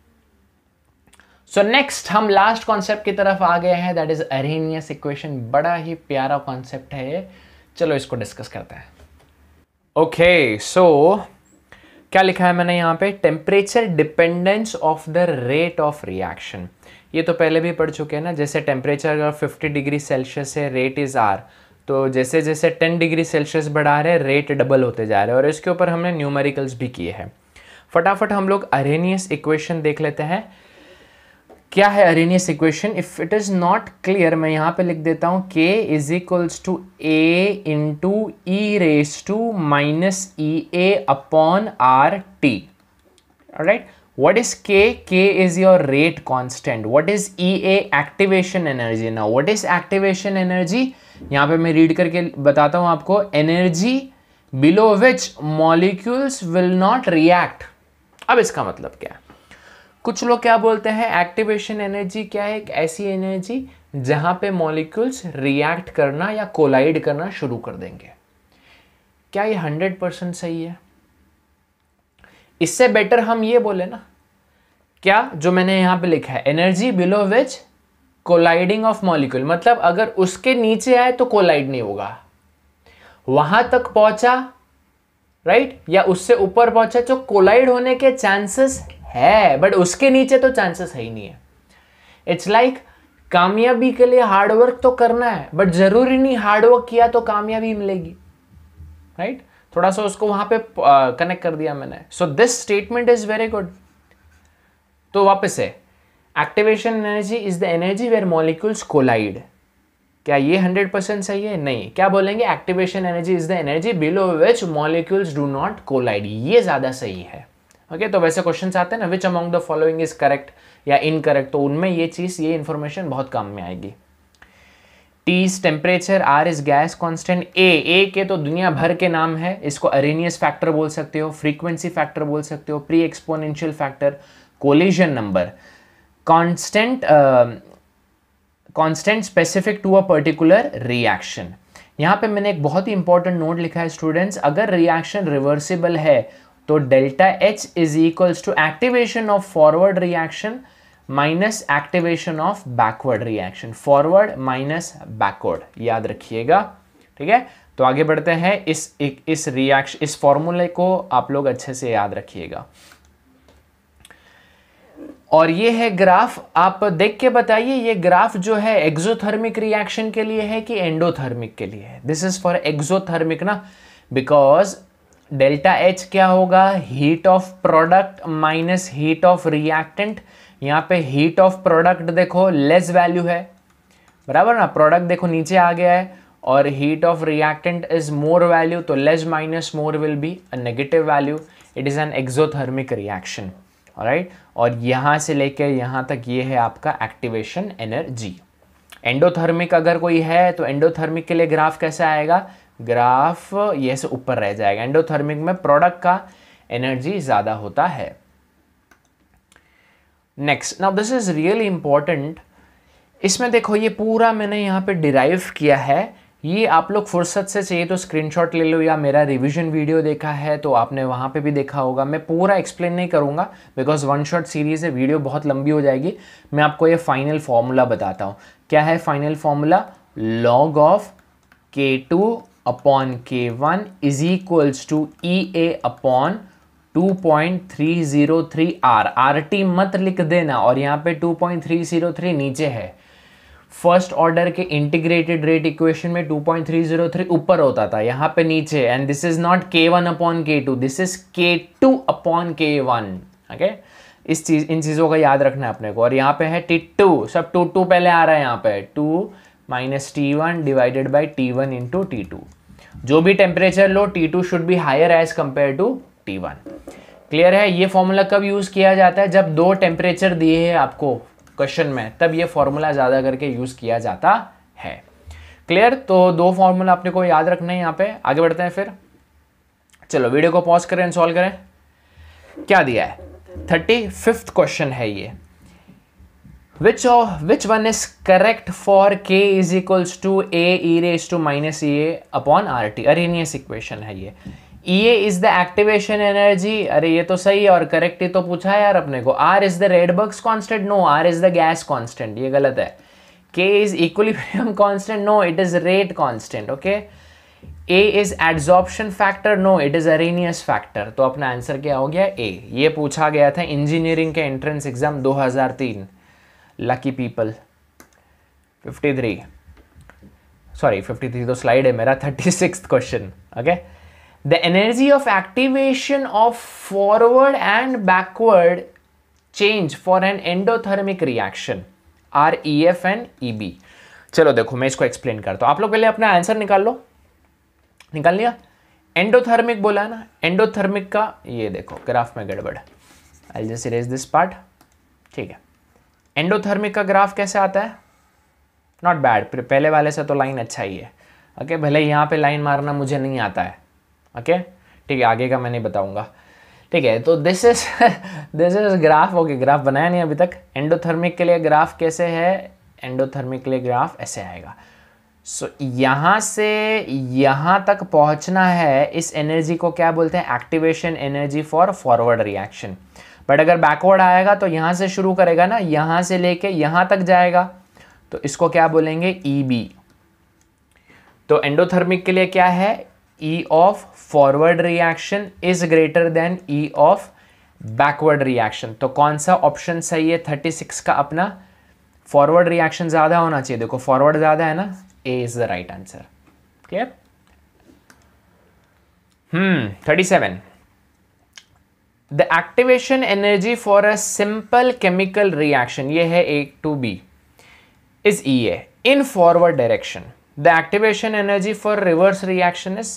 सो नेक्स्ट हम लास्ट कॉन्सेप्ट की तरफ आ गए हैं, दैट इज अरेनियस इक्वेशन। बड़ा ही प्यारा कॉन्सेप्ट है ये, चलो इसको डिस्कस करते हैं। ओके, सो क्या लिखा है मैंने यहाँ पे, temperature dependence of the rate of reaction. ये तो पहले भी पढ़ चुके हैं ना, जैसे टेम्परेचर अगर फिफ्टी डिग्री सेल्सियस है, रेट इज आर, तो जैसे जैसे टेन डिग्री सेल्सियस बढ़ा रहे हैं रेट डबल होते जा रहे हैं, और इसके ऊपर हमने न्यूमेरिकल्स भी किए हैं। फटाफट हम लोग अरेनियस इक्वेशन देख लेते हैं। क्या है Arrhenius equation, if it is not clear मैं यहाँ पे लिख देता हूँ, k is equals to A into E raise to minus E A upon R T, right. What is K? K is your rate constant. What is E A? Activation energy. Now, what is activation energy? यहाँ पे मैं read करके बताता हूँ आपको, energy below which molecules will not react. अब इसका मतलब क्या है, कुछ लोग क्या बोलते हैं, एक्टिवेशन एनर्जी क्या है, एक ऐसी एनर्जी जहां पे मॉलिक्यूल्स रिएक्ट करना या कोलाइड करना शुरू कर देंगे। क्या ये हंड्रेड परसेंट सही है? इससे बेटर हम ये बोले ना, क्या जो मैंने यहां पे लिखा है, energy below which colliding of molecule, मतलब अगर उसके नीचे आए तो कोलाइड नहीं होगा, वहां तक पहुंचा, राइट, या उससे ऊपर पहुंचा तो कोलाइड होने के चांसेस है, बट उसके नीचे तो चांसेस है ही नहीं है। इट्स लाइक like, कामयाबी के लिए हार्डवर्क तो करना है, बट जरूरी नहीं हार्डवर्क किया तो कामयाबी मिलेगी, राइट right? थोड़ा सा उसको वहां पे कनेक्ट uh, कर दिया मैंने। So this statement is very good. तो वापस से, activation energy is the energy where molecules collide. क्या ये हंड्रेड परसेंट सही है? नहीं। क्या बोलेंगे, activation energy is the energy below which molecules do not collide, ये ज्यादा सही है। ओके okay, तो वैसे क्वेश्चंस आते हैं ना, which among the following is correct या इनकरेक्ट, तो उनमें ये चीज, ये इंफॉर्मेशन बहुत काम में आएगी। T is temperature, R is gas constant, A A के तो दुनिया भर के नाम है, इसको अरेनियस फैक्टर बोल सकते हो, फ्रीक्वेंसी फैक्टर बोल सकते हो, pre exponential factor, collision number, constant constant specific to a particular reaction. यहां पे मैंने एक बहुत ही इंपॉर्टेंट नोट लिखा है स्टूडेंट्स, अगर रिएक्शन रिवर्सिबल है तो delta H is equals to activation of forward reaction minus activation of backward reaction, forward minus backward, याद रखिएगा, ठीक है। तो आगे बढ़ते हैं, इस इस रिएक्शन, इस फॉर्मूले को आप लोग अच्छे से याद रखिएगा। और ये है ग्राफ, आप देख के बताइए ये ग्राफ जो है एक्सोथर्मिक रिएक्शन के लिए है कि एंडोथर्मिक के लिए है। दिस इज फॉर एक्सोथर्मिक ना, बिकॉज डेल्टा एच क्या होगा, heat of product minus heat of reactant. यहाँ पे हीट ऑफ प्रोडक्ट देखो लेस वैल्यू है, बराबर ना, प्रोडक्ट देखो नीचे आ गया है, और heat of reactant is more value, तो less minus more will be a negative value. It is an exothermic reaction, alright. और यहाँ से लेकर यहाँ तक ये है आपका एक्टिवेशन एनर्जी। एंडोथर्मिक अगर कोई है तो एंडोथर्मिक के लिए ग्राफ कैसा आएगा, ग्राफ ये से ऊपर रह जाएगा। एंडोथर्मिक में प्रोडक्ट का एनर्जी ज्यादा होता है। Next, now this is really important. इसमें देखो ये पूरा मैंने यहाँ पे डिराइव किया है, ये आप लोग फुर्सत से चाहिए तो स्क्रीनशॉट ले लो, या मेरा रिवीजन वीडियो देखा है तो आपने वहाँ पे भी देखा होगा। मैं पूरा एक्सप्लेन नहीं करूँगा बिकॉज वन शॉट सीरीज़ है, वीडियो बहुत लंबी हो जाएगी। मैं आपको ये फाइनल फॉर्मूला बताता हूँ। क्या है final formula? Log of K two upon K one is equals to E A upon two point three zero three R. R T मत लिख देना, और यहाँ पे two point three zero three नीचे है। फर्स्ट ऑर्डर के इंटीग्रेटेड रेट इक्वेशन में two point three zero three ऊपर होता था, यहाँ पे नीचे। And this is not K one upon K two, this is के two upon K one. Okay, इस चीज इन चीज़ों का याद रखना है अपने को। और यहाँ पे है टी टू, सब टू टू पहले आ रहा है यहाँ पे, two minus T one divided by T one into T two. जो भी टेम्परेचर लो, T two should be higher as compare to T one. Clear है? ये फॉर्मूला कब यूज किया जाता है? जब दो टेम्परेचर दिए हैं आपको क्वेश्चन में, तब ये फॉर्मूला ज़्यादा करके यूज़ किया जाता है। क्लियर? तो दो फॉर्मूला आपने को याद रखना है यहाँ पे। आगे बढ़ते हैं फिर। चलो वीडियो को पॉज करें, सॉल्व करें। क्या दिया है? थर्टी फिफ्थ क्वेश्चन है ये। Which of which one is correct for K is equals to A e raise to minus E A upon R T. Arrhenius equation है ये। E A is the activation energy, अरे ये तो सही है और करेक्ट ही तो पूछा है यार अपने को। R is the Rydberg's constant, no, R is the gas constant, ये गलत है। K is equilibrium constant, no, it is rate constant. Okay, A is adsorption factor, no, it is Arrhenius factor. तो अपना आंसर क्या हो गया? A। ये पूछा गया था इंजीनियरिंग के एंट्रेंस एग्जाम दो हज़ार तीन। Lucky people. Fifty three, sorry fifty three तो स्लाइड है मेरा, thirty six question. Okay, the energy of activation of forward and backward change for an endothermic reaction are E F and E B। चलो देखो मैं इसको explain करता हूँ। आप लोग पहले अपना आंसर निकाल लो। निकाल लिया? एंडोथर्मिक बोला है ना, एंडोथर्मिक का ये देखो ग्राफ में गड़बड़। I just erase this part. ठीक है, एंडोथर्मिक का ग्राफ कैसे आता है? नॉट बैड, पहले वाले से तो लाइन अच्छा ही है। ओके, भले यहाँ पे लाइन मारना मुझे नहीं आता है। Okay okay? ठीक है, आगे का मैं नहीं बताऊंगा। ठीक है, तो this is this is graph. Okay, graph बनाया नहीं अभी तक। एंडोथर्मिक के लिए ग्राफ कैसे है? एंडोथर्मिक के लिए ग्राफ ऐसे आएगा। सो so, यहाँ से यहाँ तक पहुँचना है, इस एनर्जी को क्या बोलते हैं? Activation energy for forward reaction. But अगर बैकवर्ड आएगा तो यहाँ से शुरू करेगा ना, यहाँ से लेके यहाँ तक जाएगा, तो इसको क्या बोलेंगे? E B. तो एंडोथर्मिक के लिए क्या है? E of forward reaction is greater than E of backward reaction। तो कौन सा ऑप्शन सही है थर्टी सिक्स का अपना? फॉरवर्ड रिएक्शन ज्यादा होना चाहिए। देखो फॉरवर्ड ज्यादा है ना, A is the right answer। Clear? Hmm thirty seven. The activation energy for a simple chemical reaction, ये है A to B, is E A in forward direction। The activation energy for reverse reaction is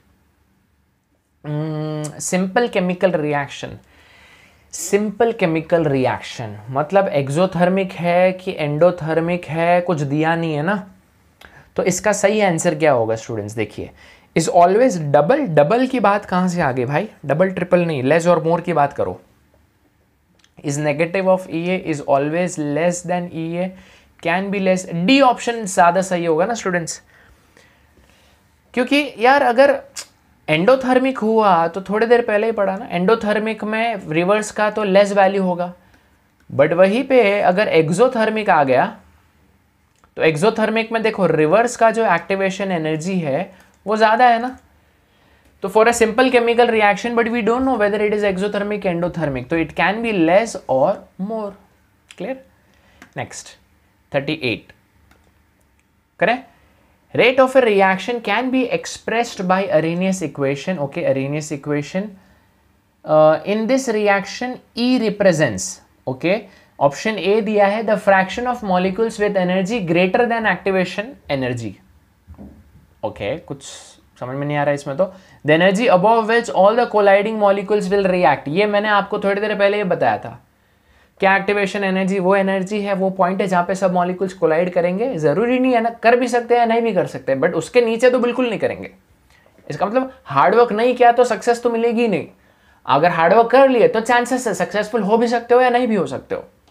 um, simple chemical reaction। Simple chemical reaction मतलब exothermic है कि endothermic है, कुछ दिया नहीं है ना। तो इसका सही आंसर क्या होगा स्टूडेंट्स? देखिए, इज ऑलवेज डबल। डबल की बात कहां से आ गई भाई? डबल ट्रिपल नहीं, लेस और मोर की बात करो। Is negative of E A is always less than E A, can be less. D option ज्यादा सही होगा ना स्टूडेंट्स, क्योंकि यार अगर एंडोथर्मिक हुआ तो थोड़ी देर पहले ही पढ़ा ना, एंडोथर्मिक में रिवर्स का तो लेस वैल्यू होगा। बट वहीं पे अगर एक्सोथर्मिक आ गया तो एक्सोथर्मिक में देखो रिवर्स का जो एक्टिवेशन एनर्जी है वो ज्यादा है ना। तो for a simple chemical reaction, but we don't know whether it is exothermic endothermic, तो इट कैन बी लेस और more. Clear? Next thirty eight करें। Rate of a reaction can be expressed by Arrhenius equation। Okay, Arrhenius equation। Uh, in this reaction, E represents, okay, option A दिया है the fraction of molecules with energy greater than activation energy। Okay, कुछ समझ में नहीं आ रहा है इसमें तो। The energy above which all the colliding molecules will react। ये मैंने आपको थोड़ी देर पहले ये बताया था। क्या एक्टिवेशन एनर्जी? वो एनर्जी है, वो पॉइंट है जहां पे सब मॉलिक्यूल्स कोलाइड करेंगे। जरूरी नहीं है ना, कर भी सकते हैं नहीं भी कर सकते, बट उसके नीचे तो बिल्कुल नहीं करेंगे। इसका मतलब हार्डवर्क नहीं किया तो सक्सेस तो मिलेगी नहीं। अगर हार्डवर्क कर लिए तो चांसेस है सक्सेसफुल हो भी सकते हो या नहीं भी हो सकते हो।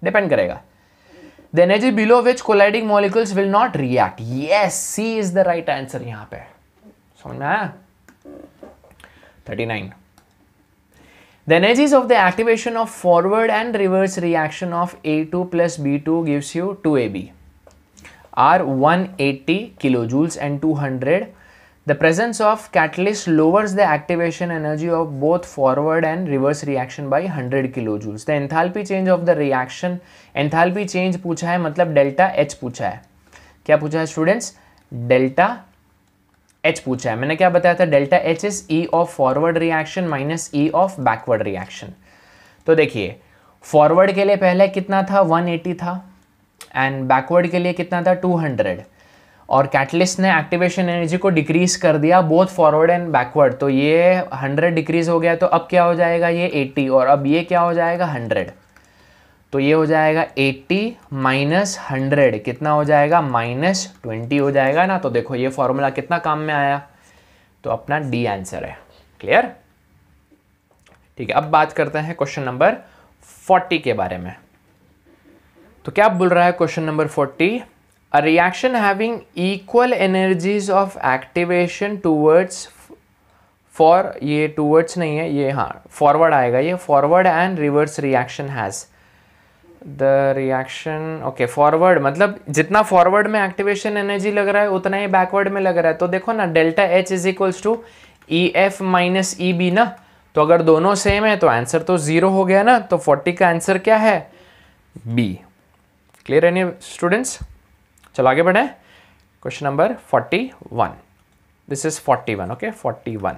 डिपेंड करेगा। The energy below which colliding molecules will not react, yes C is the right answer. यहां पे समझ में आया? Thirty nine, the energies of the activation of forward and reverse reaction of A two plus B two gives you two A B are one hundred eighty kilojoules and two hundred. The presence of catalyst lowers the activation energy of both forward and reverse reaction by one hundred kilojoules. The enthalpy change of the reaction, enthalpy change पूछा है मतलब delta H पूछा है। क्या पूछा है students? Delta H पूछा है। मैंने क्या बताया था? Delta H is E of forward reaction minus E of backward reaction. तो देखिए फॉरवर्ड के लिए पहले कितना था? one eighty था एंड बैकवर्ड के लिए कितना था? two hundred। और कैटलिस्ट ने एक्टिवेशन एनर्जी को डिक्रीज कर दिया बोथ फॉरवर्ड एंड बैकवर्ड, तो ये one hundred डिक्रीज हो गया, तो अब क्या हो जाएगा? ये eighty, और अब ये क्या हो जाएगा? one hundred। तो ये हो जाएगा eighty माइनस हंड्रेड, कितना हो जाएगा? माइनस ट्वेंटी हो जाएगा ना। तो देखो ये फॉर्मूला कितना काम में आया, तो अपना डी आंसर है। क्लियर? ठीक है, अब बात करते हैं क्वेश्चन नंबर forty के बारे में। तो क्या बोल रहा है question number forty? A reaction having equal energies of activation towards, for ये टूवर्ड्स नहीं है ये, हाँ फॉरवर्ड आएगा, ये forward and reverse reaction has the reaction, okay forward मतलब जितना फॉरवर्ड में एक्टिवेशन एनर्जी लग रहा है उतना ही बैकवर्ड में लग रहा है। तो देखो ना delta H is equals to E F minus E B ना, तो अगर दोनों सेम है तो आंसर तो जीरो हो गया ना। तो forty का आंसर क्या है? बी। क्लियर है नहीं स्टूडेंट्स? चलो आगे बढ़े। Question number forty-one, this is forty-one, okay forty-one।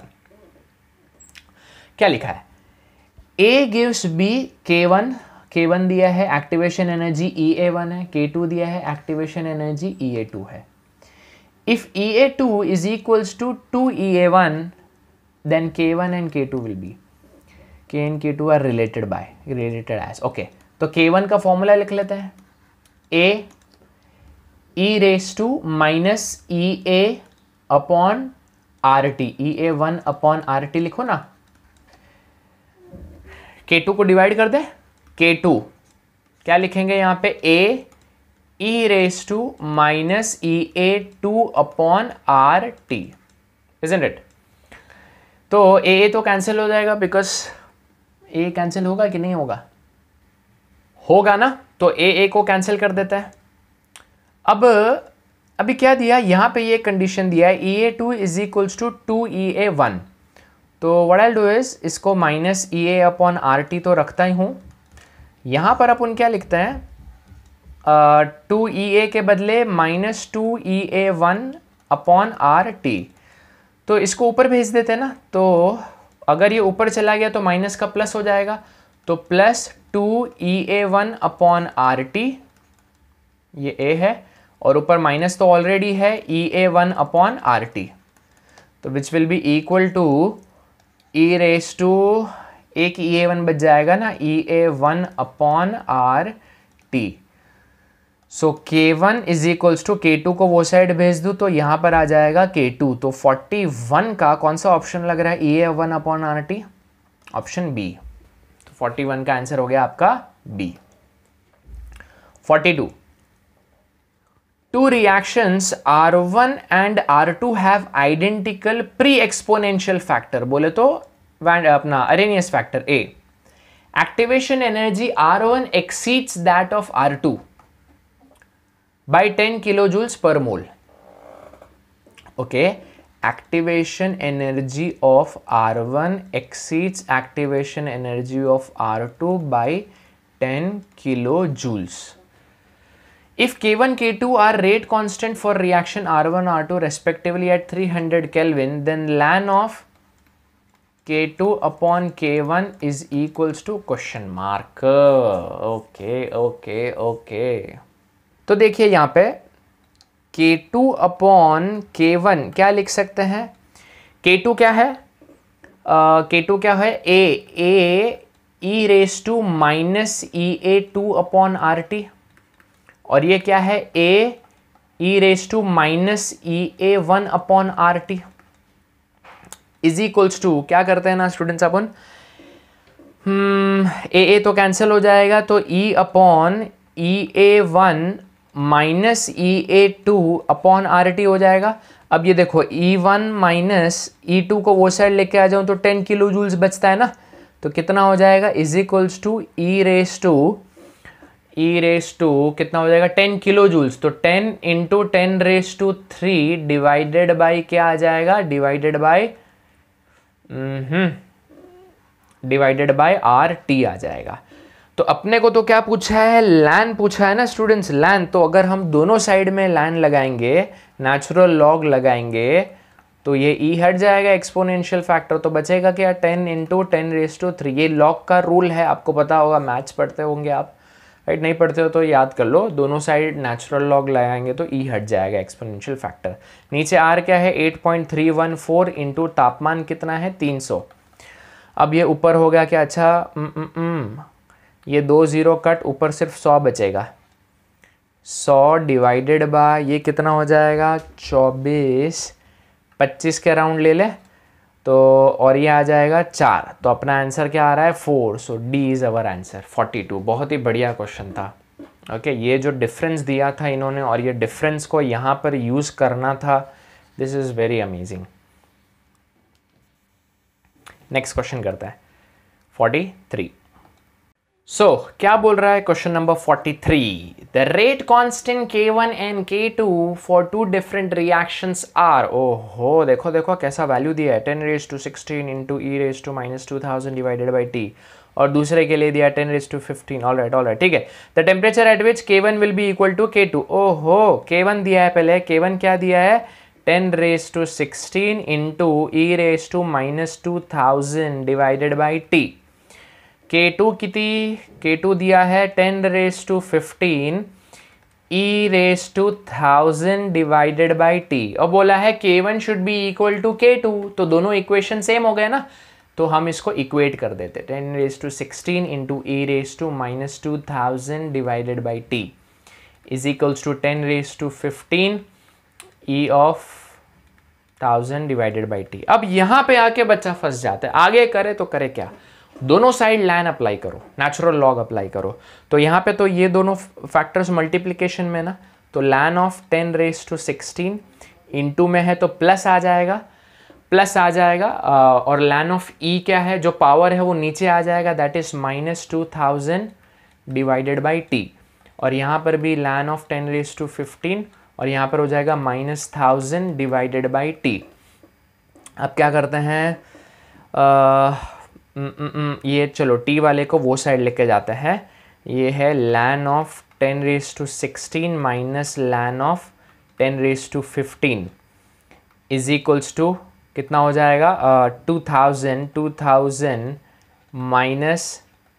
क्या लिखा है? A gives B K one, K one दिया है, activation energy E A one है, K two दिया है, activation energy E A two है। If E A two is equals to two E A one, then K one and K two will be, K and K two are related by, related as, okay। तो K one का formula लिख लेते हैं, A E raised to minus E A upon R T, E A one upon R T लिखो ना। K two को divide कर दे, K two क्या लिखेंगे यहाँ पे? A E raised to minus E A two upon R T, isn't it? तो A A तो कैंसिल हो जाएगा, बिकॉज A कैंसिल होगा कि नहीं होगा? होगा ना, तो A A को कैंसिल कर देता है। अब अभी क्या दिया यहाँ पे? ये कंडीशन दिया है E A two is equals to two E A one, तो व्हाट आई डू इज इसको minus E A upon R T तो रखता ही हूँ। यहाँ पर अपन क्या लिखते हैं? टू ई ए के बदले minus two E A one upon R T, तो इसको ऊपर भेज देते हैं ना। तो अगर ये ऊपर चला गया तो माइनस का प्लस हो जाएगा, तो plus two E A one upon R T, ये ए है, और ऊपर माइनस तो ऑलरेडी है E A one upon R T, तो which will be equal to E raise to, एक ई ए वन बच जाएगा ना, E A one upon R T. So K one is equals to K two को वो side भेज दूँ तो यहाँ पर आ जाएगा के टू। तो forty-one का कौन सा ऑप्शन लग रहा है? E A one upon R T, option B. तो forty-one का आंसर हो गया आपका B. forty-two, two reactions R one and R two have identical pre-exponential factor, बोले तो अपना Arrhenius factor A. Activation energy R one exceeds that of R two by ten kilojoules per mole. Okay, activation energy of R one exceeds activation energy of R two by ten kilojoules. If K one, K two are rate constant for reaction R one, R two respectively at three hundred Kelvin, then ln of K two upon K one is equals to question mark. Okay, okay, okay. तो देखिए यहाँ पे K two upon K one क्या लिख सकते हैं? K two क्या है? uh, K two क्या है? A, A e raised to minus E A two upon R T, और ये क्या है? A e raised to minus E A one upon R T is equals to, क्या करते हैं ना स्टूडेंट्स अपन, हम्म ए ए तो कैंसिल हो जाएगा, तो E upon E A one minus E A two upon R T हो जाएगा। अब ये देखो E one minus E two को वो साइड लेके आ जाऊँ तो टेन किलो जूल्स बचता है ना, तो कितना हो जाएगा is equals to E raise to E raise to कितना हो जाएगा टेन किलो जूल्स, तो ten into ten raise to three divided by क्या आ जाएगा, divided by divided by R T आ जाएगा। तो अपने को तो क्या पूछा है, लैन पूछा है ना स्टूडेंट्स, लैन। तो अगर हम दोनों साइड में लैन लगाएंगे, नेचुरल लॉग लगाएंगे, तो ये ई हट जाएगा एक्सपोनेंशियल फैक्टर, तो बचेगा क्या ten into ten raise to three. ये लॉग का रूल है, आपको पता होगा, मैथ्स पढ़ते होंगे आप, राइट? नहीं पढ़ते हो तो याद कर लो, दोनों साइड नेचुरल लॉग लगाएंगे तो ई हट जाएगा एक्सपोनेंशियल फैक्टर। नीचे आर क्या है eight point three one four into तापमान कितना है तीन सौ। अब ये ऊपर हो गया क्या, अच्छा न, न, न, ये दो जीरो कट, ऊपर सिर्फ सौ बचेगा, सौ डिवाइडेड बाय ये कितना हो जाएगा चौबीस, पच्चीस के राउंड ले ले तो, और ये आ जाएगा चार, तो अपना आंसर क्या आ रहा है four. So D is our answer forty two. बहुत ही बढ़िया क्वेश्चन था। ओके okay, ये जो डिफरेंस दिया था इन्होंने और ये डिफरेंस को यहाँ पर यूज़ करना था, this is very amazing. Next question करता है फोर्टी थ्री। सो क्या बोल रहा है question number forty three, the rate constant K one and K two for two different reactions are. ओहो देखो देखो कैसा वैल्यू दिया है, ten raise to sixteen into E raise to minus two thousand divided by T, और दूसरे के लिए दिया ten raise to fifteen. All right all right ठीक है। The temperature at which K one will be equal to K two. ओहो K one दिया है पहले, के वन क्या दिया है ten raise to sixteen into E raise to minus two thousand divided by T. K two कितनी, K two दिया है ten raise to fifteen E raise to thousand divided by T, और बोला है K one should be equal to K two, तो दोनों equation same हो गए ना, तो हम इसको इक्वेट कर देते, ten raise to sixteen into E raise to minus two thousand divided by T is equals to ten raise to fifteen E of thousand divided by T. अब यहाँ पे आके बच्चा फंस जाता है, आगे करे तो करे क्या, दोनों साइड लैन अप्लाई करो, नेचुरल लॉग अप्लाई करो। तो यहाँ पे तो ये दोनों फैक्टर्स मल्टीप्लिकेशन में ना, तो ln of ten raise to sixteen into में है तो प्लस आ जाएगा, प्लस आ जाएगा, और लैन ऑफ ई क्या है जो पावर है वो नीचे आ जाएगा, that is minus two thousand divided by T, और यहाँ पर भी ln of ten raise to fifteen, और यहाँ पर हो जाएगा minus thousand divided by T. अब क्या करते हैं, आ, न, न, न, ये चलो टी वाले को वो साइड लेके जाते हैं, ये है ln of ten raise to sixteen minus ln of ten raise to fifteen is equals to कितना हो जाएगा two thousand two thousand minus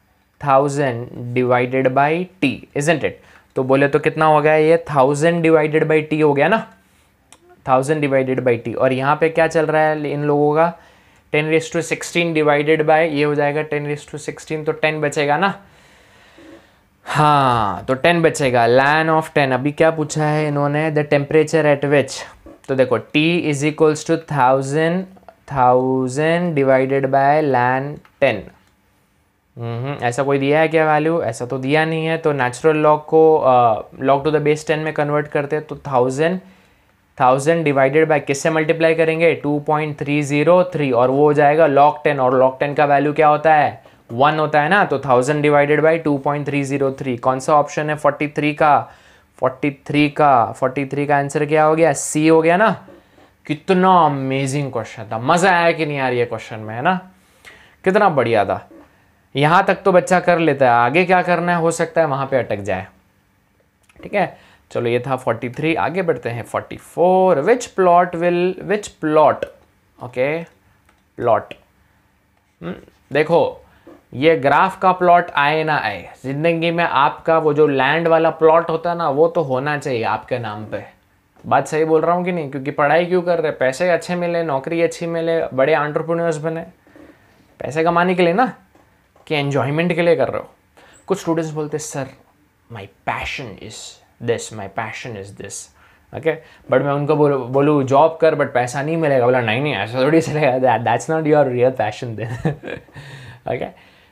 thousand divided by T, isn't it. तो बोले तो कितना हो गया ये थाउजेंड डिवाइडेड बाई टी हो गया ना, थाउजेंड डिवाइडेड बाई टी, और यहाँ पे क्या चल रहा है इन लोगों का ten raise to sixteen divided by ये हो जाएगा टेन रेज टू सिक्सटीन, तो टेन बचेगा ना, हाँ तो टेन बचेगा। लैन ऑफ टेन, अभी क्या पूछा है इन्होंने, द टेम्परेचर एट विच, तो देखो T is equals to thousand thousand divided by ln ten. ऐसा कोई दिया है क्या वैल्यू, ऐसा तो दिया नहीं है, तो नेचुरल लॉग को log to the base ten में कन्वर्ट करते हैं, तो थाउजेंड थाउजेंड डिवाइडेड बाय किससे मल्टीप्लाई करेंगे two point three zero three, और वो हो जाएगा लॉग टेन, और लॉग टेन का वैल्यू क्या होता है वन होता है ना, तो thousand divided by two point three zero three. कौन सा ऑप्शन है फोर्टी थ्री का, फोर्टी थ्री का फोर्टी थ्री का आंसर क्या हो गया, सी हो गया ना। कितना अमेजिंग क्वेश्चन था, मजा आया कि नहीं यार ये क्वेश्चन में, है ना, कितना बढ़िया था। यहाँ तक तो बच्चा कर लेता है, आगे क्या करना है हो सकता है वहाँ पे अटक जाए। ठीक है चलो ये था फोर्टी थ्री, आगे बढ़ते हैं forty four. Which plot will which plot okay plot देखो ये ग्राफ का प्लॉट आए ना आए, जिंदगी में आपका वो जो लैंड वाला प्लॉट होता है ना वो तो होना चाहिए आपके नाम पे। बात सही बोल रहा हूँ कि नहीं, क्योंकि पढ़ाई क्यों कर रहे, पैसे अच्छे मिले, नौकरी अच्छी मिले, बड़े एंटरप्रेन्योर्स बने, पैसे कमाने के लिए ना, कि एन्जॉयमेंट के लिए कर रहे हो। कुछ स्टूडेंट्स बोलते sir my passion is this, my passion is this, okay, but मैं उनको बोलूँ बोलूँ जॉब कर बट पैसा नहीं मिलेगा, बोला नहीं नहीं ऐसा थोड़ी चलेगा, that's not your real passion then. Okay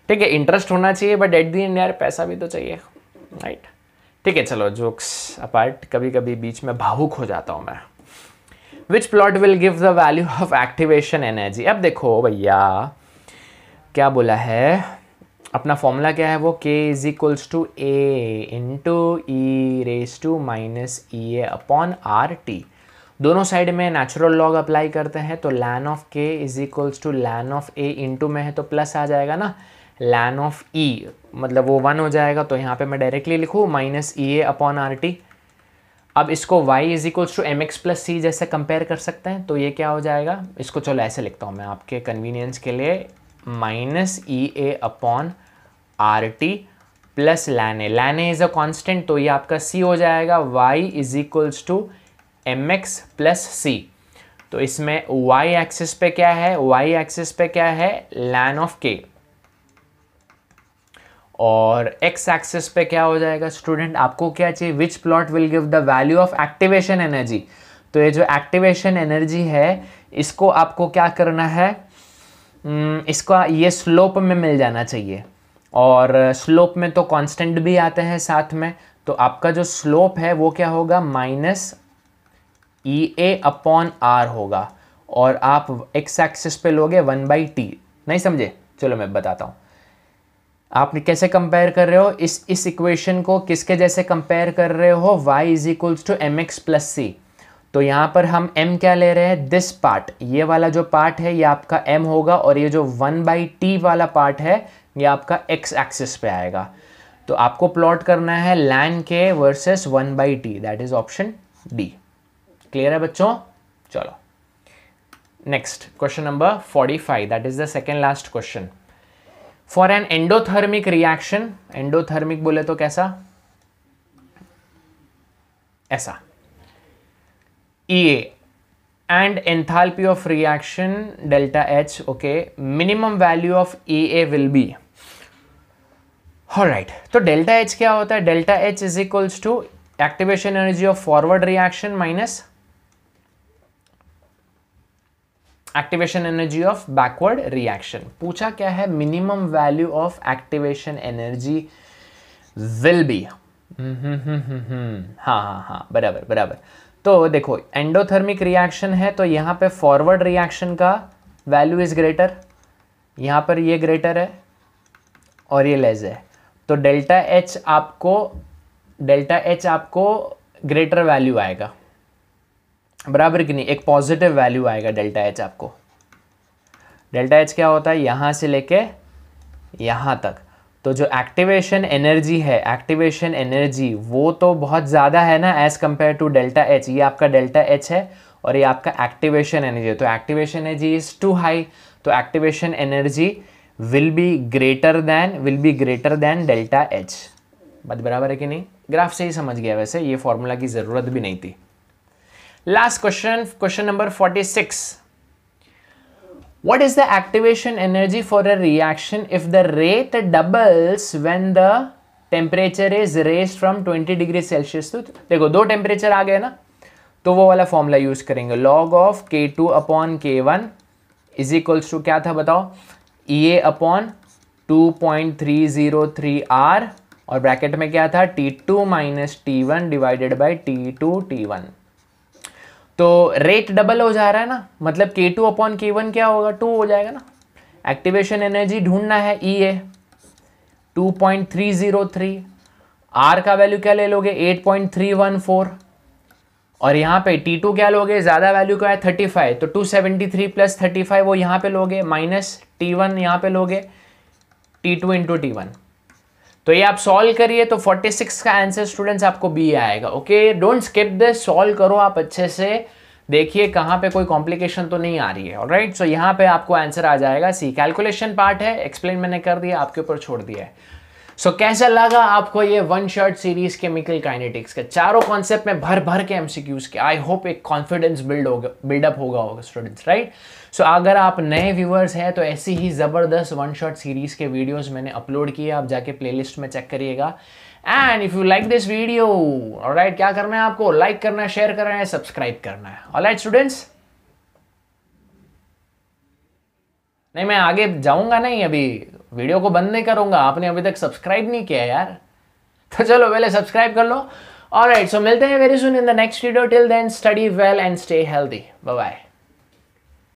ठीक है, इंटरेस्ट होना चाहिए बट एट दी एंड यार पैसा भी तो चाहिए, राइट। ठीक है, चलो जोक्स अपार्ट, कभी कभी बीच में भावुक हो जाता हूँ मैं। Which plot will give the value of activation energy. अब देखो भैया क्या बोला है, अपना फॉर्मूला क्या है वो, k is equals to A into E raise to minus E A upon R T. दोनों साइड में नेचुरल लॉग अप्लाई करते हैं तो ln of k is equals to ln of A into में है तो प्लस आ जाएगा ना, लैन ऑफ e मतलब वो वन हो जाएगा, तो यहाँ पे मैं डायरेक्टली लिखूँ minus E A upon R T. अब इसको y is equals to M X plus C जैसे कंपेयर कर सकते हैं, तो ये क्या हो जाएगा, इसको चलो ऐसे लिखता हूँ मैं आपके कन्वीनियंस के लिए, minus E A upon R T plus ln A, ln A is a constant तो ये आपका c हो जाएगा, y is equals to M X plus C. तो इसमें y एक्सिस पे क्या है, y एक्सिस पे क्या है, लैन ऑफ k, और x एक्सिस पे क्या हो जाएगा स्टूडेंट, आपको क्या चाहिए, which plot will give the value of activation energy. तो ये जो एक्टिवेशन एनर्जी है इसको आपको क्या करना है, इसका ये स्लोप में मिल जाना चाहिए, और स्लोप में तो कांस्टेंट भी आते हैं साथ में, तो आपका जो स्लोप है वो क्या होगा, minus E A upon R होगा, और आप x एक्सिस पे लोगे वन बाई टी। नहीं समझे, चलो मैं बताता हूँ। आप कैसे कंपेयर कर रहे हो, इस इस इक्वेशन को किसके जैसे कंपेयर कर रहे हो, y is equals to M X plus C. तो यहाँ पर हम m क्या ले रहे हैं, दिस पार्ट, ये वाला जो पार्ट है ये आपका m होगा, और ये जो वन बाई टी वाला पार्ट है ये आपका x एक्सिस पे आएगा। तो आपको प्लॉट करना है ln K versus one by T, that is option D. Clear है बच्चों, चलो next question number forty five, that is the second last question. For an endothermic reaction, endothermic बोले तो कैसा, ऐसा, E A and enthalpy of reaction delta H, okay, minimum value of E A will be, alright, तो delta H क्या होता है, delta H is equals to activation energy of forward reaction minus activation energy of backward reaction. पूछा क्या है, minimum value of activation energy will be, हाँ हाँ हाँ बराबर बराबर। तो देखो एंडोथर्मिक रिएक्शन है तो यहाँ पे फॉरवर्ड रिएक्शन का वैल्यू इज ग्रेटर, यहाँ पर ये ग्रेटर है और ये लेस है, तो डेल्टा एच आपको डेल्टा एच आपको ग्रेटर वैल्यू आएगा, बराबर कि नहीं, एक पॉजिटिव वैल्यू आएगा डेल्टा एच आपको। डेल्टा एच क्या होता है, यहाँ से लेके यहाँ तक, तो जो एक्टिवेशन एनर्जी है, एक्टिवेशन एनर्जी वो तो बहुत ज़्यादा है ना as compare to delta H, ये आपका डेल्टा एच है और ये आपका एक्टिवेशन एनर्जी है, तो activation energy is too high, तो activation energy will be greater than will be greater than delta H. बात बराबर है कि नहीं, ग्राफ से ही समझ गया, वैसे ये फॉर्मूला की ज़रूरत भी नहीं थी। Last question, question number forty-six. What is the activation energy for a reaction if the rate doubles when the temperature is raised from twenty degree Celsius? तो देखो दो टेम्परेचर आ गए ना, तो वो वाला फॉर्मूला यूज करेंगे, log of K two upon K one is equals to क्या था बताओ, E A upon two point three zero three R, और ब्रैकेट में क्या था, T two minus T one divided by T two T one. तो rate double हो जा रहा है ना, मतलब K two upon K one क्या होगा, टू हो जाएगा ना। एक्टिवेशन एनर्जी ढूंढना है E A two point three zero three, R का वैल्यू क्या ले लोगे eight point three one four, और यहाँ पे T टू क्या लोगे, ज़्यादा वैल्यू का है थर्टी फाइव, तो two seventy three plus thirty five वो यहाँ पे लोगे, माइनस टी वन यहाँ पे लोगे, T two into T one. तो ये आप सॉल्व करिए तो फोर्टी सिक्स का आंसर स्टूडेंट्स आपको बी आएगा। Okay, don't skip this, solve करो आप अच्छे से, देखिए कहाँ पे कोई कॉम्प्लिकेशन तो नहीं आ रही है। ऑलराइट, सो यहाँ पे आपको आंसर आ जाएगा सी। कैलकुलेशन पार्ट है, एक्सप्लेन मैंने कर दिया, आपके ऊपर छोड़ दिया है। सो so, कैसा लगा आपको ये one shot series chemical kinetics के चारों कॉन्सेप्ट में भर भर के एमसीक्यूज के? आई होप एक कॉन्फिडेंस बिल्ड होगा बिल्डअप होगा होगा स्टूडेंट्स, राइट। सो अगर आप नए व्यूअर्स हैं तो ऐसी ही ज़बरदस्त वन शॉट सीरीज के वीडियोस मैंने अपलोड किए, आप जाके प्लेलिस्ट में चेक करिएगा। And if you like this video, all right, क्या करना है आपको, लाइक करना है, शेयर करना है, सब्सक्राइब करना है। ऑलराइट स्टूडेंट्स, नहीं मैं आगे जाऊंगा नहीं, अभी वीडियो को बंद नहीं करूंगा, आपने अभी तक सब्सक्राइब नहीं किया यार, तो चलो पहले सब्सक्राइब कर लो। ऑलराइट, सो मिलते हैं very soon in the next video. Till then study well and stay healthy. Bye bye.